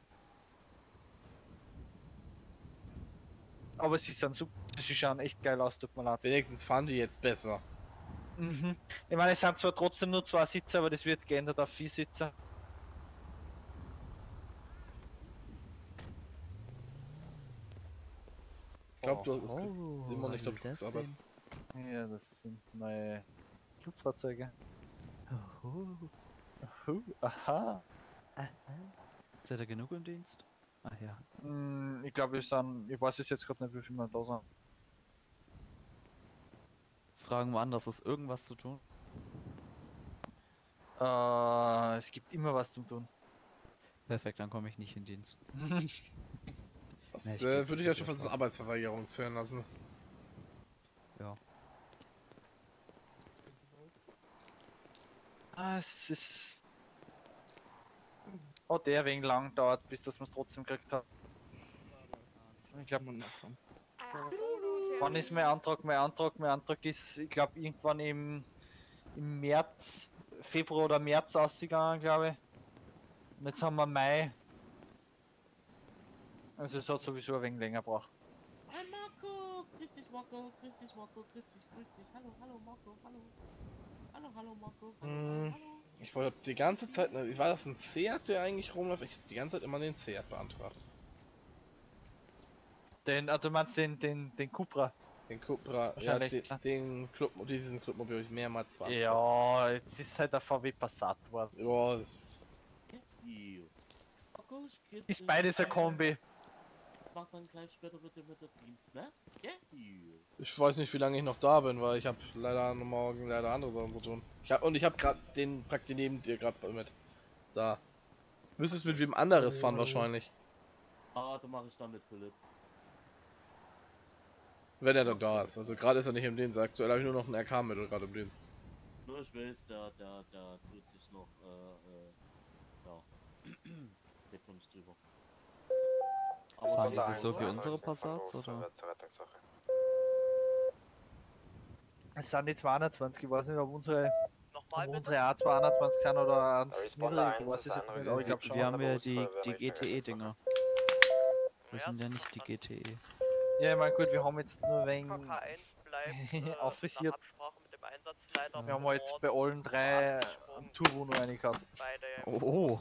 Aber sie sind super, sie schauen echt geil aus, tut mir leid. Wenigstens fahren die jetzt besser. Mhm. Ich meine, es sind zwar trotzdem nur 2 Sitze, aber das wird geändert auf 4 Sitze. Ich glaube, du hast Simon, ich glaube, du das hast aber. denn? Ja, das sind neue Flugfahrzeuge. Aha. Seid ihr genug im Dienst? Ach ja. Ich glaube, ich weiß es jetzt gerade nicht, wie viel wir da sind. Fragen woanders, ist irgendwas zu tun? Es gibt immer was zum tun. Perfekt, dann komme ich nicht in Dienst. Das Nee, würde ich ja schon fast als Arbeitsverweigerung zählen lassen. Ja. Es ist. Oh, der wegen lang dauert, bis dass man es trotzdem gekriegt hat. Ich glaube, wann ist mein Antrag? Mein Antrag ist, ich glaube, irgendwann im März, Februar oder März ausgegangen, glaube ich. Und jetzt haben wir Mai. Also es hat sowieso ein wenig länger gebraucht. Hi Marco! Grüß dich Marco, grüß dich Marco, grüß dich, grüß dich. Hallo, hallo Marco, hallo. Hallo, hallo Marco, hallo, hallo. Ich wollte die ganze Zeit, war das ein Seat, der eigentlich rumläuft? Ich hab die ganze Zeit immer den Seat beantragt. Du meinst den Cupra? Den Cupra, ja, Wahrscheinlich. diesen Clubmobil habe ich mehrmals beantragt. Ja, jetzt ist halt der VW Passat geworden. Ja, das ist beides ein Kombi. Mach dann gleich später bitte mit der Dienst, ne? Ja? Ich weiß nicht, wie lange ich noch da bin, weil ich habe leider morgen andere Sachen zu tun. Ich habe gerade den praktisch neben dir gerade mit. Da. Müsstest mit wem anderes fahren wahrscheinlich. Ah, da mache ich dann mit Philipp. Wenn er dann da ist. Also gerade ist er nicht im Dienst. Aktuell habe ich nur noch ein RK-Mittel gerade im Dienst. Nur ich weiß, der tut sich noch, ja. Geht noch nicht drüber. Fahren die sich so wie unsere Passats, oder? Es sind die 220, ich weiß nicht, ob unsere A221 sind oder ans niedrige, ich weiß es jetzt nicht, aber ich glaube schon. Wir haben ja die GTE-Dinger. Wir sind ja nicht die GTE. Ja, ich meine gut, wir haben jetzt nur wegen KK1 bleibt auffrisiert. nach Absprache mit dem Einsatzleiter. Wir haben halt bei allen 3 Turbo nur eine gehabt. Oh.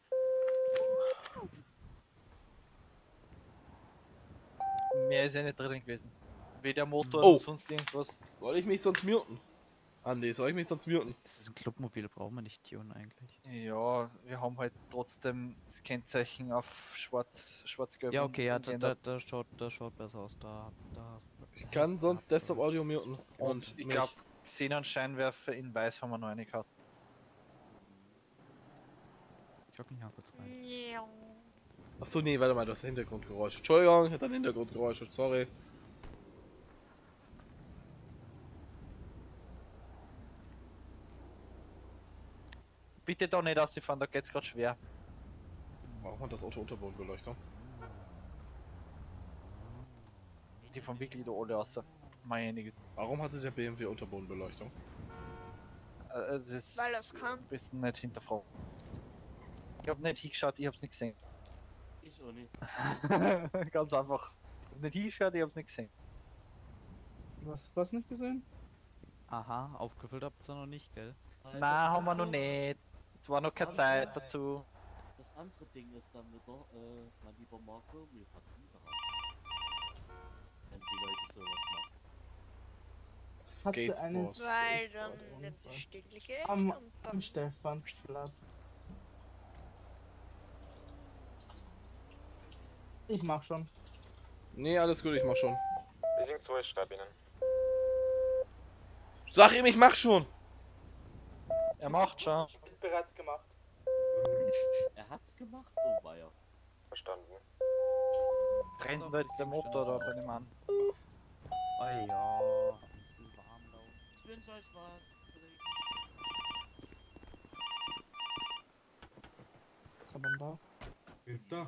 Mehr ist ja nicht drin gewesen. Weder Motor Oh. noch sonst irgendwas. Soll ich mich sonst muten? Andi, soll ich mich sonst muten? Das ist ein Clubmobil, brauchen wir nicht tunen eigentlich. Ja, wir haben halt trotzdem das Kennzeichen auf schwarz-gelb. Ja, okay, ja, geändert. das schaut besser aus. Da hast du. Ich kann sonst Desktop-Audio muten. Und ich glaube, Xenon-Scheinwerfer in weiß haben wir noch eine gehabt. Ich hab mich mal kurz rein. Achso, nee, warte mal, du hast Hintergrundgeräusche. Entschuldigung, ich hatte ein Hintergrundgeräusche, sorry. Bitte doch nicht ausfahren, da geht's gerade schwer. Warum hat das Auto Unterbodenbeleuchtung? Die von wirklich da alle außer. Meine Güte. Warum hatte der BMW Unterbodenbeleuchtung? Das Weil das kam. bist du nicht hinterfragen. Ich hab nicht hingeschaut, ich hab's nicht gesehen. Ich auch nicht. Ganz einfach. Ich hab nicht hingeschaut, ich hab's nicht gesehen. Was nicht gesehen? Aha, aufgefüllt habt ihr noch nicht, gell? Nein, haben wir noch nicht. Es war noch keine Zeit dazu. Das andere Ding ist dann wieder, mein lieber Marco, wir hatten daran. Wenn die Leute sowas machen. Hatte einen Weil dann jetzt stillgeht am und dann Stephansplatz. Ich mach schon. Nee, alles gut, ich mach schon. Leasing 2, ich schreib Ihnen. Sag ihm, ich mach schon! Er macht schon. Bereits gemacht. Er hat's gemacht? Oh, weia. Verstanden. Brennt da jetzt der Motor da bei dem an? Oh ja, so warm da unten. Ich wünsche euch was, Kollegen. Was hat man da? Hinter.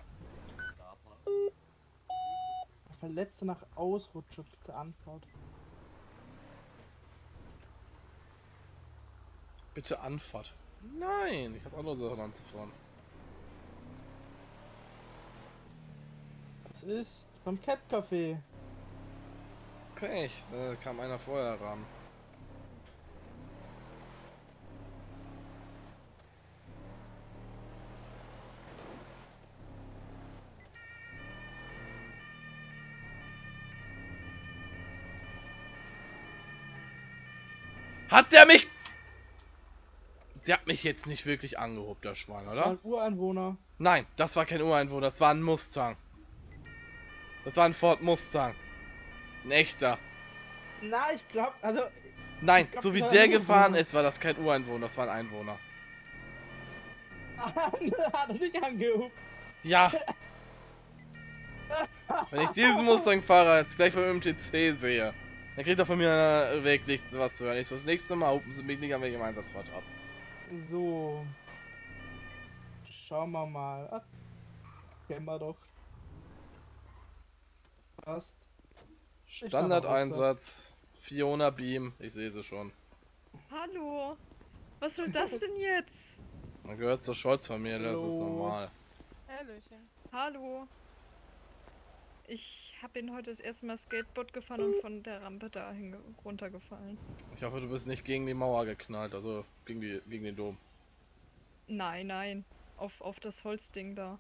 Verletzte nach Ausrutscher, bitte Anfahrt. Bitte Anfahrt. Nein, ich habe andere Sachen anzufahren. Das ist beim Cat Café. Pech, da kam einer vorher ran. Hat der mich... Der hat mich jetzt nicht wirklich angehobt, der Schwein, Das war oder? ein Ureinwohner. Nein, das war kein Ureinwohner, das war ein Mustang. Das war ein Ford Mustang. Ein echter. Na, ich glaub, also... Nein, ich glaub, so wie das war der ein gefahren Ureinwohner. ist, war das kein Ureinwohner, das war ein Einwohner. Hat er dich angehoben? Ja. Wenn ich diesen Mustang-Fahrer jetzt gleich beim MTC sehe, dann kriegt er von mir wirklich was zu hören. Ich so, das nächste Mal hupen sie mich nicht an welchem Einsatzfahrt ab. So. Schauen wir mal. Ah, kennen wir doch. Passt. Standardeinsatz. Fiona Beam. Ich sehe sie schon. Hallo. Was soll das denn jetzt? Man gehört zur Scholz-Familie, das ist Hallo. normal. Hallöchen. Hallo. Ich habe ihn heute das erste Mal Skateboard gefahren und von der Rampe dahin runtergefallen. Ich hoffe, du bist nicht gegen die Mauer geknallt, also gegen den Dom. Nein, nein. Auf das Holzding da.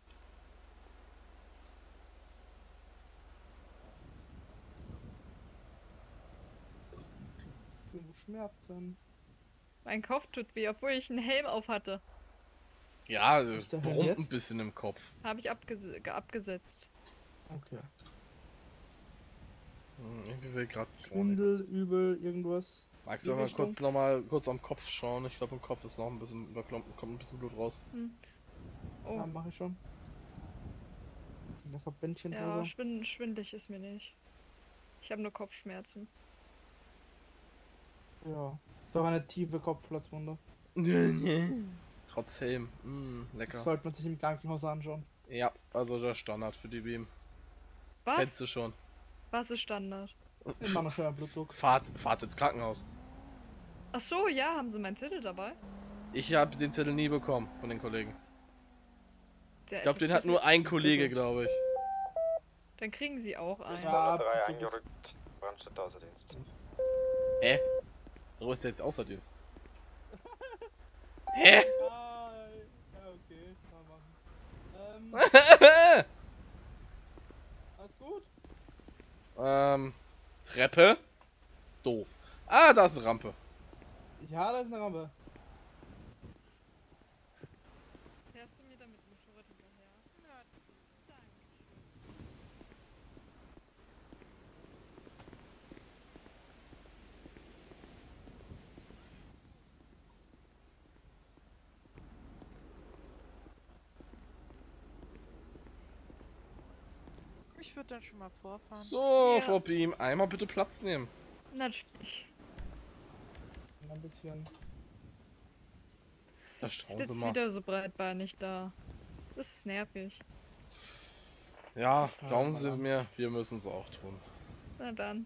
Schmerzen. Mein Kopf tut weh, obwohl ich einen Helm auf hatte. Ja, Ist der Helm brummt ein jetzt? bisschen im Kopf. Habe ich abgesetzt. Okay. Irgendwie will gerade Schwindel, übel, irgendwas. Magst du mal kurz kurz am Kopf schauen? Ich glaube, im Kopf ist noch ein bisschen überklompt, kommt ein bisschen Blut raus. Hm. Oh. Ja, mach ich schon. Das Verbändchen Ja, drüber. schwindelig ist mir nicht. Ich habe nur Kopfschmerzen. Ja. Doch eine tiefe Kopfplatzwunde. Trotz Helm. Lecker. Das sollte man sich im Krankenhaus anschauen. Ja, also der Standard für die Beam. Was? Kennst du schon. Was ist Standard? Immer noch schöner Blutdruck. Fahrt ins Krankenhaus. Ach so, ja, haben sie meinen Zettel dabei? Ich habe den Zettel nie bekommen von den Kollegen. Ich glaube, den Ich hab hat nur ein den Kollege, Zettel. glaube ich. Dann kriegen sie auch einen. Ja, 3 eingerückt. Brandstadt Außerdienst. Hä? Wo ist der jetzt außer Dienst? Hä? Ja, okay, kann man machen. Alles gut? Treppe? Doof. Ah, da ist eine Rampe. Ja, da ist eine Rampe. Fährst du mir da mit dem Motorrad hinterher? Na, danke. Ich würde dann schon mal vorfahren. So, Ja. Frau Beam, einmal bitte Platz nehmen. Natürlich. Ein bisschen. Da Ich schauen sitze Sie mal. wieder so breitbeinig da. Das ist nervig. Ja, Schauen wir glauben mal Sie an. mir, wir müssen es auch tun. Na dann.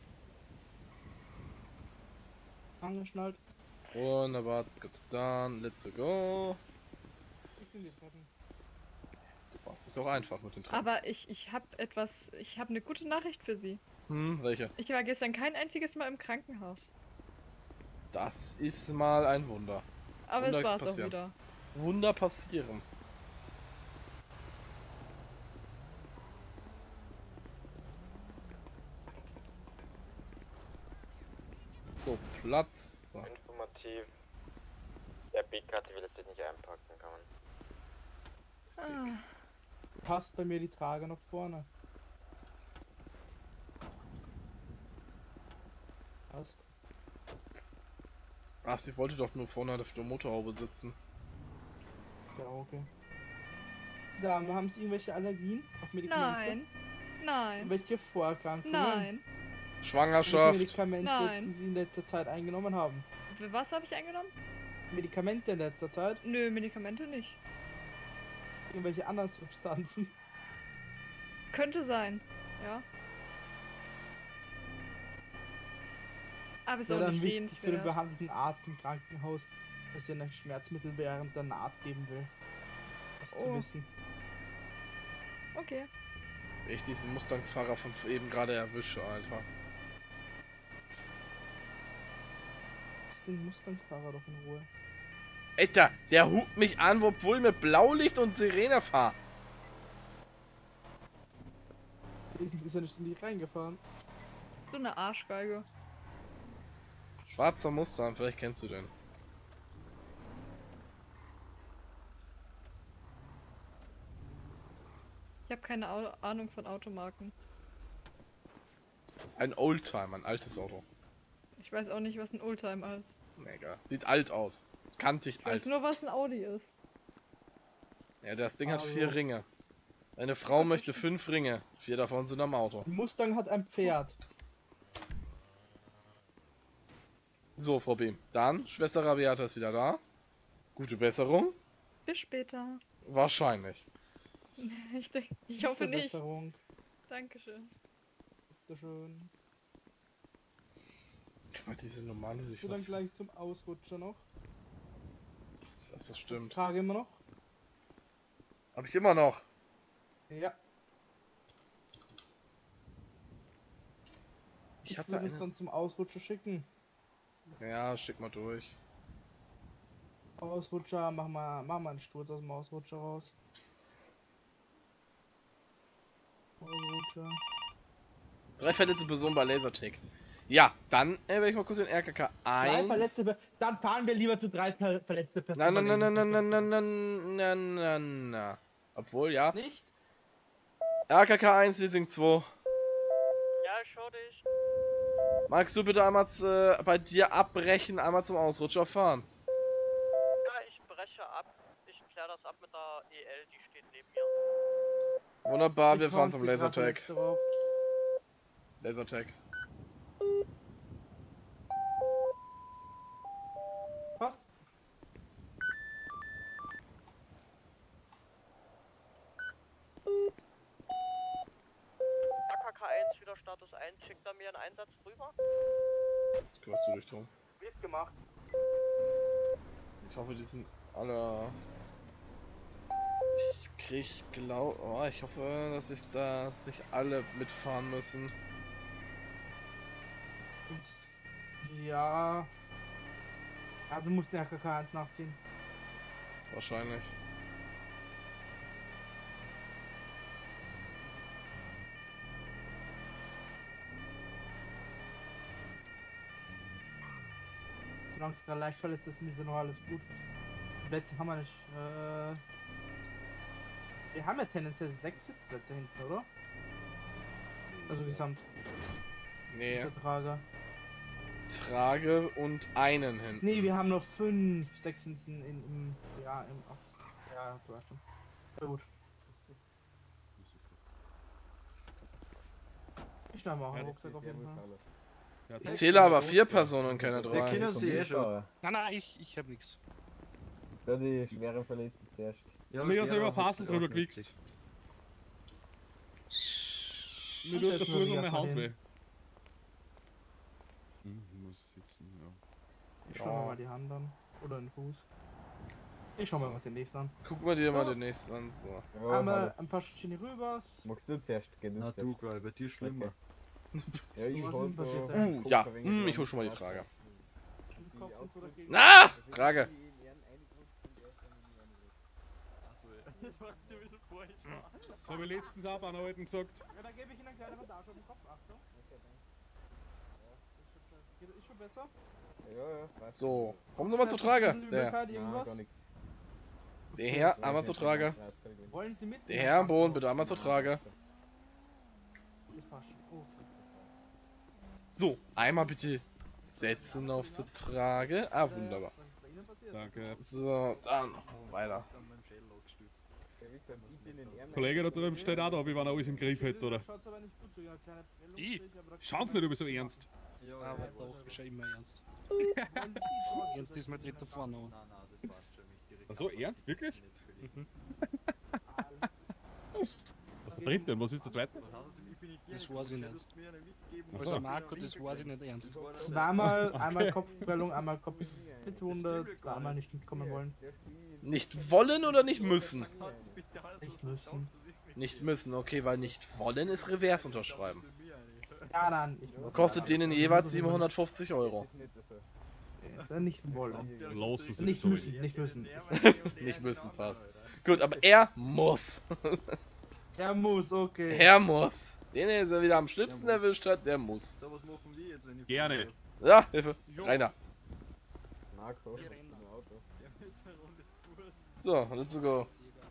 Angeschnallt. Wunderbar, gut, dann, let's go. Ich bin die Treppen. Du machst es auch einfach mit den Treppen. Aber ich habe eine gute Nachricht für Sie. Welche? Ich war gestern kein einziges Mal im Krankenhaus. Das ist mal ein Wunder. Aber Wunder es war's auch passieren. wieder. Wunder passieren. So, Platz. So. Informativ. Der B-Karte will es sich nicht einpacken, kann man. Ah, Passt bei mir die Trage nach vorne. Passt. Ach, sie wollte doch nur vorne auf der Motorhaube sitzen. Ja, okay. Dame, haben Sie irgendwelche Allergien auf Medikamente? Nein. Nein. Welche Vorerkrankungen? Nein. Schwangerschaft. Welche Medikamente, Nein. die Sie in letzter Zeit eingenommen haben? Für was habe ich eingenommen? Medikamente in letzter Zeit? Nö, Medikamente nicht. Irgendwelche anderen Substanzen? Könnte sein. Ja. Aber ist Wäre auch dann nicht wichtig für den sehenswert. behandelnden Arzt im Krankenhaus, dass er ein Schmerzmittel während der Naht geben will. Das zu Oh. wissen. Okay. Ich diesen Mustang-Fahrer von eben gerade erwische, Alter. Lass den Mustang-Fahrer doch in Ruhe. Alter, der hupt mich an, obwohl ich mit Blaulicht und Sirene fahre. Wenigstens ist er nicht in die reingefahren. So eine Arschgeige. Schwarzer Mustang, vielleicht kennst du den. Ich habe keine Ahnung von Automarken. Ein Oldtimer, ein altes Auto. Ich weiß auch nicht, was ein Oldtimer ist. Mega. Sieht alt aus. Kantig Ich weiß alt. nur, was ein Audi ist. Ja, das Ding hat Also. 4 Ringe. Eine Frau möchte 5 Ringe. 4 davon sind am Auto. Mustang hat ein Pferd. So, Frau Behm. Dann, Schwester Rabiata ist wieder da. Gute Besserung. Bis später. Wahrscheinlich. Ich hoffe Gute nicht. Besserung. Dankeschön. Bitteschön. Guck mal, diese normale sich. Bist du dann gleich zum Ausrutscher noch? Das stimmt. Frage immer noch? Hab ich immer noch. Ja. Ich hatte würde es eine. dann zum Ausrutscher schicken. Ja, schick mal durch. Ausrutscher, mach mal einen Sturz aus dem Ausrutscher raus. Ausrutscher. 3 verletzte Personen bei Lasertag. Ja, dann werde ich mal kurz den RKK 1. Dann fahren wir lieber zu 3 verletzte Na, Personen. na, na, na, na, na, na, na, na, na. Obwohl, ja. Nicht? RKK 1, Leasing 2. Ja, ich schau dich. Magst du bitte einmal bei dir abbrechen, einmal zum Ausrutscher fahren? Ja, ich breche ab. Ich klär das ab mit der EL, die steht neben mir. Wunderbar, wir fahren zum Lasertag. Drauf. Lasertag. Passt. AKK 1, wieder Status 1. Schickt er mir einen Einsatz rüber? Das kümmerst du dich drum. Wird gemacht. Ich hoffe, die sind alle. Ich hoffe, dass nicht alle mitfahren müssen. Ja. Ja, du musst den RKK 1 nachziehen. Wahrscheinlich. Solange es da leicht verletzt ist, ist noch alles gut. Plätze haben wir nicht. Wir haben ja tendenziell 6 Sitzplätze hinten, oder? Also gesamt. Nee. Der Trager. Trage und einen hinten. Nee, wir haben nur 5, 6 im. Ja, du hast schon. Ja, gut. Ich nehme auch einen Rucksack auf jeden Fall. Ich zähle aber 4 Personen und keine 3. Wir kennen sie eh schon. Nein, ich hab nix. Ja, die schweren Verletzten zuerst. Ja, mir hat's über Fasel drüber gewichst. Mir tut der Fuß um meine Hand weh. Muss sitzen, ja. Ich schau mir mal die Hand an. Oder den Fuß. Ich schau mir mal den nächsten an. Guck mal dir mal den nächsten an. So. Einmal ein paar Schrittchen rüber. Magst du zuerst? Na du, Girl, bei dir schlimmer. Ja, ich hol Ja, ich hol schon mal die Trage. Na, Trage. Das habe ich letztens auch an heute gesagt. Ja, da gebe ich Ihnen eine kleine Bandage auf den Kopf. Achtung. Ist schon besser? Ja. So, komm nochmal zur Trage. Der Herr, einmal zur Trage. Wollen Sie mit? Der Herr am Boden, bitte einmal zur Trage. Das passt schon. Okay. So, einmal bitte setzen auf zur Trage. Ah, wunderbar. Danke. So, dann weiter. Kollege da drüben steht auch da, wie wenn er alles im Griff hätte, oder? Schaut's aber nicht gut, so eine kleine Prellung Ich? sehe aber da Schau's nicht über so ernst. Aber doch, ist ja immer ernst. Ernst ist mein dritter Vorname. So ernst? Wirklich? Mhm. Was ist der dritte und was ist der zweite? Das weiß ich nicht. Ach Also so. Marco, das weiß ich nicht ernst. Zweimal, einmal Okay. Kopfprellung, einmal Kopf mit Wunde, einmal nicht mitkommen wollen. Nicht wollen oder nicht müssen? Nicht müssen. Nicht müssen, okay, weil nicht wollen ist Revers unterschreiben. Ja, nein, ich muss. Kostet denen jeweils 750 Euro. Ist ja nicht wollen. Los, es Nicht so müssen, nicht müssen. Nicht müssen, fast. Gut, aber er muss. Er muss, okay. Er muss. Den er wieder am schlimmsten erwischt hat, der muss. So, was machen wir jetzt, wenn ich Gerne. Ja, Hilfe. Rainer. Marco, Wir rennen. Auto. Wir haben jetzt eine Runde zu. So, let's go.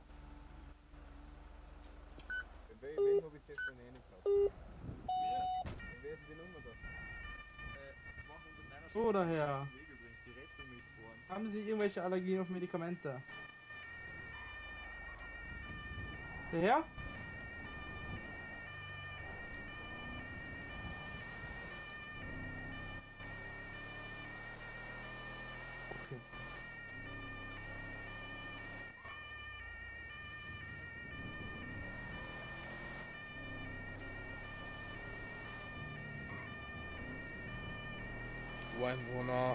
Wen hab ich jetzt schon reingehauen? Wer ist die Nummer da? So daher. Haben Sie irgendwelche Allergien auf Medikamente? Der Herr? Okay. Du Einwohner.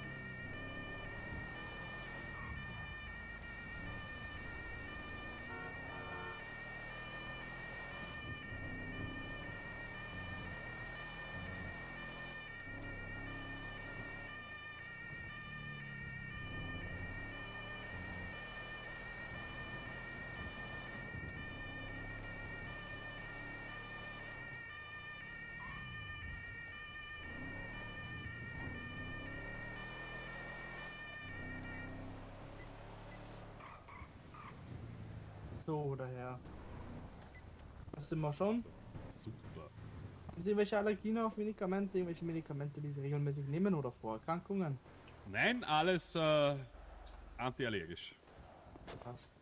So daher. Das sind wir schon. Super. Haben Sie irgendwelche Allergien auf Medikamente? Irgendwelche Medikamente, die Sie regelmäßig nehmen oder Vorerkrankungen? Nein, alles antiallergisch. Passt.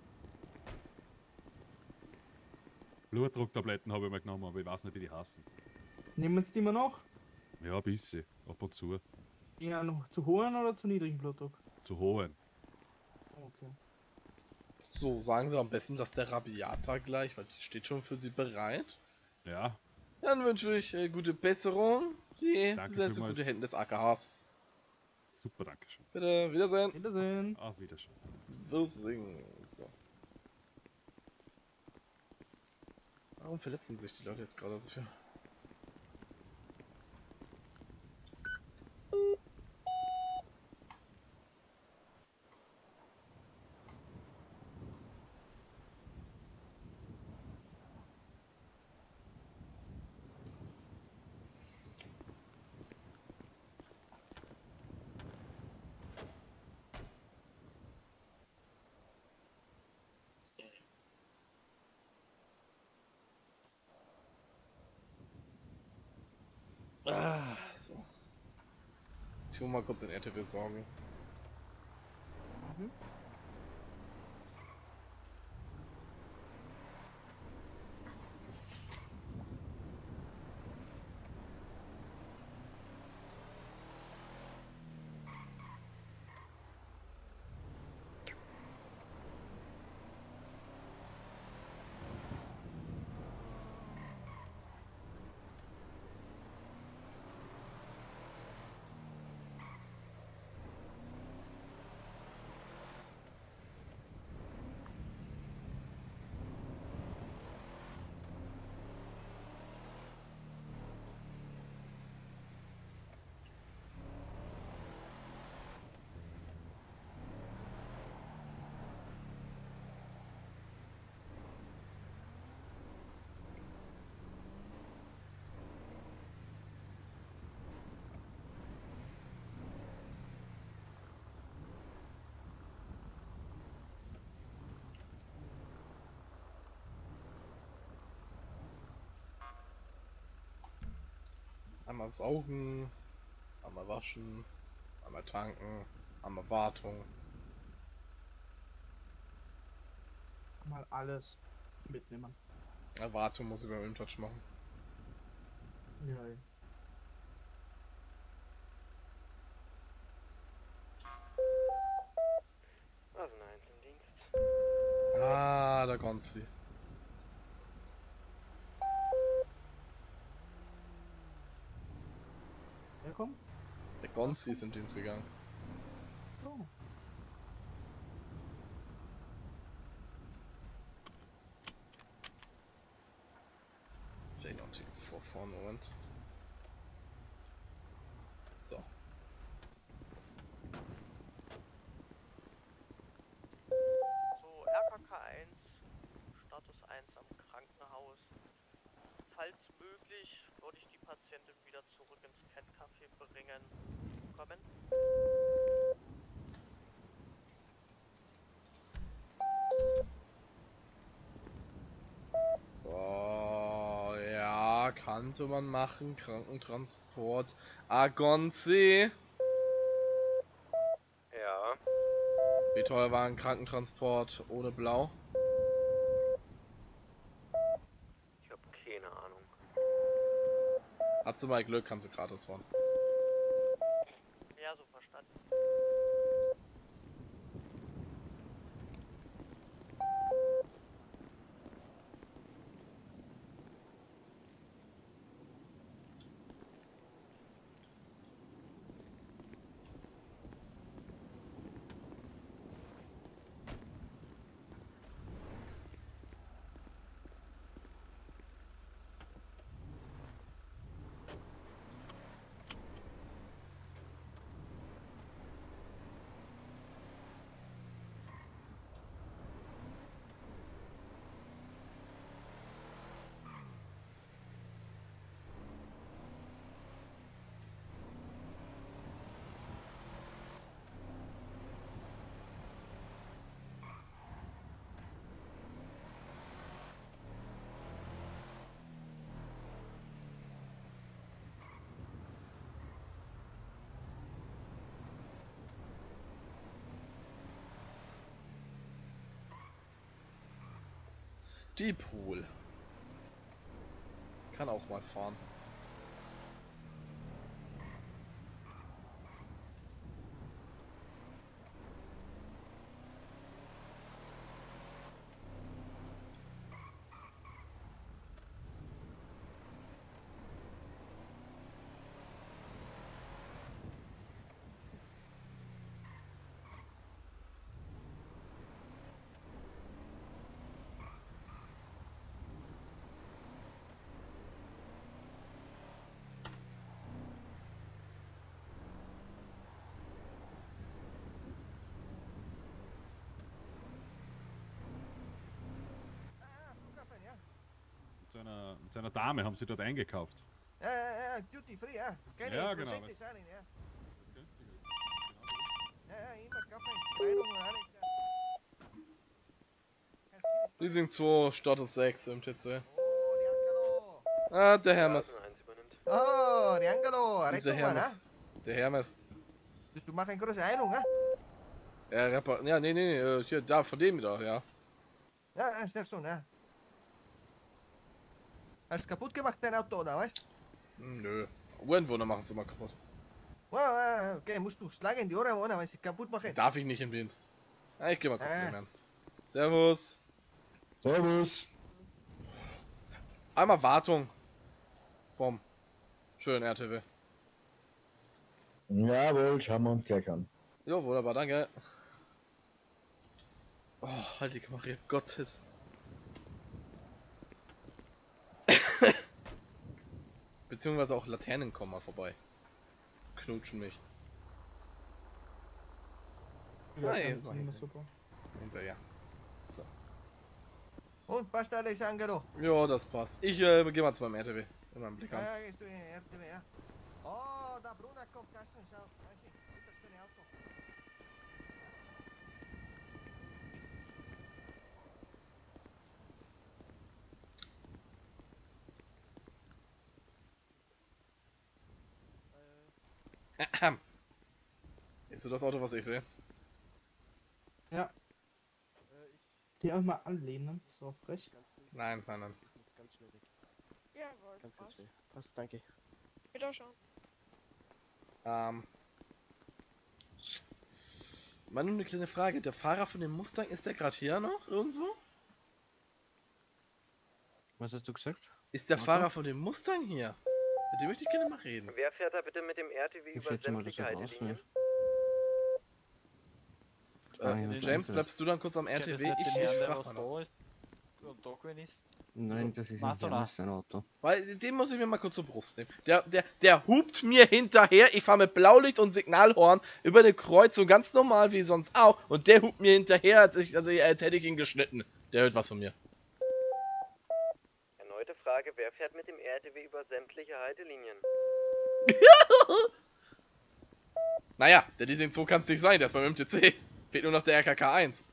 Blutdrucktabletten habe ich mal genommen, aber ich weiß nicht, wie die heißen. Nehmen Sie die immer noch? Ja, ein bisschen. Ab und zu. Eher noch zu hohen oder zu niedrigen Blutdruck? Zu hohen. Okay. So, sagen Sie am besten, dass der Rabiata gleich, weil die steht schon für Sie bereit. Ja. Dann wünsche ich gute Besserung. Sie Danke sind zu vielmals. gute Händen des AKHs. Super, danke schön. Bitte, Wiedersehen. Wiedersehen. Auf Wiedersehen. Wirsing. So. Warum verletzen sich die Leute jetzt gerade so viel? Ah, so. Ich hole mal kurz den RTW sorgen. Einmal saugen, einmal waschen, einmal tanken, einmal Wartung. Mal alles mitnehmen. Erwartung muss ich beim Intouch machen. Ja. Also 1 im Dienst. Ah, da kommt sie. Wer kommt? Der Gonzi ist im Dienst gegangen. Oh. Vielleicht noch die vor vorne und. So. So, RKK 1, Status 1 am Krankenhaus. Falls möglich, würde ich die Patientin wieder zurück ins Cat-Café bringen. Kommen. Oh, ja, könnte man machen. Krankentransport. Agonzi. Ja. Wie teuer war ein Krankentransport ohne Blau? Ich hab keine Ahnung. Hat sie mal Glück, kann sie gratis fahren. Ja, so verstanden. Die Pool. Kann auch mal fahren. Mit seiner Dame haben sie dort eingekauft. Ja, Duty Free, ja. Keine Ja, genau, Prozente was- zahlen, ja. Das günstiger ist. Ja, immer Kaffee, Kleidung und alles, ja. Leasing 2, Status 6 im TC. Ah, der Hermes. Oh, Riangelo, Dieser Rettung, Mann, Hermes. Der Hermes. Dus du machst eine große Heilung, ja? Ja, nee, hier, da, von dem da, ja. Ja, sehr schön, ja. Hast du kaputt gemacht, dein Auto, oder weißt? Nö. Uhrenwohner machen sie mal kaputt. Wow, okay, musst du schlagen in die Ohren, oder? Weil sie kaputt machen. Darf ich nicht im Dienst. Ja, ich geh mal kurz nehmen. Servus. Servus. Einmal Wartung. Vom schönen RTW. Jawohl, schauen wir uns gleich an. Jo, wunderbar, danke. Oh, heilige Maria Gottes. Beziehungsweise auch Laternen kommen mal vorbei. Knutschen mich. Ja, Nein, das ist super. hinterher. So. Und passt alles, Angelo? Ja, das passt. Ich geh mal zu meinem RTW. In meinem Blick an. Ja, gehst du in den RTW, ja. Oh, der Bruder kommt, das und so. Weiß ich, das schöne Auto. Ist du das Auto, was ich sehe? Ja. Die auch mal anlehnen, so frech. Nein, nein, nein. Das ist ganz schnell weg. Jawohl, Ganz passt. schnell. Passt, danke. Wieder schon. Mal nur eine kleine Frage. Der Fahrer von dem Mustang, ist der gerade hier noch irgendwo? Was hast du gesagt? Ist der Marco? Fahrer von dem Mustang hier? Mit dem möchte ich gerne mal reden. Wer fährt da bitte mit dem RTW Ich über schätze mal, dass sämtliche er Haltelinien? James, bleibst du dann kurz am RTW? Ich frag mal noch. Nein, das ist Machst du nicht nach? sein Auto. Weil den muss ich mir mal kurz zur Brust nehmen. Der hupt mir hinterher. Ich fahre mit Blaulicht und Signalhorn über eine Kreuzung ganz normal wie sonst auch. Und der hupt mir hinterher, als hätte ich ihn geschnitten. Der hört was von mir. Erneute Frage, wer fährt mit dem RTW über sämtliche Haltelinien? Naja, der Leasing 2 kann es nicht sein, der ist beim MTC. Fehlt nur noch der RKK 1.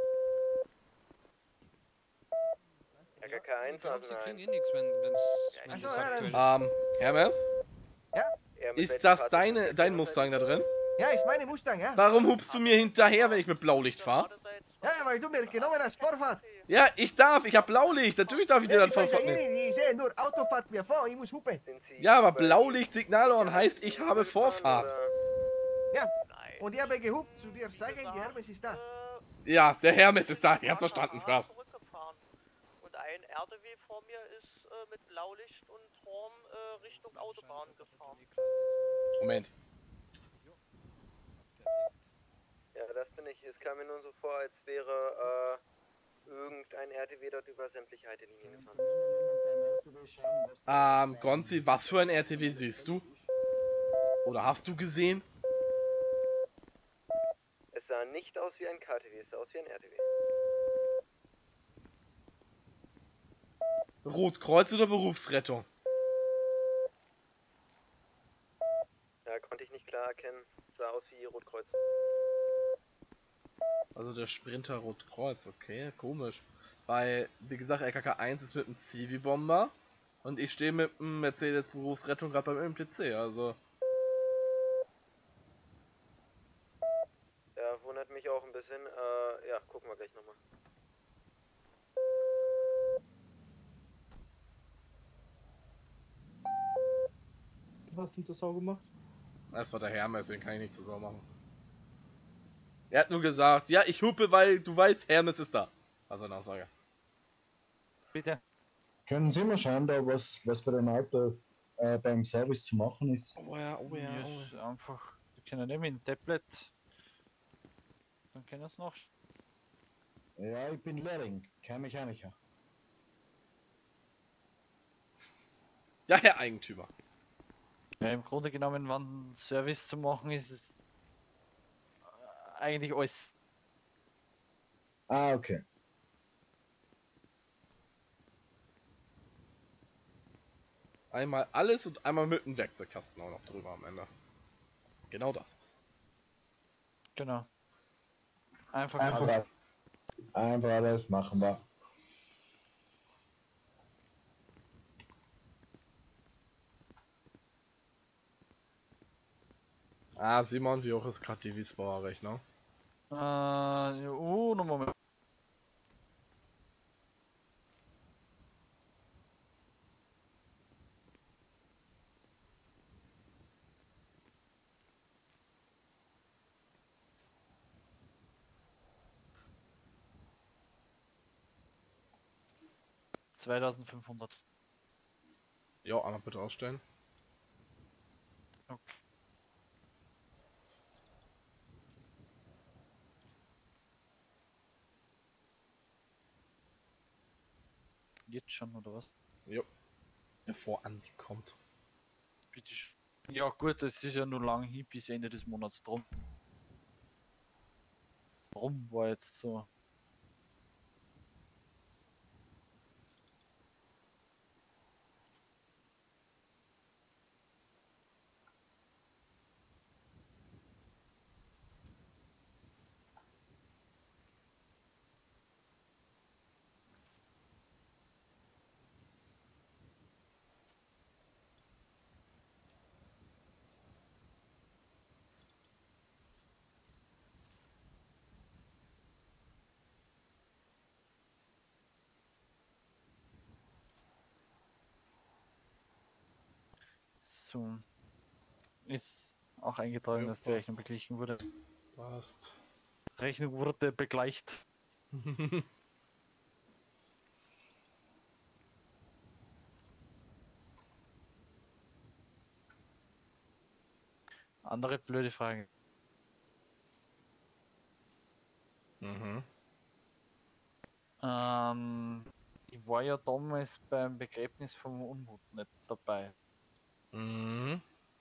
RKK 1 also nein. nichts, wenn Achso, das ja, aktuell dann- ist. Hermes? Ja? Ist das dein Mustang da drin? Ja, ist meine Mustang, ja? Warum hupst du mir hinterher, wenn ich mit Blaulicht fahre? Ja, weil du mir genommen hast Vorfahrt. Ja, ich hab Blaulicht. Natürlich darf ich dir dann Ich weiß ja Vorfahrt nehmen. ich sehe nur Autofahrt mir vor, ich muss hupen. Ja, aber Blaulicht, Signalhorn heißt, ich habe Vorfahrt. Ja, und ich habe gehupt zu dir sagen, die Hermes ist da. Ja, der Hermes ist da. Ich hab's verstanden, krass. Und ein RTW vor mir ist mit Blaulicht und Horn Richtung Autobahn gefahren. Moment. Ja, das bin ich. Es kam mir nur so vor, als wäre irgendein RTW dort über sämtliche Haltelinien gefahren. Gonzi, was für ein RTW siehst du? Oder hast du gesehen? Es sah nicht aus wie ein KTW, es sah aus wie ein RTW. Rotkreuz oder Berufsrettung? Ja, konnte ich nicht klar erkennen. Es sah aus wie Rotkreuz. Also der Sprinter Rotkreuz, okay, komisch. Weil, wie gesagt, RKK 1 ist mit dem Civi-Bomber und ich stehe mit dem Mercedes Berufsrettung gerade beim MTC, also... Ja, wundert mich auch ein bisschen. Ja, gucken wir gleich nochmal. Was sind das Sau gemacht? Das war der Hermes, den kann ich nicht zur Sau machen. Er hat nur gesagt, ja, ich hupe, weil du weißt, Hermes ist da. Also eine Aussage. Bitte. Können Sie mal schauen, da was bei dem Auto beim Service zu machen ist? Oh ja, oh ja, Ja, oh ist einfach, wir können nehmen ein Tablet. Dann können wir es noch. Ja, ich bin Lehrling, kein Mechaniker. Ja, Herr Eigentümer. Ja, im Grunde genommen, wann Service zu machen ist, ist eigentlich alles. Ah, okay. Einmal alles und einmal mit dem Werkzeugkasten auch noch drüber am Ende. Genau das. Genau. Einfach. Einfach alles machen wir. Ah, Simon, wie hoch ist gerade die Wiesbauer Rechnung? No Moment. $2.500. Jo, einmal bitte ausstellen. Okay. Jetzt schon, oder was? Jo. Bevor Andi kommt. Bitte schön. Ja gut, es ist ja nur lang hin bis Ende des Monats drum. Warum war jetzt so? Zoom. Ist auch eingetragen, Ja, dass die Rechnung passt. beglichen wurde. Passt. Rechnung wurde begleicht. Andere blöde Frage. Mhm. Ich war ja damals beim Begräbnis vom Unmut nicht dabei. Mhm.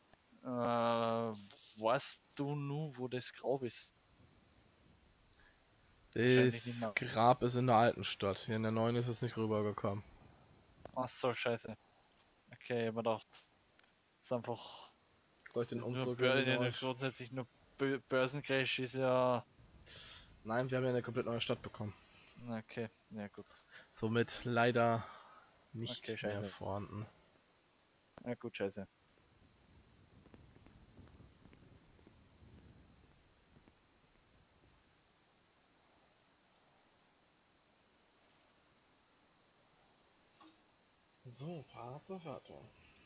Weißt du nur, wo das Grab ist? Wahrscheinlich nicht Das mehr. Grab ist in der alten Stadt. Hier in der neuen ist es nicht rübergekommen. Ach so, scheiße. Okay, ich hab mir gedacht, das ist einfach. Soll ich den das ist Umzug nur in die neue grundsätzlich nur Börsencrash ist ja. Nein, wir haben ja eine komplett neue Stadt bekommen. Okay, ja gut. Somit leider nicht Okay, mehr scheiße. vorhanden. Ja gut, scheiße. So, Vater.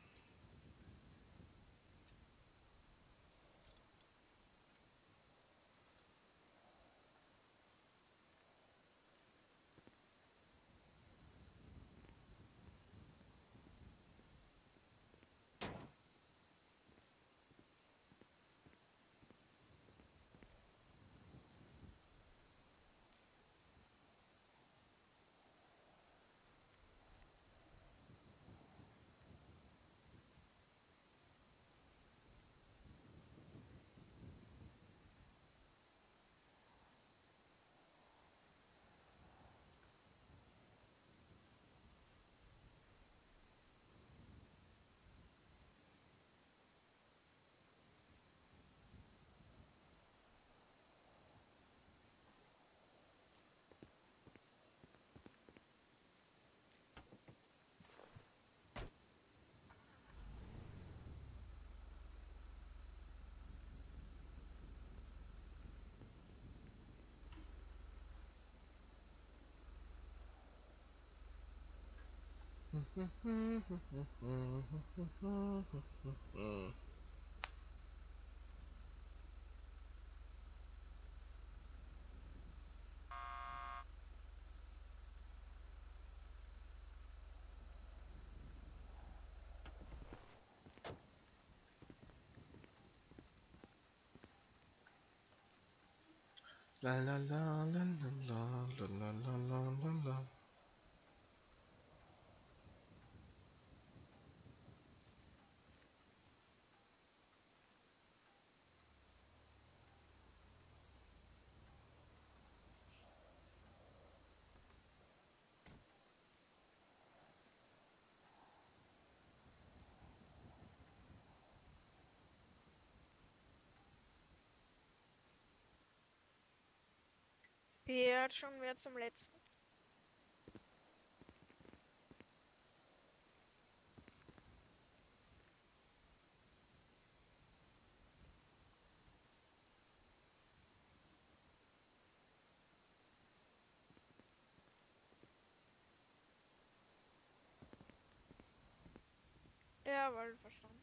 La la la la la la la la la la la. Gehört schon wer zum letzten? Jawohl, verstanden.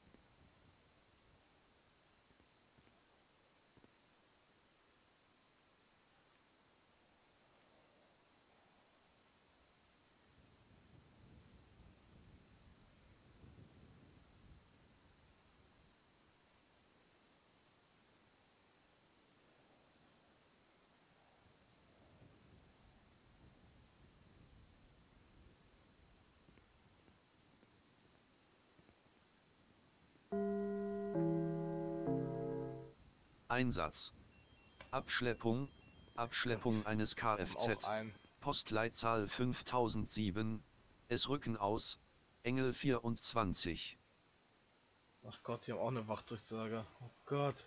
Einsatz. Abschleppung eines Kfz. Postleitzahl 5007. Es rücken aus. Engel 24. Ach Gott, die haben auch eine Wachdurchsage. Oh Gott.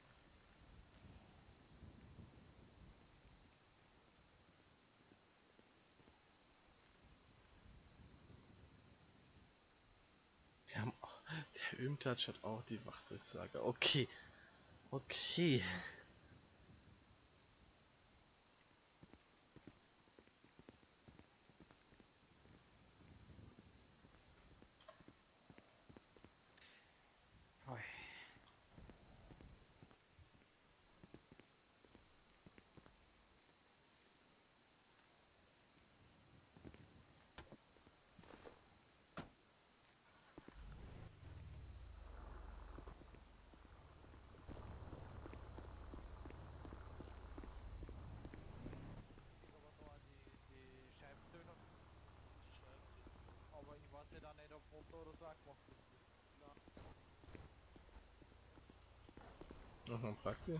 Wir haben auch, der Ömtatsch hat auch die Wachdurchsage. Okay. Okay. Nochmal praktisch.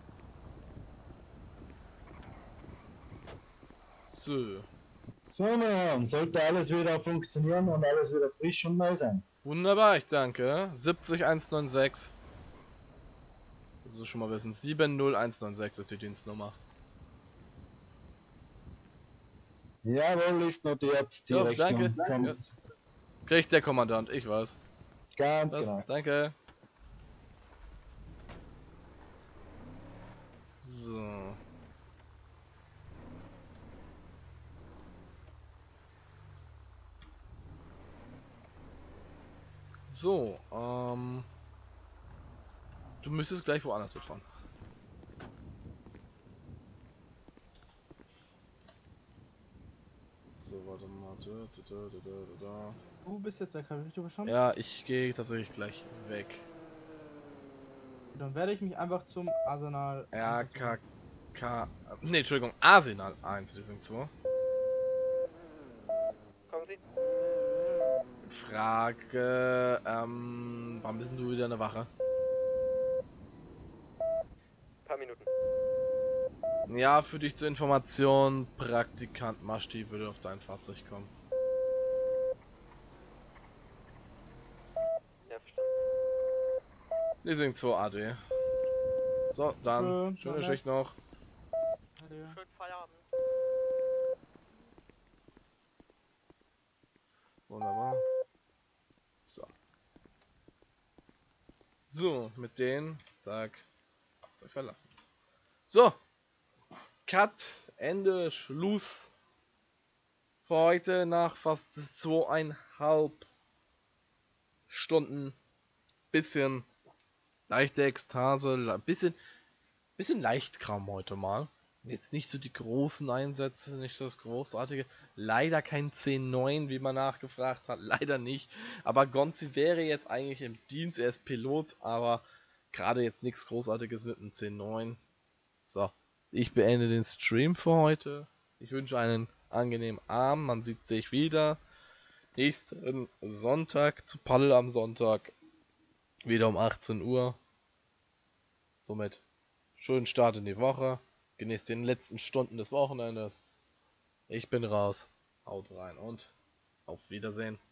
So. So, meine Herren, sollte alles wieder funktionieren und alles wieder frisch und neu sein. Wunderbar, ich danke. 70196. Das ist schon mal wissen. 70196 ist die Dienstnummer. Jawohl, ist notiert. Die Ja, Rechnung danke. kommt. Ja. Kriegt der Kommandant, ich weiß. Ganz genau. Danke. So. So, du müsstest gleich woanders mitfahren. So, warte mal. Du bist jetzt weg, habe ich richtig verstanden? Ja, ich gehe tatsächlich gleich weg. Dann werde ich mich einfach zum Arsenal... RKK... Ne, Entschuldigung, Arsenal 1, die sind 2. Kommen Sie? Frage, wann bist du wieder in der Wache? Paar Minuten. Ja, für dich zur Information, Praktikant Maschti würde auf dein Fahrzeug kommen. Ja, verstanden. Leasing 2 AD. So, dann, schöne Schicht noch. Schönen Feierabend. Wunderbar. So. So, mit denen, zack, Fahrzeug verlassen. So. Cut, Ende, Schluss. Für heute nach fast 2,5 Stunden. Bisschen leichte Ekstase, bisschen Leichtkram heute mal. Jetzt nicht so die großen Einsätze, nicht das Großartige. Leider kein 10-9, wie man nachgefragt hat. Leider nicht. Aber Gonzi wäre jetzt eigentlich im Dienst. Er ist Pilot, aber gerade jetzt nichts Großartiges mit einem 10-9. So, ich beende den Stream für heute. Ich wünsche einen angenehmen Abend. Man sieht sich wieder. Nächsten Sonntag zu Paddel am Sonntag. Wieder um 18 Uhr. Somit schönen Start in die Woche. Genießt den letzten Stunden des Wochenendes. Ich bin raus. Haut rein und auf Wiedersehen.